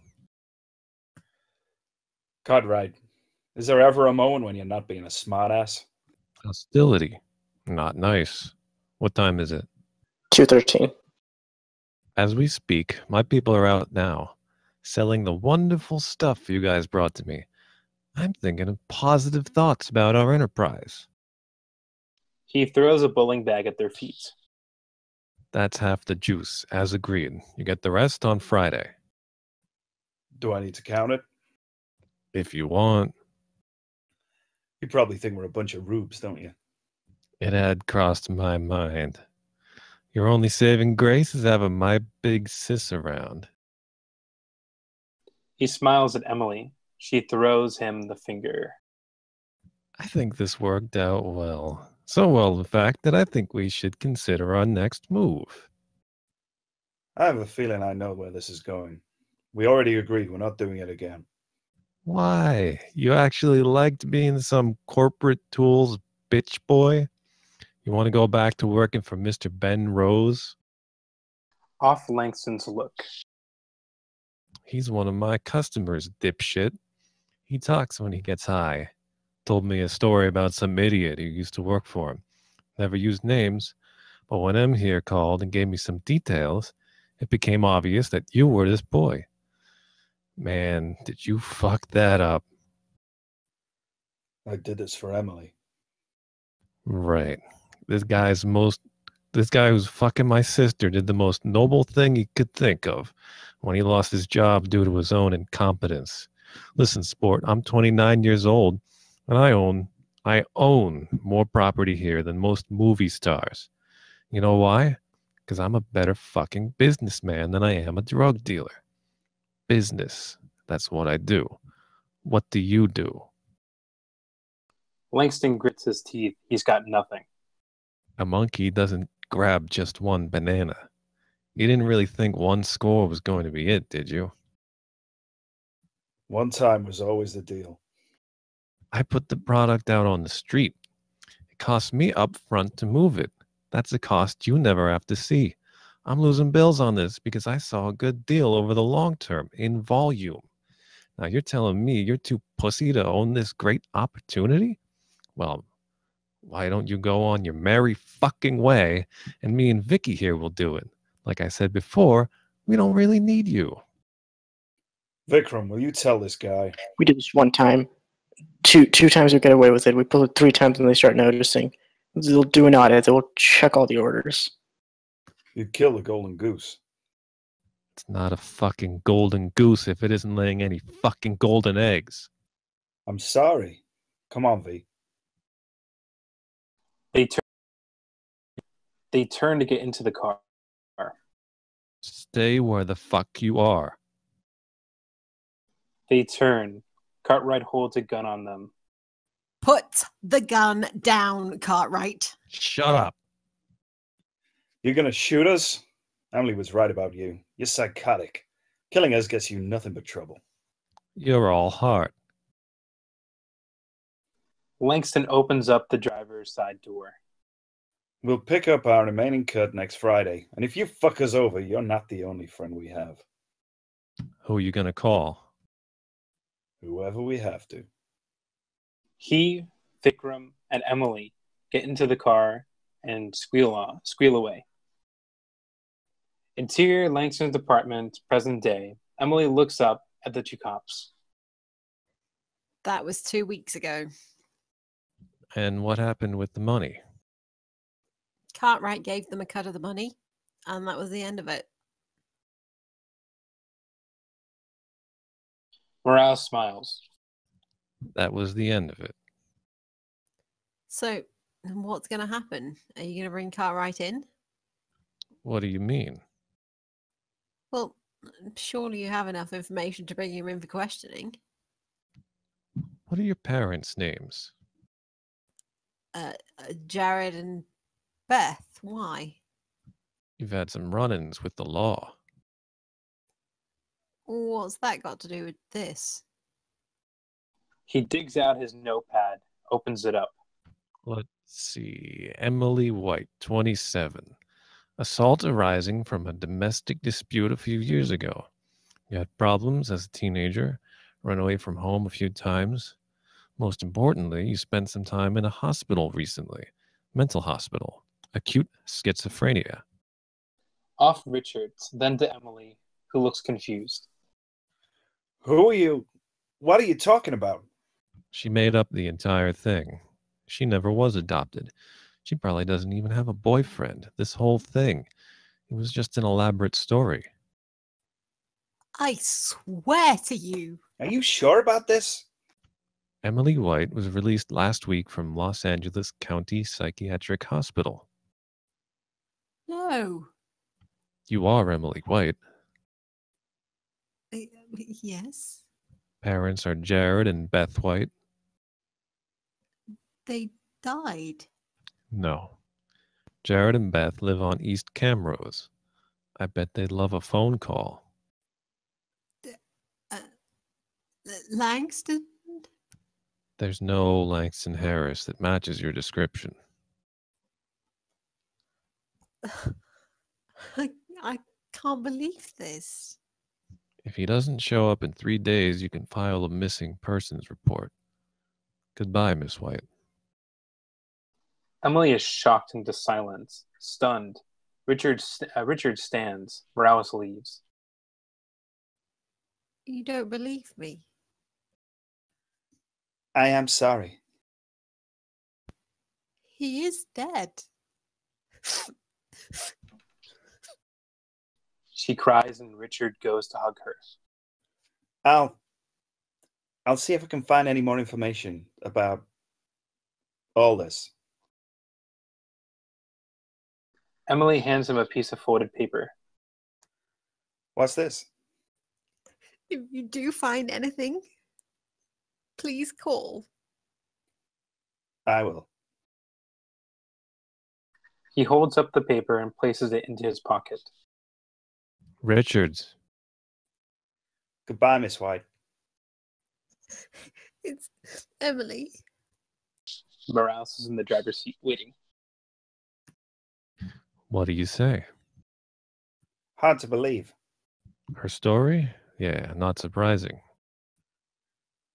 B: Cartwright, is there ever a moment when you're not being a smartass?
H: Hostility. Not nice. What time is it?
I: two thirteen.
H: As we speak, my people are out now, selling the wonderful stuff you guys brought to me. I'm thinking of positive thoughts about our enterprise.
A: He throws a bowling bag at their feet.
H: That's half the juice, as agreed. You get the rest on Friday.
B: Do I need to count it?
H: If you want.
B: You probably think we're a bunch of rubes, don't you?
H: It had crossed my mind. Your only saving grace is having my big sis around.
A: He smiles at Emily. She throws him the finger.
H: I think this worked out well. So well, in fact, that I think we should consider our next move.
B: I have a feeling I know where this is going. We already agreed we're not doing it again.
H: Why? You actually liked being some corporate tools bitch boy? You want to go back to working for Mister Ben Rose?
A: Off Langston's look.
H: He's one of my customers, dipshit. He talks when he gets high. Told me a story about some idiot who used to work for him. Never used names, but when M here called and gave me some details, it became obvious that you were this boy. Man, did you fuck that up.
B: I did this for Emily.
H: Right. This guy's most... This guy who's fucking my sister did the most noble thing he could think of when he lost his job due to his own incompetence. Listen, sport, I'm twenty-nine years old, and I own, I own more property here than most movie stars. You know why? Because I'm a better fucking businessman than I am a drug dealer. Business. That's what I do. What do you do?
A: Langston grits his teeth. He's got nothing.
H: A monkey doesn't grab just one banana. You didn't really think one score was going to be it, did you?
B: One time was always the deal.
H: I put the product out on the street. It cost me up front to move it. That's a cost you never have to see. I'm losing bills on this because I saw a good deal over the long term in volume. Now you're telling me you're too pussy to own this great opportunity? Well, why don't you go on your merry fucking way, and me and Vicky here will do it. Like I said before, we don't really need you.
B: Vikram, will you tell this guy?
I: We did this one time. Two two times we get away with it. We pull it three times and they start noticing. They'll do an audit. They'll check all the orders.
B: You'd kill the golden goose.
H: It's not a fucking golden goose if it isn't laying any fucking golden eggs.
B: I'm sorry. Come on, V.
A: They turn. They turn to get into the car.
H: Stay where the fuck you are.
A: They turn. Cartwright holds a gun on them.
K: Put the gun down, Cartwright.
H: Shut up.
B: You're gonna shoot us? Emily was right about you. You're psychotic. Killing us gets you nothing but trouble.
H: You're all heart.
A: Langston opens up the driver's side door.
B: We'll pick up our remaining cut next Friday, and if you fuck us over, you're not the only friend we have.
H: Who are you gonna call?
B: Whoever we have to.
A: He, Vikram, and Emily get into the car and squeal on, squeal away. Interior Langston's apartment, present day. Emily looks up at the two cops.
K: That was two weeks ago.
H: And what happened with the money?
K: Cartwright gave them a cut of the money, and that was the end of it.
A: Morales smiles.
H: That was the end of it.
K: So, what's going to happen? Are you going to bring Cartwright in?
H: What do you mean?
K: Well, surely you have enough information to bring him in for questioning.
H: What are your parents' names?
K: Uh, uh, Jared and Beth. Why?
H: You've had some run-ins with the law.
K: What's that got to do with this?
A: He digs out his notepad, opens it up.
H: Let's see. Emily White, twenty-seven. Assault arising from a domestic dispute a few years ago. You had problems as a teenager, run away from home a few times. Most importantly, you spent some time in a hospital recently. Mental hospital. Acute schizophrenia.
A: Off Richards, then to Emily, who looks confused.
B: Who are you? What are you talking about?
H: She made up the entire thing. She never was adopted. She probably doesn't even have a boyfriend. This whole thing, it was just an elaborate story.
K: I swear to you.
B: Are you sure about this?
H: Emily White was released last week from Los Angeles County Psychiatric Hospital.
K: No.
H: You are Emily White.
K: Uh, yes.
H: Parents are Jared and Beth White.
K: They died.
H: No. Jared and Beth live on East Camrose. I bet they'd love a phone call.
K: Uh, Langston?
H: There's no Langston Harris that matches your description.
K: I, I can't believe this.
H: If he doesn't show up in three days, you can file a missing persons report. Goodbye, Miss White.
A: Emily is shocked into silence, stunned. Richard, uh, Richard stands. Morales leaves.
K: You don't believe me?
B: I am sorry.
K: He is dead.
A: She cries and Richard goes to hug her.
B: I'll... I'll see if I can find any more information about all this.
A: Emily hands him a piece of folded paper.
B: What's this?
K: If you do find anything, please call.
B: I will.
A: He holds up the paper and places it into his pocket.
H: Richards.
B: Goodbye, Miss White.
K: It's Emily.
A: Morales is in the driver's seat waiting.
H: What do you say?
B: Hard to believe.
H: Her story? Yeah, not surprising.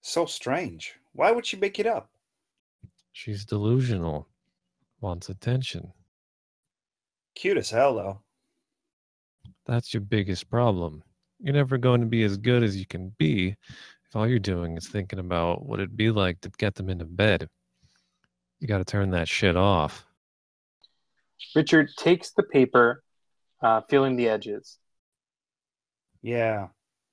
B: So strange. Why would she make it up?
H: She's delusional. Wants attention.
B: Cute as hell, though.
H: That's your biggest problem. You're never going to be as good as you can be if all you're doing is thinking about what it'd be like to get them into bed. You gotta turn that shit off.
A: Richard takes the paper, uh, feeling the edges.
B: Yeah.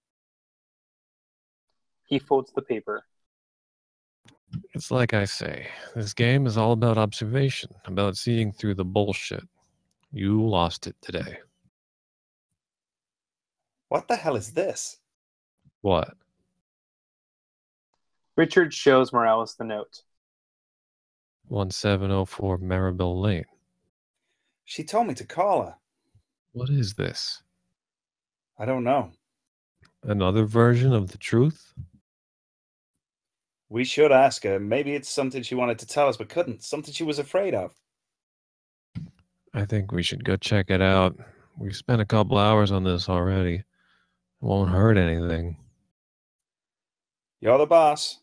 A: He folds the paper.
H: It's like I say, this game is all about observation, about seeing through the bullshit. You lost it today.
B: What the hell is this?
H: What?
A: Richard shows Morales the note.
H: one seven oh four Maribel Lane.
B: She told me to call her.
H: What is this?
B: I don't know.
H: Another version of the truth?
B: We should ask her. Maybe it's something she wanted to tell us but couldn't. Something she was afraid of.
H: I think we should go check it out. We've spent a couple hours on this already. It won't hurt anything.
B: You're the boss.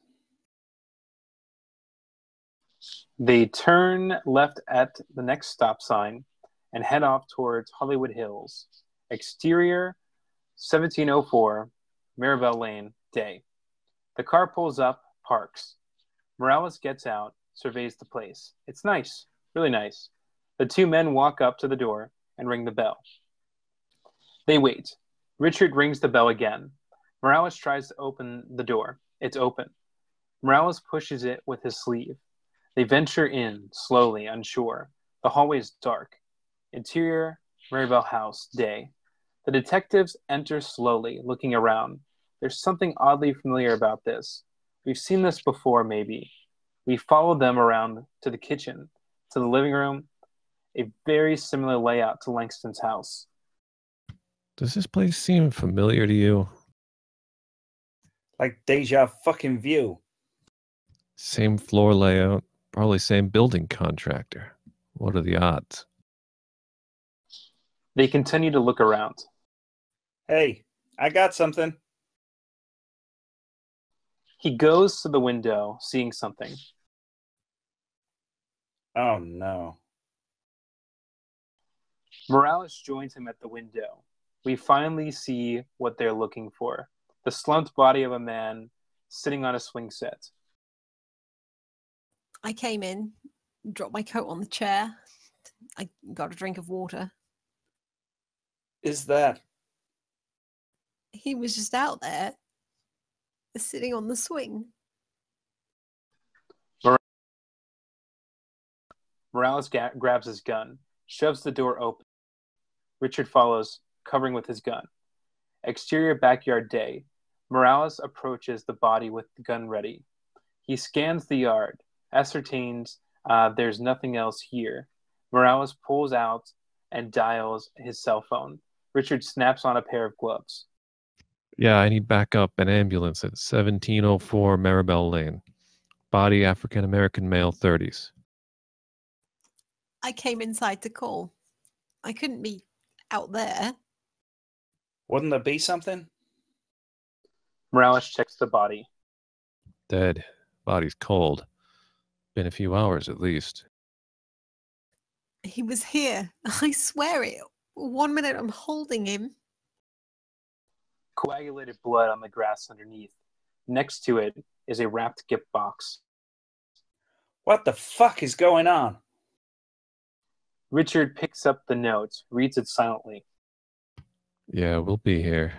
A: They turn left at the next stop sign and head off towards Hollywood Hills. Exterior, seventeen oh four, Maribel Lane, day. The car pulls up, parks. Morales gets out, surveys the place. It's nice, really nice. The two men walk up to the door and ring the bell. They wait. Richard rings the bell again. Morales tries to open the door. It's open. Morales pushes it with his sleeve. They venture in, slowly, unsure. The hallway is dark. Interior, Maribel house, day. The detectives enter slowly, looking around. There's something oddly familiar about this. We've seen this before, maybe. We follow them around to the kitchen, to the living room, a very similar layout to Langston's house.
H: Does this place seem familiar to you?
B: Like deja fucking vu.
H: Same floor layout, probably same building contractor. What are the odds?
A: They continue to look around.
B: Hey, I got something.
A: He goes to the window, seeing something.
B: Oh, no.
A: Morales joins him at the window. We finally see what they're looking for. The slumped body of a man sitting on a swing set.
K: I came in, dropped my coat on the chair. I got a drink of water.
B: Is that?
K: He was just out there, sitting on the swing.
A: Morales ga- grabs his gun, shoves the door open. Richard follows, covering with his gun. Exterior backyard day. Morales approaches the body with the gun ready. He scans the yard, ascertains uh, there's nothing else here. Morales pulls out and dials his cell phone. Richard snaps on a pair of gloves.
H: Yeah, I need backup and ambulance at seventeen oh four Maribel Lane. Body African-American male, thirties.
K: I came inside to call. I couldn't be out there.
B: Wouldn't there be something?
A: Morales checks the body.
H: Dead. Body's cold. Been a few hours at least.
K: He was here. I swear it. One minute I'm holding him.
A: Coagulated blood on the grass underneath. Next to it is a wrapped gift box.
B: What the fuck is going on?
A: Richard picks up the note, reads it silently.
H: Yeah, we'll be here.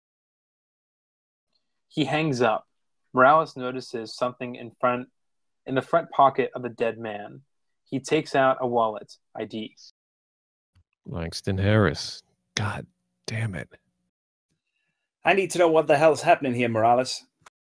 A: He hangs up. Morales notices something in front, in the front pocket of the dead man. He takes out a wallet, I D.
H: Langston Harris. God damn it.
B: I need to know what the hell's happening here, Morales.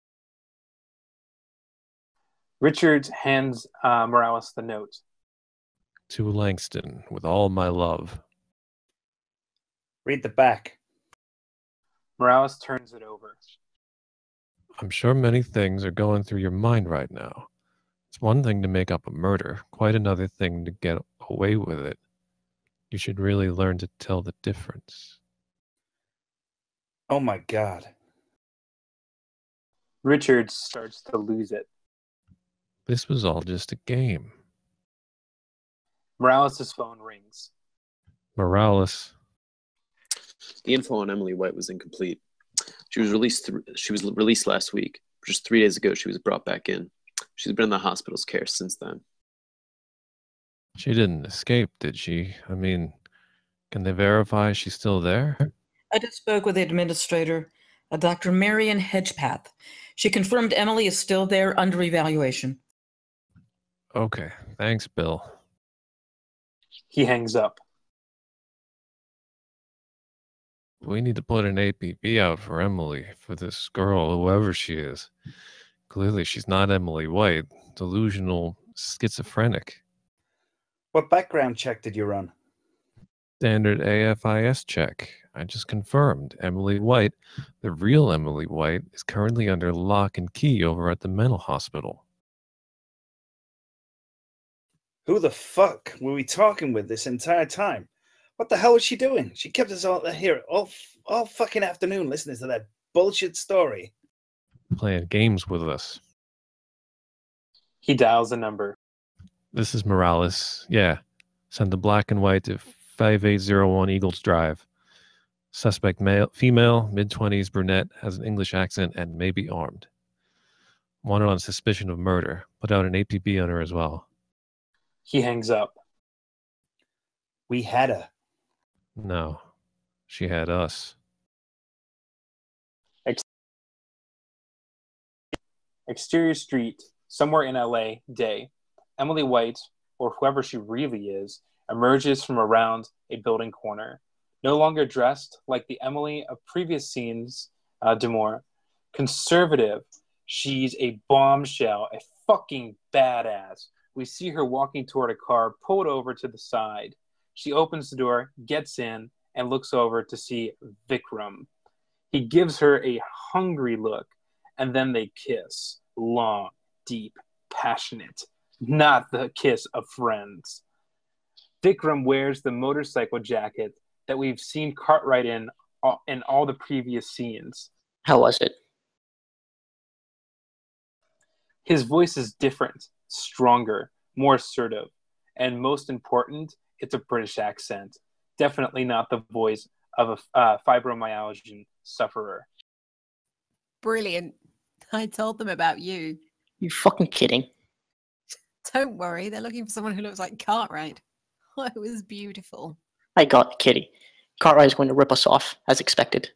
A: Richard hands uh, Morales the note.
H: To Langston, with all my love.
B: Read the back.
A: Morales turns it over.
H: I'm sure many things are going through your mind right now. It's one thing to make up a murder, quite another thing to get away with it. You should really learn to tell the difference.
B: Oh my God.
A: Richard starts to lose it.
H: This was all just a game.
A: Morales' phone rings.
H: Morales.
E: The info on Emily White was incomplete. She was released. Th- she was released last week. Just three days ago, she was brought back in. She's been in the hospital's care since then.
H: She didn't escape, did she? I mean, can they verify she's still there?
F: I just spoke with the administrator, a Doctor Marion Hedgepath. She confirmed Emily is still there under evaluation.
H: Okay, thanks, Bill.
A: He hangs up.
H: We need to put an A P B out for Emily, for this girl, whoever she is. Clearly, she's not Emily White, delusional schizophrenic.
B: What background check did you run?
H: Standard A F I S check. I just confirmed Emily White, the real Emily White, is currently under lock and key over at the mental hospital.
B: Who the fuck were we talking with this entire time? What the hell was she doing? She kept us all here all, all fucking afternoon listening to that bullshit story.
H: Playing games with us.
A: He dials a number.
H: This is Morales. Yeah. Send the black and white to five eight zero one Eagles Drive. Suspect male, female, mid-twenties, brunette, has an English accent, and may be armed. Wanted on suspicion of murder. Put out an A P B on her as well.
A: He hangs up.
B: We had her.
H: No. She had us.
A: Ex- Exterior street, somewhere in L A, day. Emily White, or whoever she really is, emerges from around a building corner. No longer dressed like the Emily of previous scenes, uh, Demore. Conservative. She's a bombshell, a fucking badass. We see her walking toward a car, pulled over to the side. She opens the door, gets in, and looks over to see Vikram. He gives her a hungry look, and then they kiss. Long, deep, passionate. Not the kiss of friends. Vikram wears the motorcycle jacket that we've seen Cartwright in in all the previous scenes.
I: How was it?
A: His voice is different, stronger, more assertive, and most important, it's a British accent. Definitely not the voice of a uh, fibromyalgia sufferer.
K: Brilliant. I told them about you.
I: You fucking kidding?
K: Don't worry, they're looking for someone who looks like Cartwright. Oh, it was beautiful.
I: I got it, Kitty. Cartwright is going to rip us off, as expected.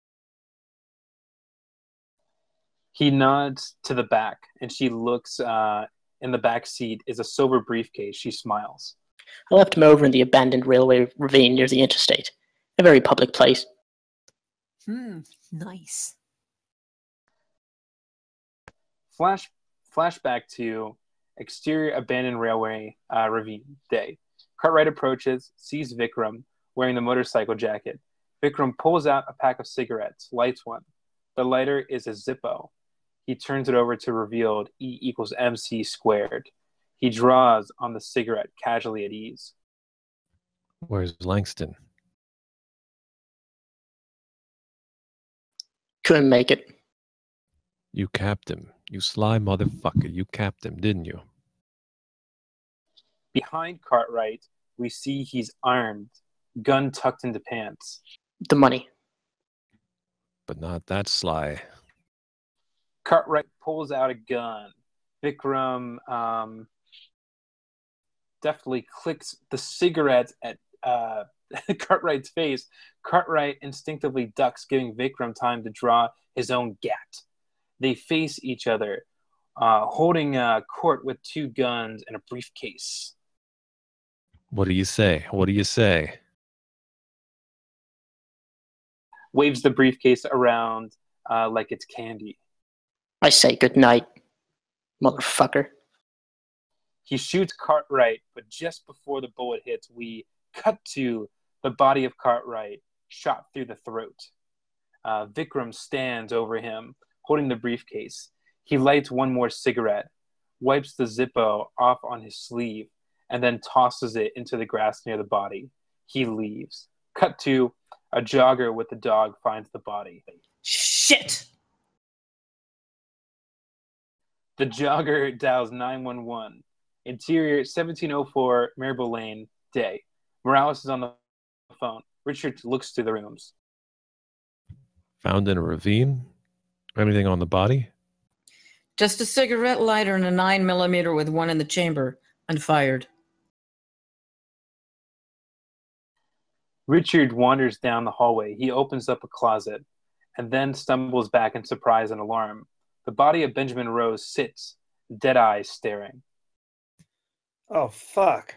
A: He nods to the back, and she looks uh, in the back seat is a silver briefcase. She smiles.
I: I left him over in the abandoned railway ravine near the interstate. A very public place.
K: Hmm, nice.
A: Flash, flashback to exterior abandoned railway uh, ravine day. Cartwright approaches, sees Vikram wearing the motorcycle jacket. Vikram pulls out a pack of cigarettes, lights one. The lighter is a Zippo. He turns it over to revealed E equals M C squared. He draws on the cigarette casually at ease.
H: Where's Langston?
I: Couldn't make it.
H: You capped him. You sly motherfucker. You capped him, didn't you?
A: Behind Cartwright, we see he's armed, gun tucked into pants.
I: The money.
H: But not that sly.
A: Cartwright pulls out a gun. Vikram um, deftly clicks the cigarette at uh, Cartwright's face. Cartwright instinctively ducks, giving Vikram time to draw his own gat. They face each other, uh, holding a court with two guns and a briefcase.
H: What do you say? What do you say?
A: Waves the briefcase around uh, like it's candy.
I: I say good night, motherfucker.
A: He shoots Cartwright, but just before the bullet hits, we cut to the body of Cartwright, shot through the throat. Uh, Vikram stands over him, holding the briefcase. He lights one more cigarette, wipes the Zippo off on his sleeve, and then tosses it into the grass near the body. He leaves. Cut to a jogger with the dog finds the body.
F: Shit!
A: The jogger dials nine one one. Interior seventeen oh four Marble Lane, day. Morales is on the phone. Richard looks through the rooms.
H: Found in a ravine? Anything on the body?
F: Just a cigarette lighter and a nine millimeter with one in the chamber, unfired.
A: Richard wanders down the hallway. He opens up a closet and then stumbles back in surprise and alarm. The body of Benjamin Rose sits, dead eyes staring.
B: Oh, fuck.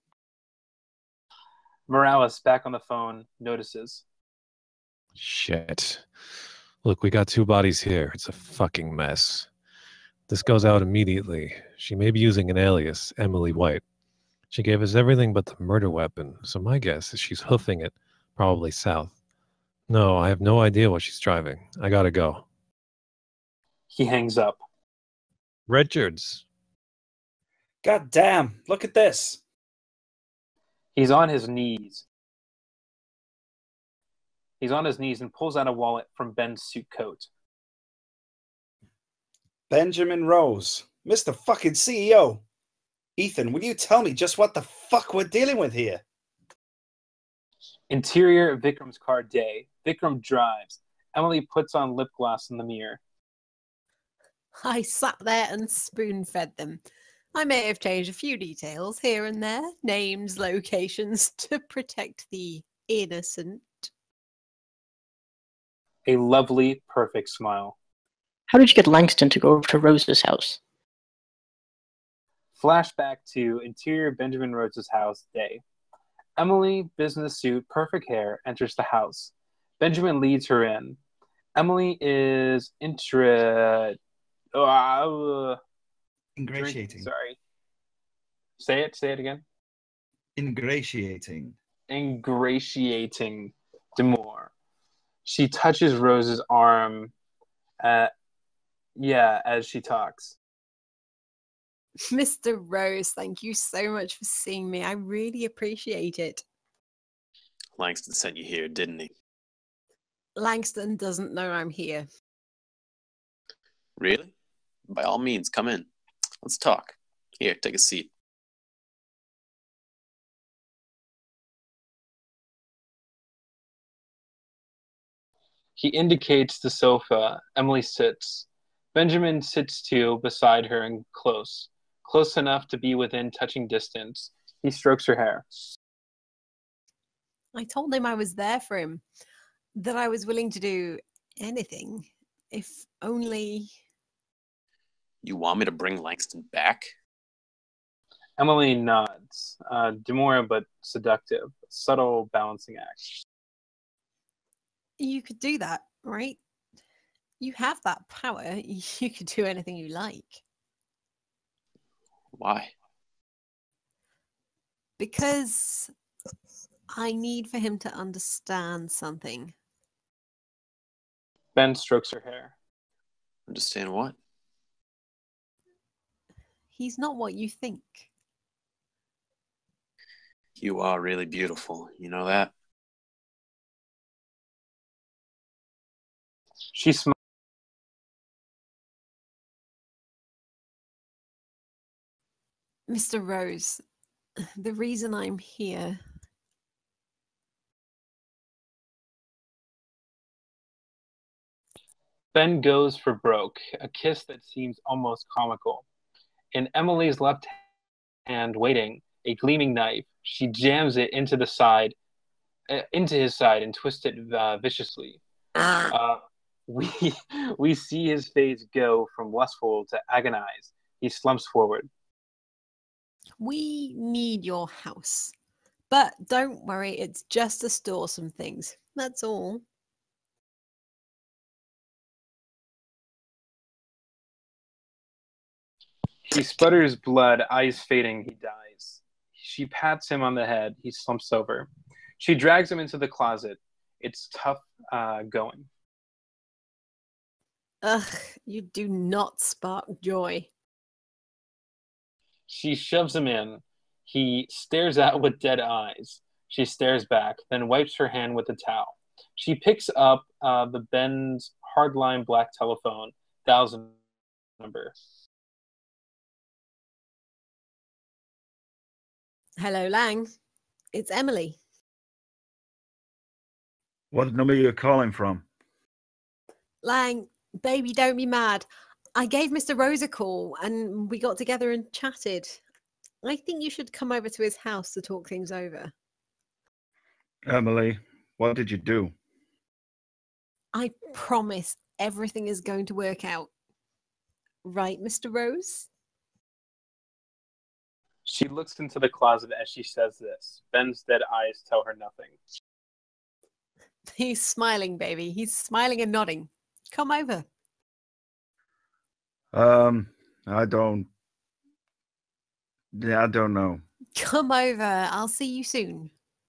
A: Morales, back on the phone, notices.
H: Shit. Look, we got two bodies here. It's a fucking mess. This goes out immediately. She may be using an alias, Emily White. She gave us everything but the murder weapon, so my guess is she's hoofing it, probably south. No, I have no idea what she's driving. I gotta go.
A: He hangs up.
H: Richards.
B: God damn, look at this.
A: He's on his knees. He's on his knees and pulls out a wallet from Ben's suit coat.
B: Benjamin Rose, Mister fucking C E O. Ethan, will you tell me just what the fuck we're dealing with here?
A: Interior Vikram's car, day. Vikram drives. Emily puts on lip gloss in the mirror.
K: I sat there and spoon-fed them. I may have changed a few details here and there, names, locations, to protect the innocent.
A: A lovely, perfect smile.
I: How did you get Langston to go over to Rose's house?
A: Flashback to interior Benjamin Rose's house, day. Emily, business suit, perfect hair, enters the house. Benjamin leads her in. Emily is intra... Uh,
B: Ingratiating.
A: Drink, sorry. Say it. Say it again.
B: Ingratiating.
A: Ingratiating Demore. She touches Rose's arm. Uh, yeah, as she talks.
K: Mister Rose, thank you so much for seeing me. I really appreciate it.
E: Langston sent you here, didn't he?
K: Langston doesn't know I'm here.
E: Really? By all means, come in. Let's talk. Here, take a seat.
A: He indicates the sofa. Emily sits. Benjamin sits too, beside her and close. Close enough to be within touching distance. He strokes her hair.
K: I told him I was there for him, that I was willing to do anything, if only...
E: You want me to bring Langston back?
A: Emily nods. Uh, demure but seductive. Subtle balancing act.
K: You could do that, right? You have that power. You could do anything you like.
E: Why?
K: Because I need for him to understand something.
A: Ben strokes her hair.
E: Understand what?
K: He's not what you think.
E: You are really beautiful. You know that?
A: She smiles.
K: Mister Rose, the reason I'm here...
A: Ben goes for broke, a kiss that seems almost comical. In Emily's left hand, waiting, a gleaming knife. She jams it into the side, uh, into his side, and twists it uh, viciously. Uh, we we see his face go from lustful to agonized. He slumps forward.
K: We need your house. But don't worry, it's just to store some things. That's all.
A: He sputters blood, eyes fading, he dies. She pats him on the head, he slumps over. She drags him into the closet. It's tough uh, going.
K: Ugh, you do not spark joy.
A: She shoves him in. He stares out with dead eyes. She stares back, then wipes her hand with a towel. She picks up uh, the Ben's hardline black telephone, thousand number.
K: Hello, Lang. It's Emily.
B: What number are you calling from?
K: Lang, baby, don't be mad. I gave Mister Rose a call and we got together and chatted. I think you should come over to his house to talk things over.
B: Emily, what did you do?
K: I promise everything is going to work out. Right, Mister Rose?
A: She looks into the closet as she says this. Ben's dead eyes tell her nothing.
K: He's smiling, baby. He's smiling and nodding. Come over.
B: Um, I don't... Yeah, I don't know.
K: Come over. I'll see you soon.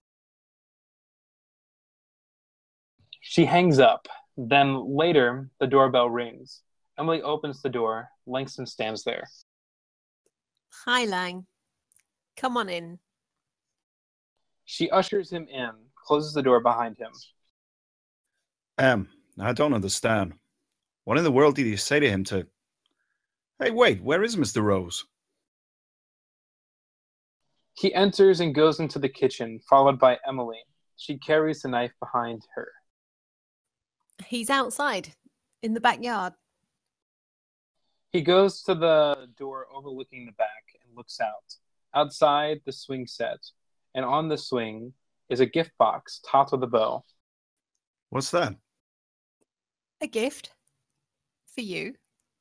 A: She hangs up. Then later, the doorbell rings. Emily opens the door. Langston stands there.
K: Hi, Lang. Come on in.
A: She ushers him in, closes the door behind him.
B: Em, I don't understand. What in the world did you say to him to... Hey, wait, where is Mister Rose?
A: He enters and goes into the kitchen, followed by Emily. She carries the knife behind her.
K: He's outside, in the backyard.
A: He goes to the door overlooking the back and looks out. Outside, the swing set, and on the swing is a gift box topped with a bow.
B: What's that?
K: A gift. For you.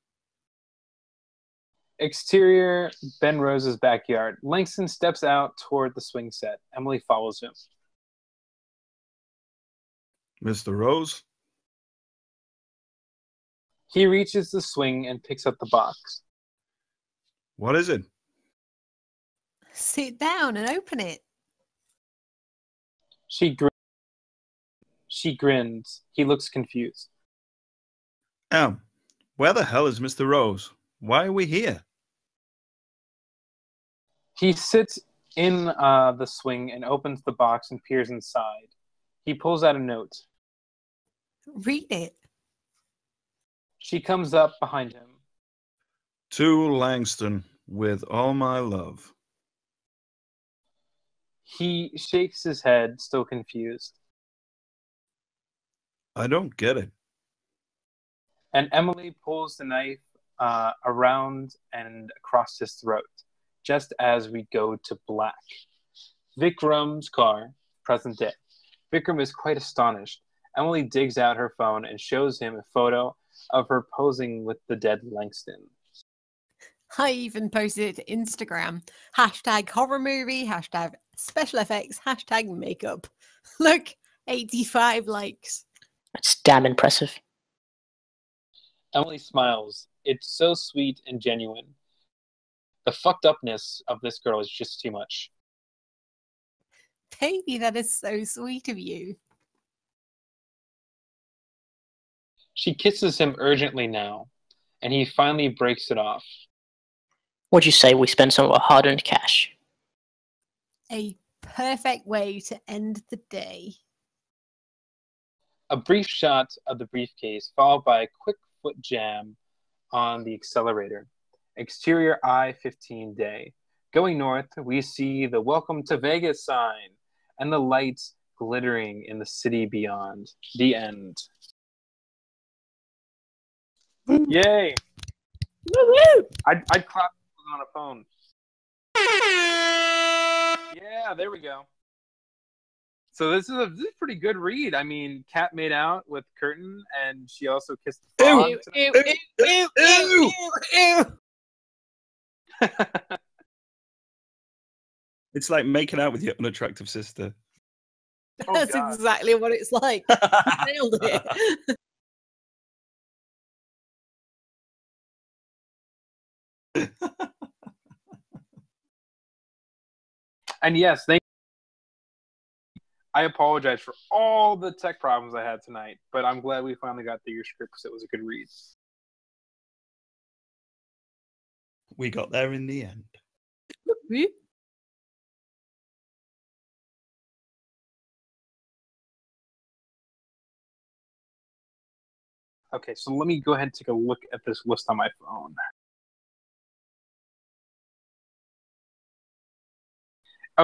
A: Exterior, Ben Rose's backyard. Langston steps out toward the swing set. Emily follows him.
B: Mister Rose?
A: He reaches the swing and picks up the box.
B: What is it?
K: Sit down and open it.
A: She grins. She grins. He looks confused.
B: Em, where the hell is Mister Rose? Why are we here?
A: He sits in uh, the swing and opens the box and peers inside. He pulls out a note.
K: Read it.
A: She comes up behind him.
B: To Langston, with all my love.
A: He shakes his head, still confused.
B: I don't get it.
A: And Emily pulls the knife uh, around and across his throat, just as we go to black. Vikram's car, present day. Vikram is quite astonished. Emily digs out her phone and shows him a photo of her posing with the dead Langston.
K: I even posted it to Instagram. Hashtag horror movie, hashtag special effects, hashtag makeup. Look, eighty-five likes.
I: That's damn impressive.
A: Emily smiles. It's so sweet and genuine. The fucked upness of this girl is just too much.
K: Baby, that is so sweet of you.
A: She kisses him urgently now, and he finally breaks it off.
I: What'd you say we spend some of our hard-earned cash?
K: A perfect way to end the day.
A: A brief shot of the briefcase, followed by a quick foot jam on the accelerator. Exterior I fifteen day. Going north, we see the Welcome to Vegas sign and the lights glittering in the city beyond. The end. Yay! I'd, I'd clap on a phone. Yeah, there we go. So this is a, this is a pretty good read. I mean, Kat made out with Curtin, and she also kissed the frog.
K: Ew, ew, ew, ew, ew, ew, ew.
B: It's like making out with your unattractive sister.
A: Oh,
K: That's
A: God.
K: exactly what it's like. Nailed it.
A: And yes, thank I apologize for all the tech problems I had tonight, but I'm glad we finally got through your script because it was a good read.
B: We got there in the end.
A: Okay, so let me go ahead and take a look at this list on my phone.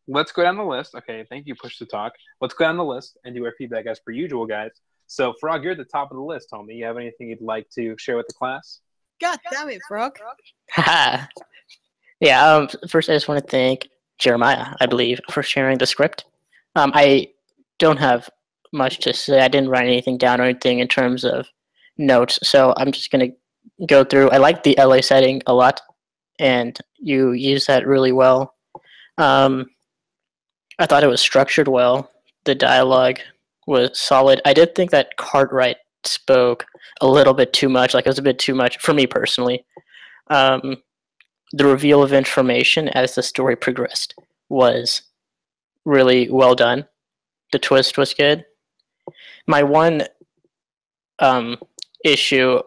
A: let's go down the list. Okay, thank you, Push to Talk. Let's go down the list and do our feedback as per usual, guys. So, Frog, you're at the top of the list, homie. You have anything you'd like to share with the class?
K: God damn it, Frog.
I: Haha. yeah, um, first I just want to thank Jeremiah, I believe, for sharing the script. Um, I don't have much to say. I didn't write anything down or anything in terms of notes, so I'm just going to go through. I like the L A setting a lot, and you use that really well. Um, I thought it was structured well. The dialogue was solid. I did think that Cartwright spoke a little bit too much, like it was a bit too much for me personally. Um, the reveal of information as the story progressed was really well done. The twist was good. My one um, issue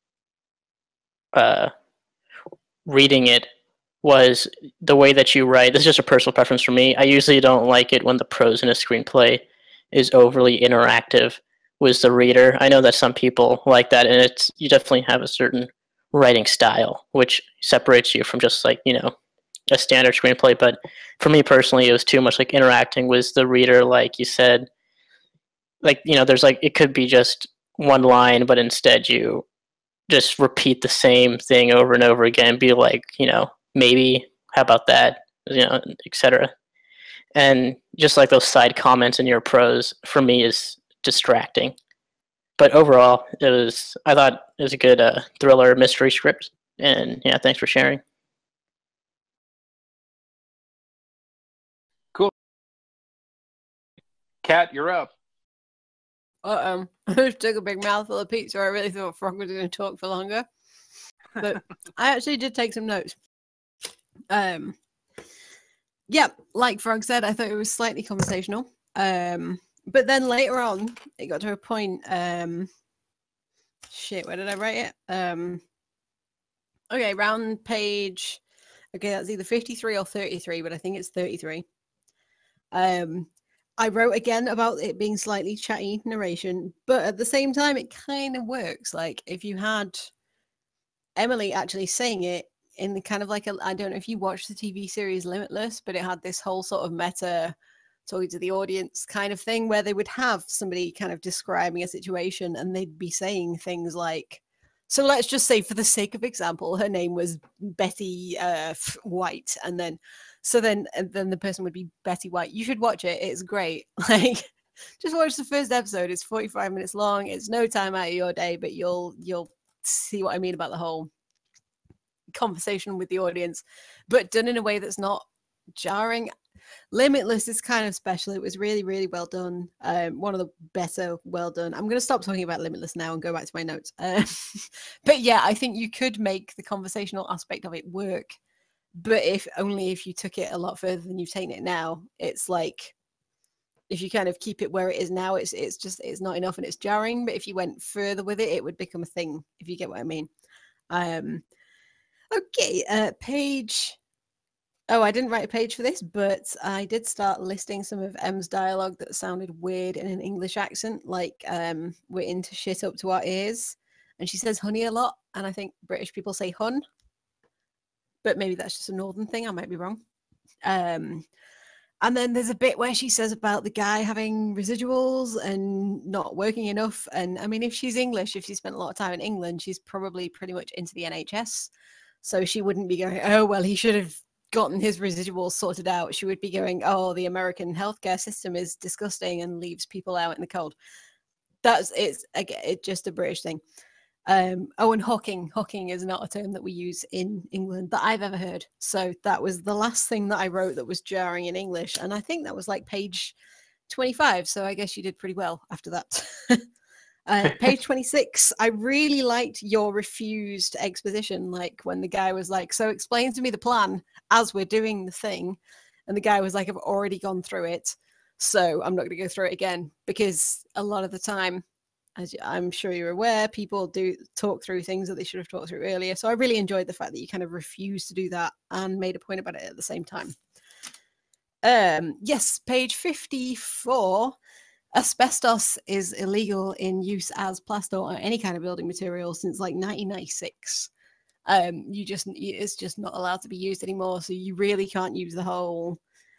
I: uh, reading it was the way that you write. This is just a personal preference for me. I usually don't like it when the prose in a screenplay is overly interactive with the reader. I know that some people like that, and it's you definitely have a certain writing style which separates you from just like, you know, a standard screenplay. But for me personally, it was too much like interacting with the reader, like you said. Like, you know, there's like, it could be just one line, but instead you just repeat the same thing over and over again, be like, you know, maybe, how about that, you know, et cetera. And just like those side comments in your prose, for me, is distracting. But overall, it was, I thought it was a good uh, thriller mystery script. And yeah, thanks for sharing.
A: Cool. Kat, you're up.
K: Uh-oh. I just took a big mouthful of pizza. I really thought Frog was going to talk for longer. But I actually did take some notes. Um, yeah, like Frog said, I thought it was slightly conversational. Um, but then later on, it got to a point. Um, shit, where did I write it? Um, okay, round page. Okay, that's either fifty-three or thirty-three, but I think it's thirty-three. Um, I wrote again about it being slightly chatty narration, but at the same time, it kind of works. Like if you had Emily actually saying it in the kind of like a, I don't know if you watched the T V series Limitless, but it had this whole sort of meta talking to the audience kind of thing where they would have somebody kind of describing a situation and they'd be saying things like, so let's just say for the sake of example, her name was Betty uh, White. And then, so then, and then the person would be Betty White. You should watch it. It's great. Like, just watch the first episode. It's forty-five minutes long. It's no time out of your day, but you'll, you'll see what I mean about the whole conversation with the audience, but done in a way that's not jarring. Limitless is kind of special. It was really, really well done. Um, one of the better well done. I'm going to stop talking about Limitless now and go back to my notes. Uh, but yeah, I think you could make the conversational aspect of it work, but if only if you took it a lot further than you've taken it now. It's like if you kind of keep it where it is now, it's it's just it's not enough and it's jarring. But if you went further with it, it would become a thing. If you get what I mean. Um, okay, uh, page. Oh, I didn't write a page for this, but I did start listing some of M's dialogue that sounded weird in an English accent, like um, we're into shit up to our ears. And she says honey a lot, and I think British people say hun, but maybe that's just a northern thing. I might be wrong. Um, and then there's a bit where she says about the guy having residuals and not working enough. And I mean, if she's English, if she spent a lot of time in England, she's probably pretty much into the N H S. So she wouldn't be going, oh, well, he should have gotten his residuals sorted out. She would be going, oh, the American healthcare system is disgusting and leaves people out in the cold. That's it's again, it's just a British thing. Um, oh, and hawking. Hawking is not a term that we use in England that I've ever heard. So that was the last thing that I wrote that was jarring in English. And I think that was like page twenty-five. So I guess you did pretty well after that. Uh, page twenty-six, I really liked your refused exposition, like when the guy was like, so explain to me the plan as we're doing the thing. And the guy was like, I've already gone through it, so I'm not going to go through it again. Because a lot of the time, as I'm sure you're aware, people do talk through things that they should have talked through earlier. So I really enjoyed the fact that you kind of refused to do that and made a point about it at the same time. Um, yes, page fifty-four. Asbestos is illegal in use as plaster or any kind of building material since like nineteen ninety-six. Um, you just it's just not allowed to be used anymore. So you really can't use the whole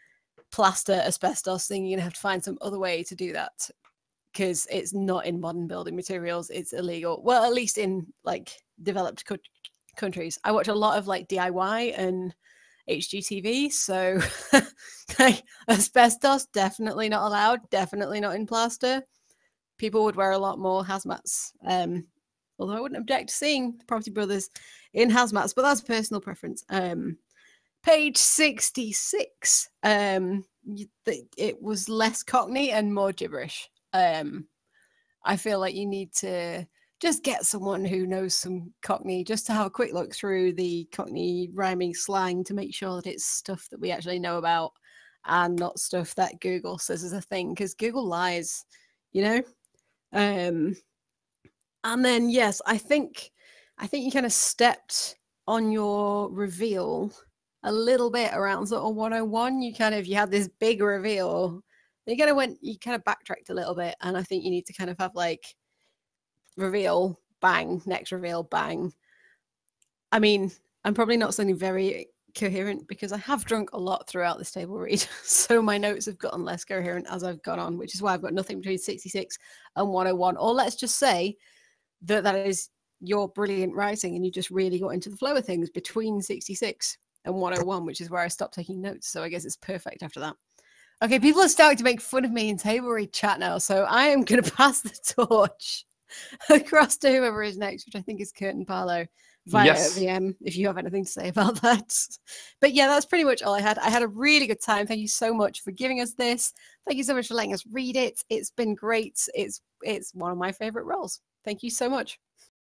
K: plaster asbestos thing, you're gonna have to find some other way to do that because it's not in modern building materials. It's illegal. Well, at least in like developed co- countries. I watch a lot of like D I Y and H G T V, so like asbestos definitely not allowed. Definitely not in plaster. People would wear a lot more hazmats. Um, although I wouldn't object to seeing the Property Brothers in hazmats, but that's personal preference. Um, page sixty-six. Um, it was less Cockney and more gibberish. Um, I feel like you need to just get someone who knows some Cockney just to have a quick look through the Cockney rhyming slang to make sure that it's stuff that we actually know about and not stuff that Google says is a thing, because Google lies, you know? Um, and then, yes, I think, I think you kind of stepped on your reveal a little bit around sort of one oh one. You kind of, you had this big reveal. You kind of went, you kind of backtracked a little bit. And I think you need to kind of have like, reveal, bang, next reveal, bang. I mean, I'm probably not sounding very coherent because I have drunk a lot throughout this table read, so my notes have gotten less coherent as I've gone on, which is why I've got nothing between sixty-six and one oh one. Or let's just say that that is your brilliant writing and you just really got into the flow of things between sixty-six and one oh one, which is where I stopped taking notes, so I guess it's perfect after that. Okay, people are starting to make fun of me in table read chat now, so I am going to pass the torch across to whoever is next, which I think is Curtin Barlow via
A: Yes.
K: V M, if you have anything to say about that. But yeah, that's pretty much all I had. I had a really good time. Thank you so much for giving us this. Thank you so much for letting us read it. It's been great. It's it's one of my favorite roles. Thank you so much.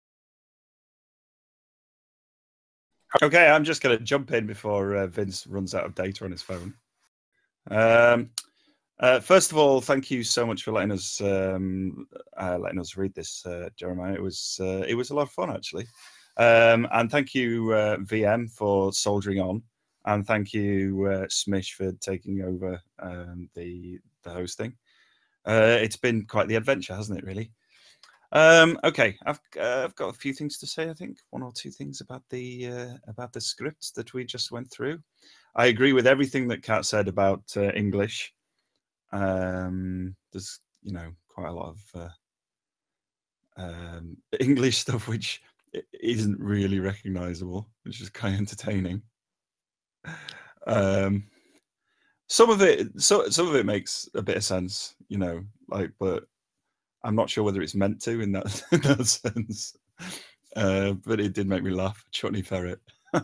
B: Okay, I'm just going to jump in before uh, Vince runs out of data on his phone. Um, uh, first of all, thank you so much for letting us um, uh, letting us read this, uh, Jeremiah. It was uh, it was a lot of fun, actually. Um, and thank you, uh, V M, for soldiering on, and thank you, uh, Smish, for taking over um, the the hosting. Uh, it's been quite the adventure, hasn't it? Really. Um, okay, I've uh, I've got a few things to say. I think one or two things about the uh, about the scripts that we just went through. I agree with everything that Kat said about uh, English. Um, there's you know quite a lot of uh, um, English stuff which isn't really recognizable, which is kind of entertaining. Um, some of it, so some of it makes a bit of sense, you know, like, but I'm not sure whether it's meant to in that, in that sense. Uh, but it did make me laugh. Chutney Ferret.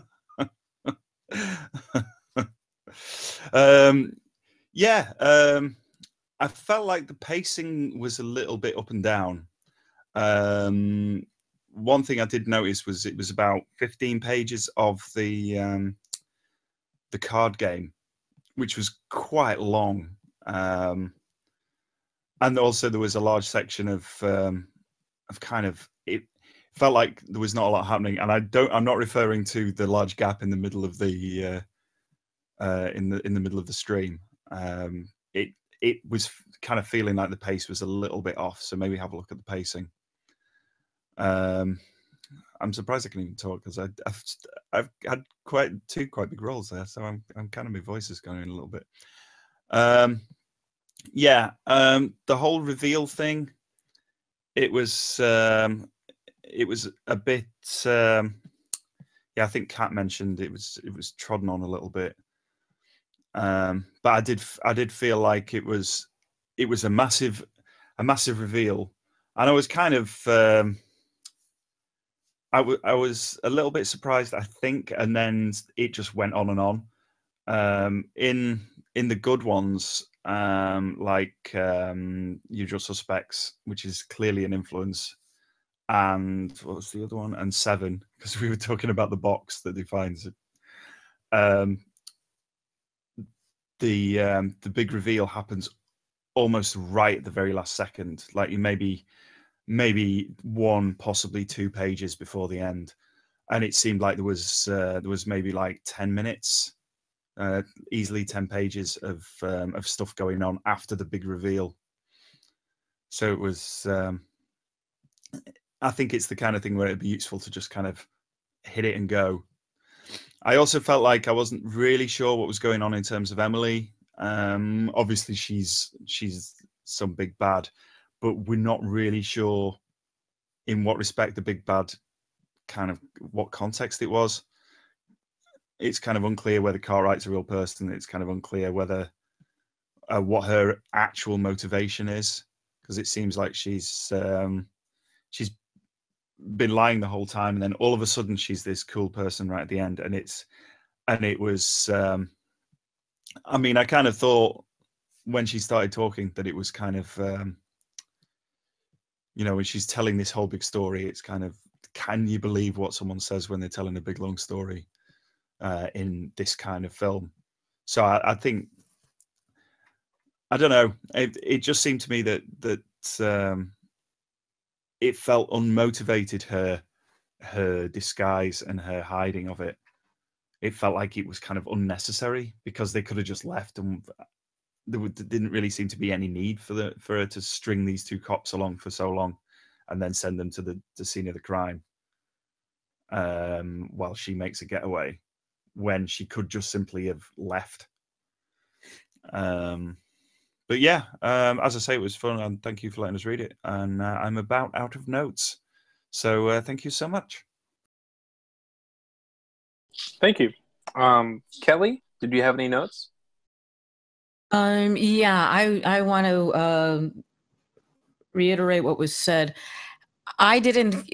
B: um, yeah, um, I felt like the pacing was a little bit up and down. Um, one thing I did notice was it was about fifteen pages of the um, the card game, which was quite long. Um, and also there was a large section of um, of kind of, it felt like there was not a lot happening. And I don't, I'm not referring to the large gap in the middle of the uh, uh, in the in the middle of the stream. Um, it it was kind of feeling like the pace was a little bit off. So maybe have a look at the pacing. Um, I'm surprised I can even talk because I've I've had quite two quite big roles there, so I'm I'm kind of, my voice is going in a little bit. Um, yeah, um, the whole reveal thing, it was um, it was a bit. Um, yeah, I think Kat mentioned it was it was trodden on a little bit, um, but I did I did feel like it was it was a massive a massive reveal, and I was kind of. Um, I, w I was a little bit surprised, I think, and then it just went on and on. Um, in in the good ones, um, like um, Usual Suspects, which is clearly an influence, and what was the other one? And Seven, because we were talking about the box that defines it. Um, the um, the big reveal happens almost right at the very last second. Like you maybe. maybe one, possibly two pages before the end, and it seemed like there was uh, there was maybe like ten minutes, uh, easily ten pages of um, of stuff going on after the big reveal. So it was. Um, I think it's the kind of thing where it'd be useful to just kind of hit it and go. I also felt like I wasn't really sure what was going on in terms of Emily. Um, obviously, she's she's some big bad, but we're not really sure in what respect the big bad, kind of what context it was. It's kind of unclear whether Cartwright's a real person. It's kind of unclear whether uh, what her actual motivation is, because it seems like she's um, she's been lying the whole time, and then all of a sudden she's this cool person right at the end, and it's and it was. Um, I mean, I kind of thought when she started talking that it was kind of, um, you know, when she's telling this whole big story, it's kind of, can you believe what someone says when they're telling a big long story uh, in this kind of film? So I, I think, I don't know, it, it just seemed to me that that um, it felt unmotivated, her her disguise and her hiding of it. It felt like it was kind of unnecessary because they could have just left, and there didn't really seem to be any need for the for her to string these two cops along for so long, and then send them to the, the scene of the crime um, while she makes a getaway, when she could just simply have left. Um, but yeah, um, as I say, it was fun, and thank you for letting us read it. And uh, I'm about out of notes, so uh, thank you so much.
A: Thank you. Um, Kelly, did you have any notes?
F: Um, yeah, I, I want to uh, reiterate what was said. I didn't,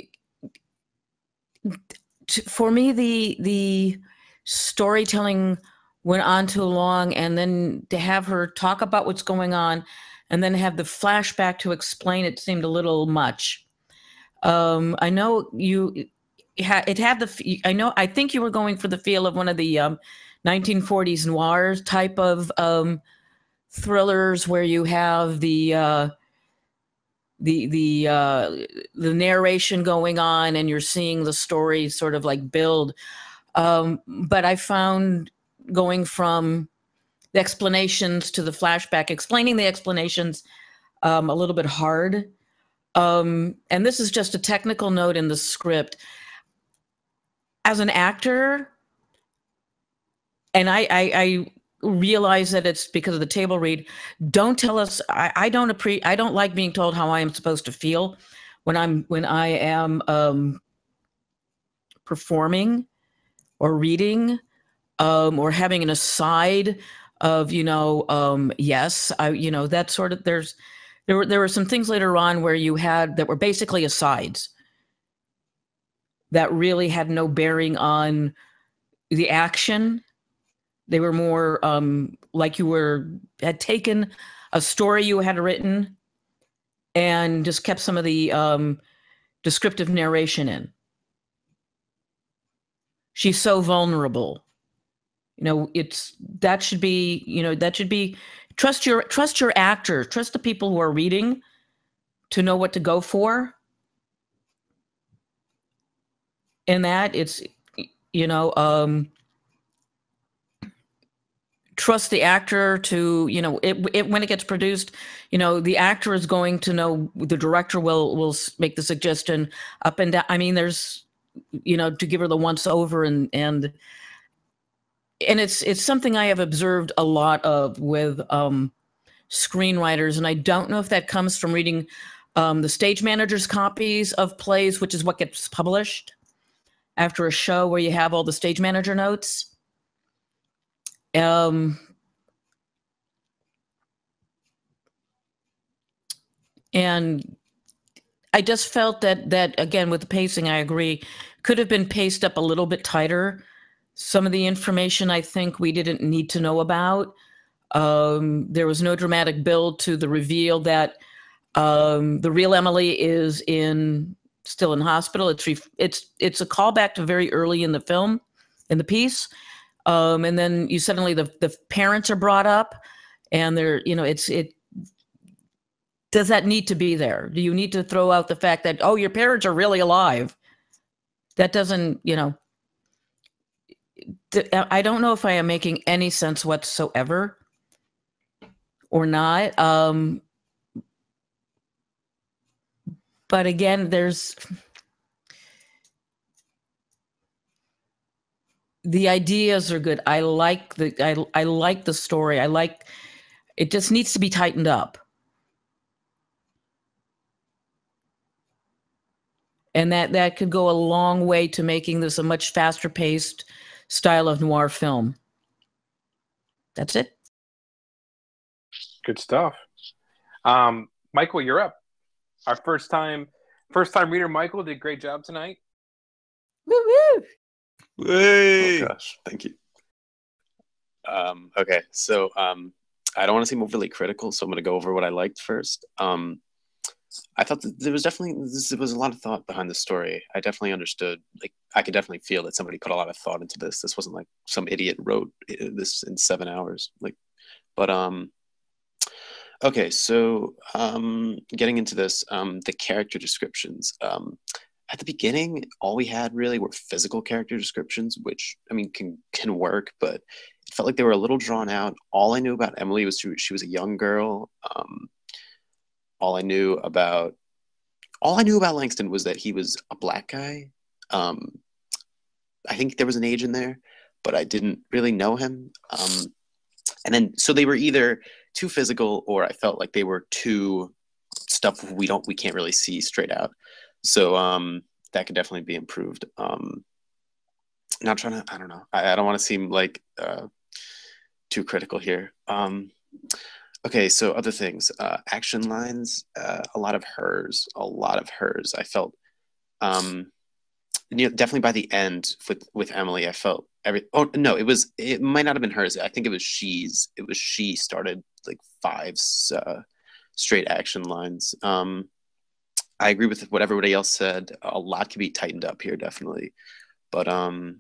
F: t- for me, the, the storytelling went on too long, and then to have her talk about what's going on and then have the flashback to explain it seemed a little much. Um, I know you, it had the, I know, I think you were going for the feel of one of the um, nineteen forties noirs type of um, thrillers where you have the uh, the the uh, the narration going on and you're seeing the story sort of like build. Um, but I found going from the explanations to the flashback, explaining the explanations um, a little bit hard. Um, and this is just a technical note in the script. As an actor, and I, I, I realize that it's because of the table read, don't tell us, I, I don't appre- I don't like being told how I am supposed to feel when I'm when I am um, performing or reading um, or having an aside of, you know, um, yes, I, you know, that sort of, there's, there were, there were some things later on where you had, that were basically asides that really had no bearing on the action. They were more um, like you were, had taken a story you had written and just kept some of the um, descriptive narration in. She's so vulnerable. You know, it's, that should be, you know, that should be, trust your, trust your actor, trust the people who are reading to know what to go for. In that, it's, you know, um, trust the actor to, you know, it, it, when it gets produced, you know, the actor is going to know, the director will, will make the suggestion up and down. I mean, there's, you know, to give her the once over, and, and, and it's, it's something I have observed a lot of with um, screenwriters. And I don't know if that comes from reading um, the stage manager's copies of plays, which is what gets published after a show where you have all the stage manager notes. Um, and I just felt that, that again, with the pacing, I agree, could have been paced up a little bit tighter. Some of the information I think we didn't need to know about. Um, there was no dramatic build to the reveal that um, the real Emily is in, still in hospital. It's, it's, it's a callback to very early in the film, in the piece. Um, and then you suddenly, the, the parents are brought up, and they're, you know, it's, it, does that need to be there? Do you need to throw out the fact that, oh, your parents are really alive? That doesn't, you know, I don't know if I am making any sense whatsoever or not. Um, but again, there's, the ideas are good. I like the I I like the story. I like it. Just needs to be tightened up. And that, that could go a long way to making this a much faster paced style of noir film. That's it.
A: Good stuff. Um, Michael, you're up. Our first time, first time reader, Michael, did a great job tonight.
F: Woo woo!
L: Oh gosh, thank you. Um, okay, so um, I don't want to seem overly critical, so I'm going to go over what I liked first. Um, I thought that there was definitely there was a lot of thought behind the story. I definitely understood, like I could definitely feel that somebody put a lot of thought into this. This wasn't like some idiot wrote this in seven hours. Like, but um, okay, so um, getting into this, um, the character descriptions. Um, at the beginning, all we had really were physical character descriptions, which I mean can can work, but it felt like they were a little drawn out. All I knew about Emily was she, she was a young girl. Um, all I knew about all I knew about Langston was that he was a black guy. Um, I think there was an age in there, but I didn't really know him. Um, and then so they were either too physical, or I felt like they were too stuff we don't we can't really see straight out. So um, that could definitely be improved. Um, not trying to, I don't know. I, I don't want to seem like uh, too critical here. Um, okay, so other things. Uh, action lines, uh, a lot of hers, a lot of hers. I felt, um, you know, definitely by the end with, with Emily, I felt every, oh no, it was, it might not have been hers. I think it was she's, it was she started like five uh, straight action lines. Um, I agree with what everybody else said. A lot can be tightened up here, definitely. But um,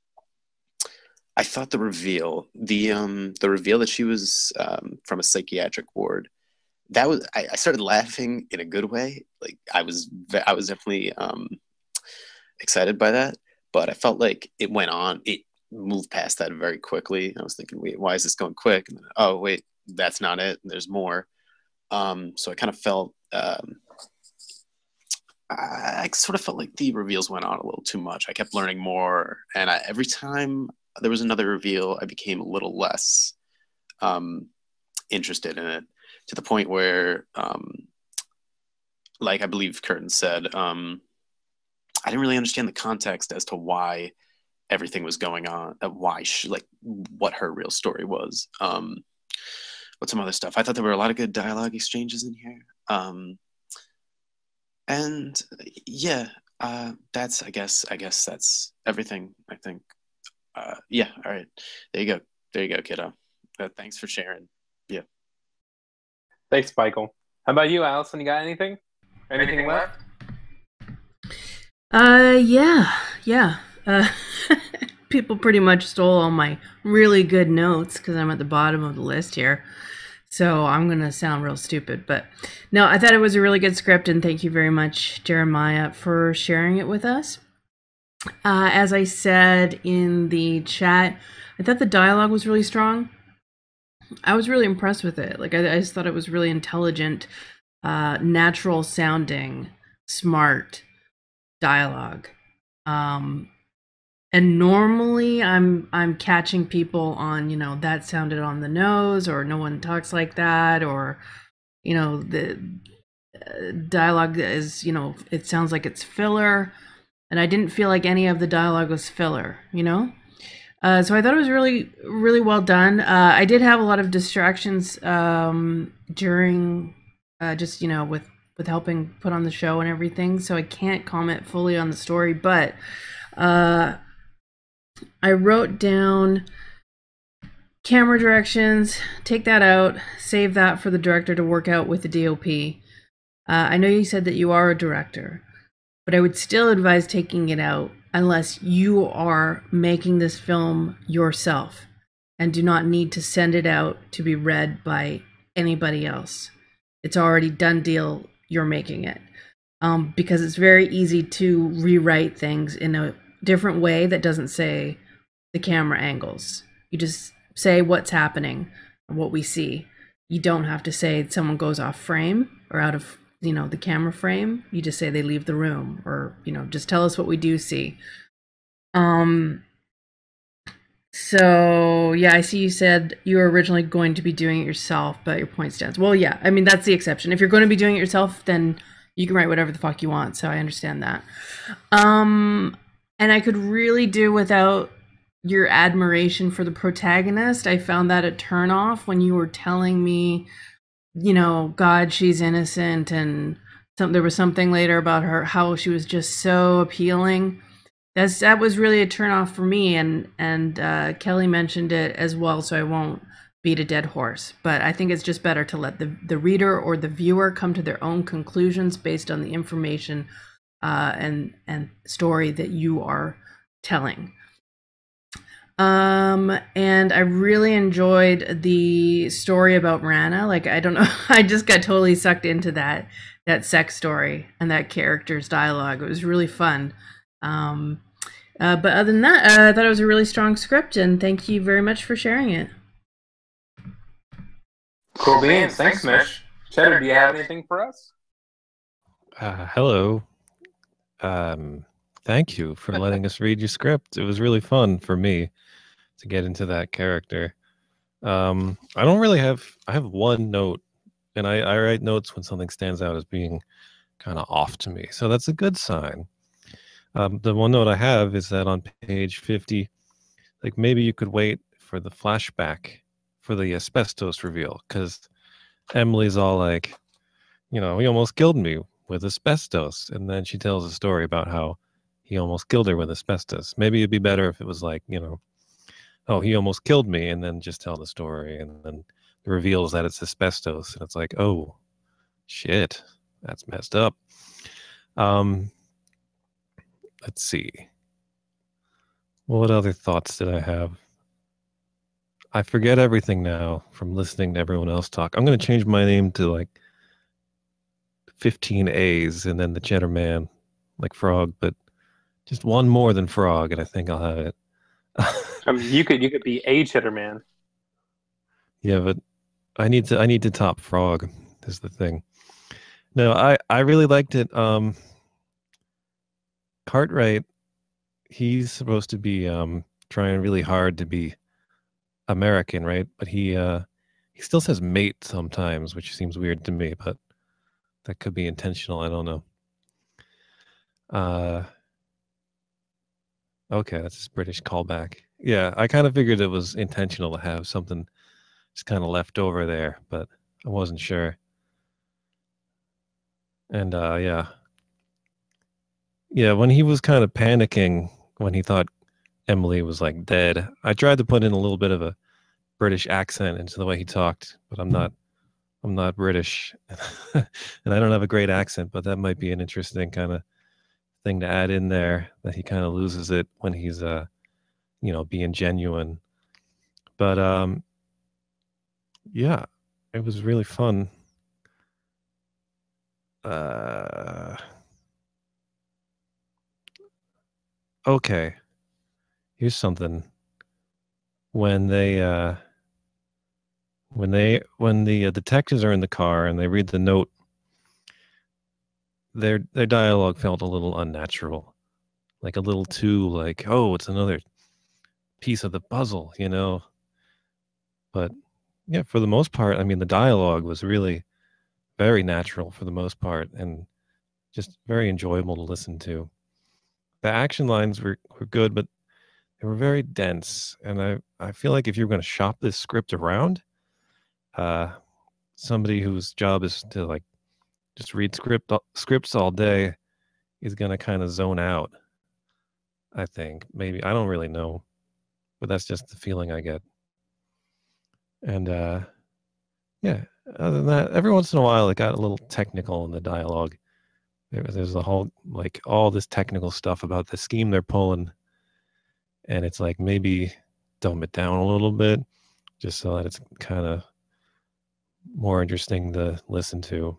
L: I thought the reveal, the um, the reveal that she was um, from a psychiatric ward, that was I, I started laughing in a good way. Like I was, I was definitely um, excited by that. But I felt like it went on. It moved past that very quickly. I was thinking, wait, why is this going quick? And then, oh, wait, that's not it. There's more. Um, so I kind of felt. Um, I sort of felt like the reveals went on a little too much. I kept learning more, and I, every time there was another reveal, I became a little less um, interested in it, to the point where, um, like I believe Curtin said, um, I didn't really understand the context as to why everything was going on, uh, why she, like what her real story was. Um, what's some other stuff? I thought there were a lot of good dialogue exchanges in here. Um, And yeah, uh, that's, I guess, I guess that's everything, I think. Uh, yeah, all right. There you go. There you go, kiddo. Uh, thanks for sharing. Yeah.
A: Thanks, Michael. How about you, Allison? You got anything? Anything, anything left?
C: Uh, yeah, yeah. Uh, people pretty much stole all my really good notes because I'm at the bottom of the list here. So I'm going to sound real stupid, but no, I thought it was a really good script, and thank you very much, Jeremiah, for sharing it with us. Uh, as I said in the chat, I thought the dialogue was really strong. I was really impressed with it. Like, I, I just thought it was really intelligent, uh, natural sounding, smart dialogue. Um, And normally I'm I'm catching people on, you know, that sounded on the nose, or no one talks like that, or, you know, the uh, dialogue is, you know, it sounds like it's filler. And I didn't feel like any of the dialogue was filler, you know? Uh, so I thought it was really, really well done. Uh, I did have a lot of distractions um, during uh, just, you know, with, with helping put on the show and everything. So I can't comment fully on the story, but uh, I wrote down camera directions, take that out, save that for the director to work out with the D O P. Uh, I know you said that you are a director, but I would still advise taking it out unless you are making this film yourself and do not need to send it out to be read by anybody else. It's already done deal, you're making it. Um, because it's very easy to rewrite things in a different way that doesn't say the camera angles. You just say what's happening, what we see. You don't have to say someone goes off frame or out of, you know, the camera frame. You just say they leave the room, or, you know, just tell us what we do see. Um, So, yeah, I see you said you were originally going to be doing it yourself, but your point stands. Well, yeah, I mean, that's the exception. If you're going to be doing it yourself, then you can write whatever the fuck you want. So I understand that. Um, and I could really do without your admiration for the protagonist. I found that a turnoff when you were telling me, you know, God, she's innocent, and some, there was something later about her, how she was just so appealing. That's, that was really a turnoff for me, and and uh, Kelly mentioned it as well, so I won't beat a dead horse. But I think it's just better to let the, the reader or the viewer come to their own conclusions based on the information uh, and and story that you are telling. Um, and I really enjoyed the story about Rana. Like, I don't know, I just got totally sucked into that that sex story and that character's dialogue. It was really fun. Um, uh, but other than that, uh, I thought it was a really strong script, and thank you very much for sharing it.
A: Cool beans. Thanks, Mish. Cheddar, do you have anything for us?
H: Uh, hello. Um, thank you for letting us read your script. It was really fun for me to get into that character. Um, I don't really have, I have one note, and I, I write notes when something stands out as being kind of off to me. So that's a good sign. Um, the one note I have is that on page fifty, like maybe you could wait for the flashback for the asbestos reveal, because Emily's all like, you know, he almost killed me with asbestos. And then she tells a story about how he almost killed her with asbestos. Maybe it'd be better if it was like, you know, oh, he almost killed me, and then just tell the story, and then it reveals that it's asbestos, and it's like, oh, shit, that's messed up. Um, let's see. What other thoughts did I have? I forget everything now from listening to everyone else talk. I'm going to change my name to like fifteen A's and then the Cheddar Man, like Frog, but just one more than Frog, and I think I'll have it.
A: I mean, you could you could be a Cheddar Man.
H: Yeah, but I need to I need to top Frog is the thing. No, I I really liked it. Um, Cartwright, he's supposed to be um trying really hard to be American, right? But he uh he still says mate sometimes, which seems weird to me, but that could be intentional. I don't know. Uh, okay, that's his British callback. Yeah, I kind of figured it was intentional to have something just kind of left over there, but I wasn't sure. And uh, yeah. Yeah, when he was kind of panicking when he thought Emily was like dead, I tried to put in a little bit of a British accent into the way he talked, but I'm not I'm not British and I don't have a great accent, but that might be an interesting kind of thing to add in there, that he kind of loses it when he's uh you know, being genuine. But um yeah, it was really fun. Uh okay. Here's something. When they uh when they when the uh, detectives are in the car and they read the note, their their dialogue felt a little unnatural, like a little too like, oh, it's another piece of the puzzle, you know. But yeah, for the most part, I mean, the dialogue was really very natural for the most part, and just very enjoyable to listen to. The action lines were, were good, but they were very dense, and I I feel like if you're going to shop this script around, uh, somebody whose job is to like just read script scripts all day is going to kind of zone out. I think maybe, I don't really know, but that's just the feeling I get. And uh, yeah, other than that, every once in a while it got a little technical in the dialogue. There was, there's a whole like all this technical stuff about the scheme they're pulling. And it's like, maybe dumb it down a little bit just so that it's kind of more interesting to listen to.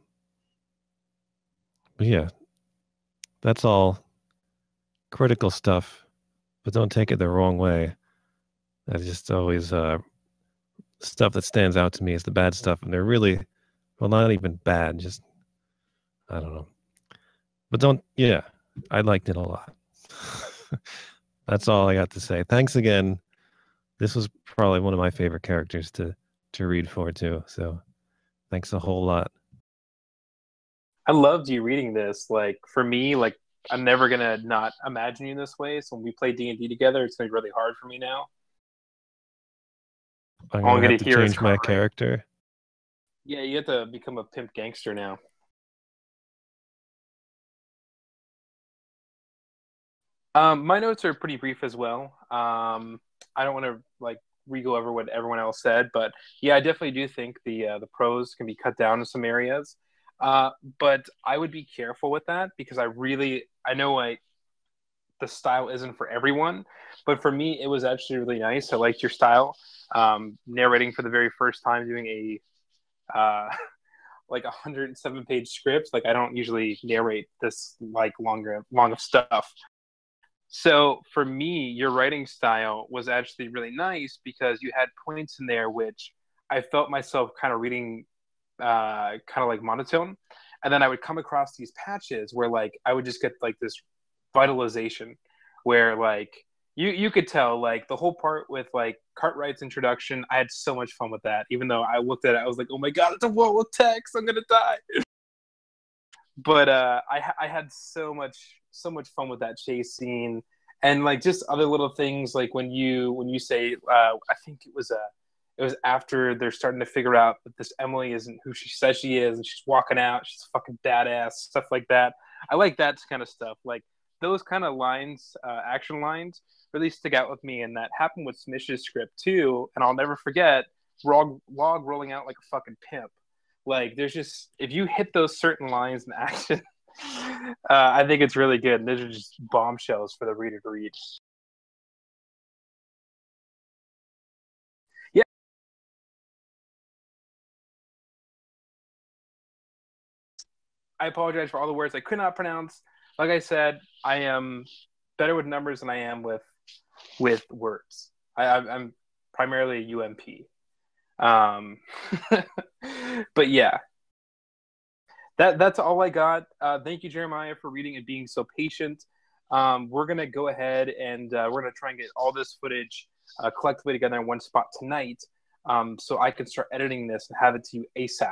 H: But yeah, that's all critical stuff, but don't take it the wrong way. That's just always uh, stuff that stands out to me is the bad stuff. And they're really, well, not even bad, just, I don't know. But don't, yeah, I liked it a lot. That's all I got to say. Thanks again This was probably one of my favorite characters to to read for too. So thanks a whole lot.
A: I loved you reading this. Like for me, like I'm never gonna not imagine you this way. So when we play D and D together, it's gonna be really hard for me now.
H: I'm
A: All
H: gonna,
A: I'm
H: have
A: gonna
H: to
A: hear is
H: change my
A: crying.
H: character.
A: Yeah, you have to become a pimp gangster now. Um, my notes are pretty brief as well. Um, I don't want to like re-go over what everyone else said, but yeah, I definitely do think the uh, the prose can be cut down in some areas. Uh, but I would be careful with that because I really I know like the style isn't for everyone, but for me it was actually really nice. I liked your style. Um, narrating for the very first time, doing a uh, like a hundred and seven page script. Like I don't usually narrate this like longer long of stuff. So for me, your writing style was actually really nice because you had points in there which I felt myself kind of reading uh, kind of like monotone. And then I would come across these patches where like I would just get like this vitalization where like you you could tell like the whole part with like Cartwright's introduction, I had so much fun with that. Even though I looked at it, I was like, oh my god, it's a wall with text, I'm gonna die. But uh, I I had so much so much fun with that chase scene, and like just other little things like when you when you say uh, I think it was a it was after they're starting to figure out that this Emily isn't who she says she is, and she's walking out, she's fucking badass, stuff like that. I like that kind of stuff, like those kind of lines, uh, action lines, really stick out with me, and that happened with Smish's script too. And I'll never forget Log, Log rolling out like a fucking pimp. Like there's just if you hit those certain lines in action, uh, I think it's really good. And those are just bombshells for the reader to read. Yeah. I apologize for all the words I could not pronounce. Like I said, I am better with numbers than I am with with words. I, I'm primarily a U M P. Um, but yeah, that that's all I got. Uh, thank you, Jeremiah, for reading and being so patient. Um, we're gonna go ahead and uh, we're gonna try and get all this footage uh, collectively together in one spot tonight, um, so I can start editing this and have it to you ASAP.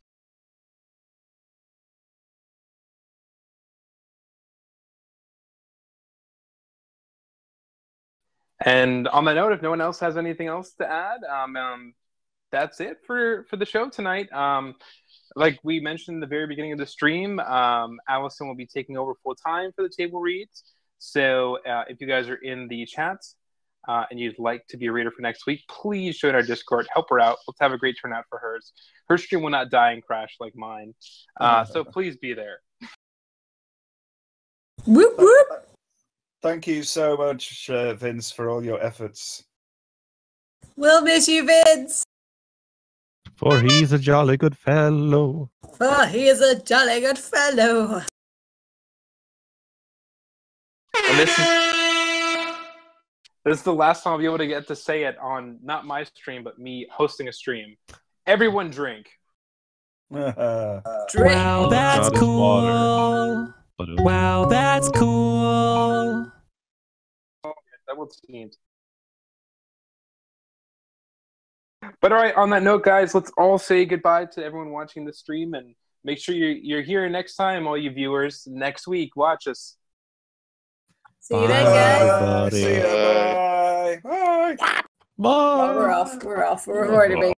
A: And on that note, if no one else has anything else to add, um, um, that's it for, for the show tonight. Um, like we mentioned in the very beginning of the stream, um, Allison will be taking over full time for the table reads. So uh, if you guys are in the chats uh, and you'd like to be a reader for next week, please join our Discord, help her out. Let's have a great turnout for hers. Her stream will not die and crash like mine. Uh, so please be there.
J: Whoop, whoop.
B: Thank you so much, uh, Vince, for all your efforts.
J: We'll miss you, Vince.
H: For he's a jolly good fellow.
J: For he is a jolly good fellow.
A: And this is, this is the last time I'll be able to get to say it on not my stream, but me hosting a stream. Everyone drink.
J: Drink.
M: Wow, that's cool. Wow, that's cool.
A: Double teamed. But all right, on that note, guys, let's all say goodbye to everyone watching the stream, and make sure you're, you're here next time, all you viewers. Next week, watch us.
J: See you then, guys.
B: See you. Bye. Bye.
H: Bye.
J: We're off. We're off. We're already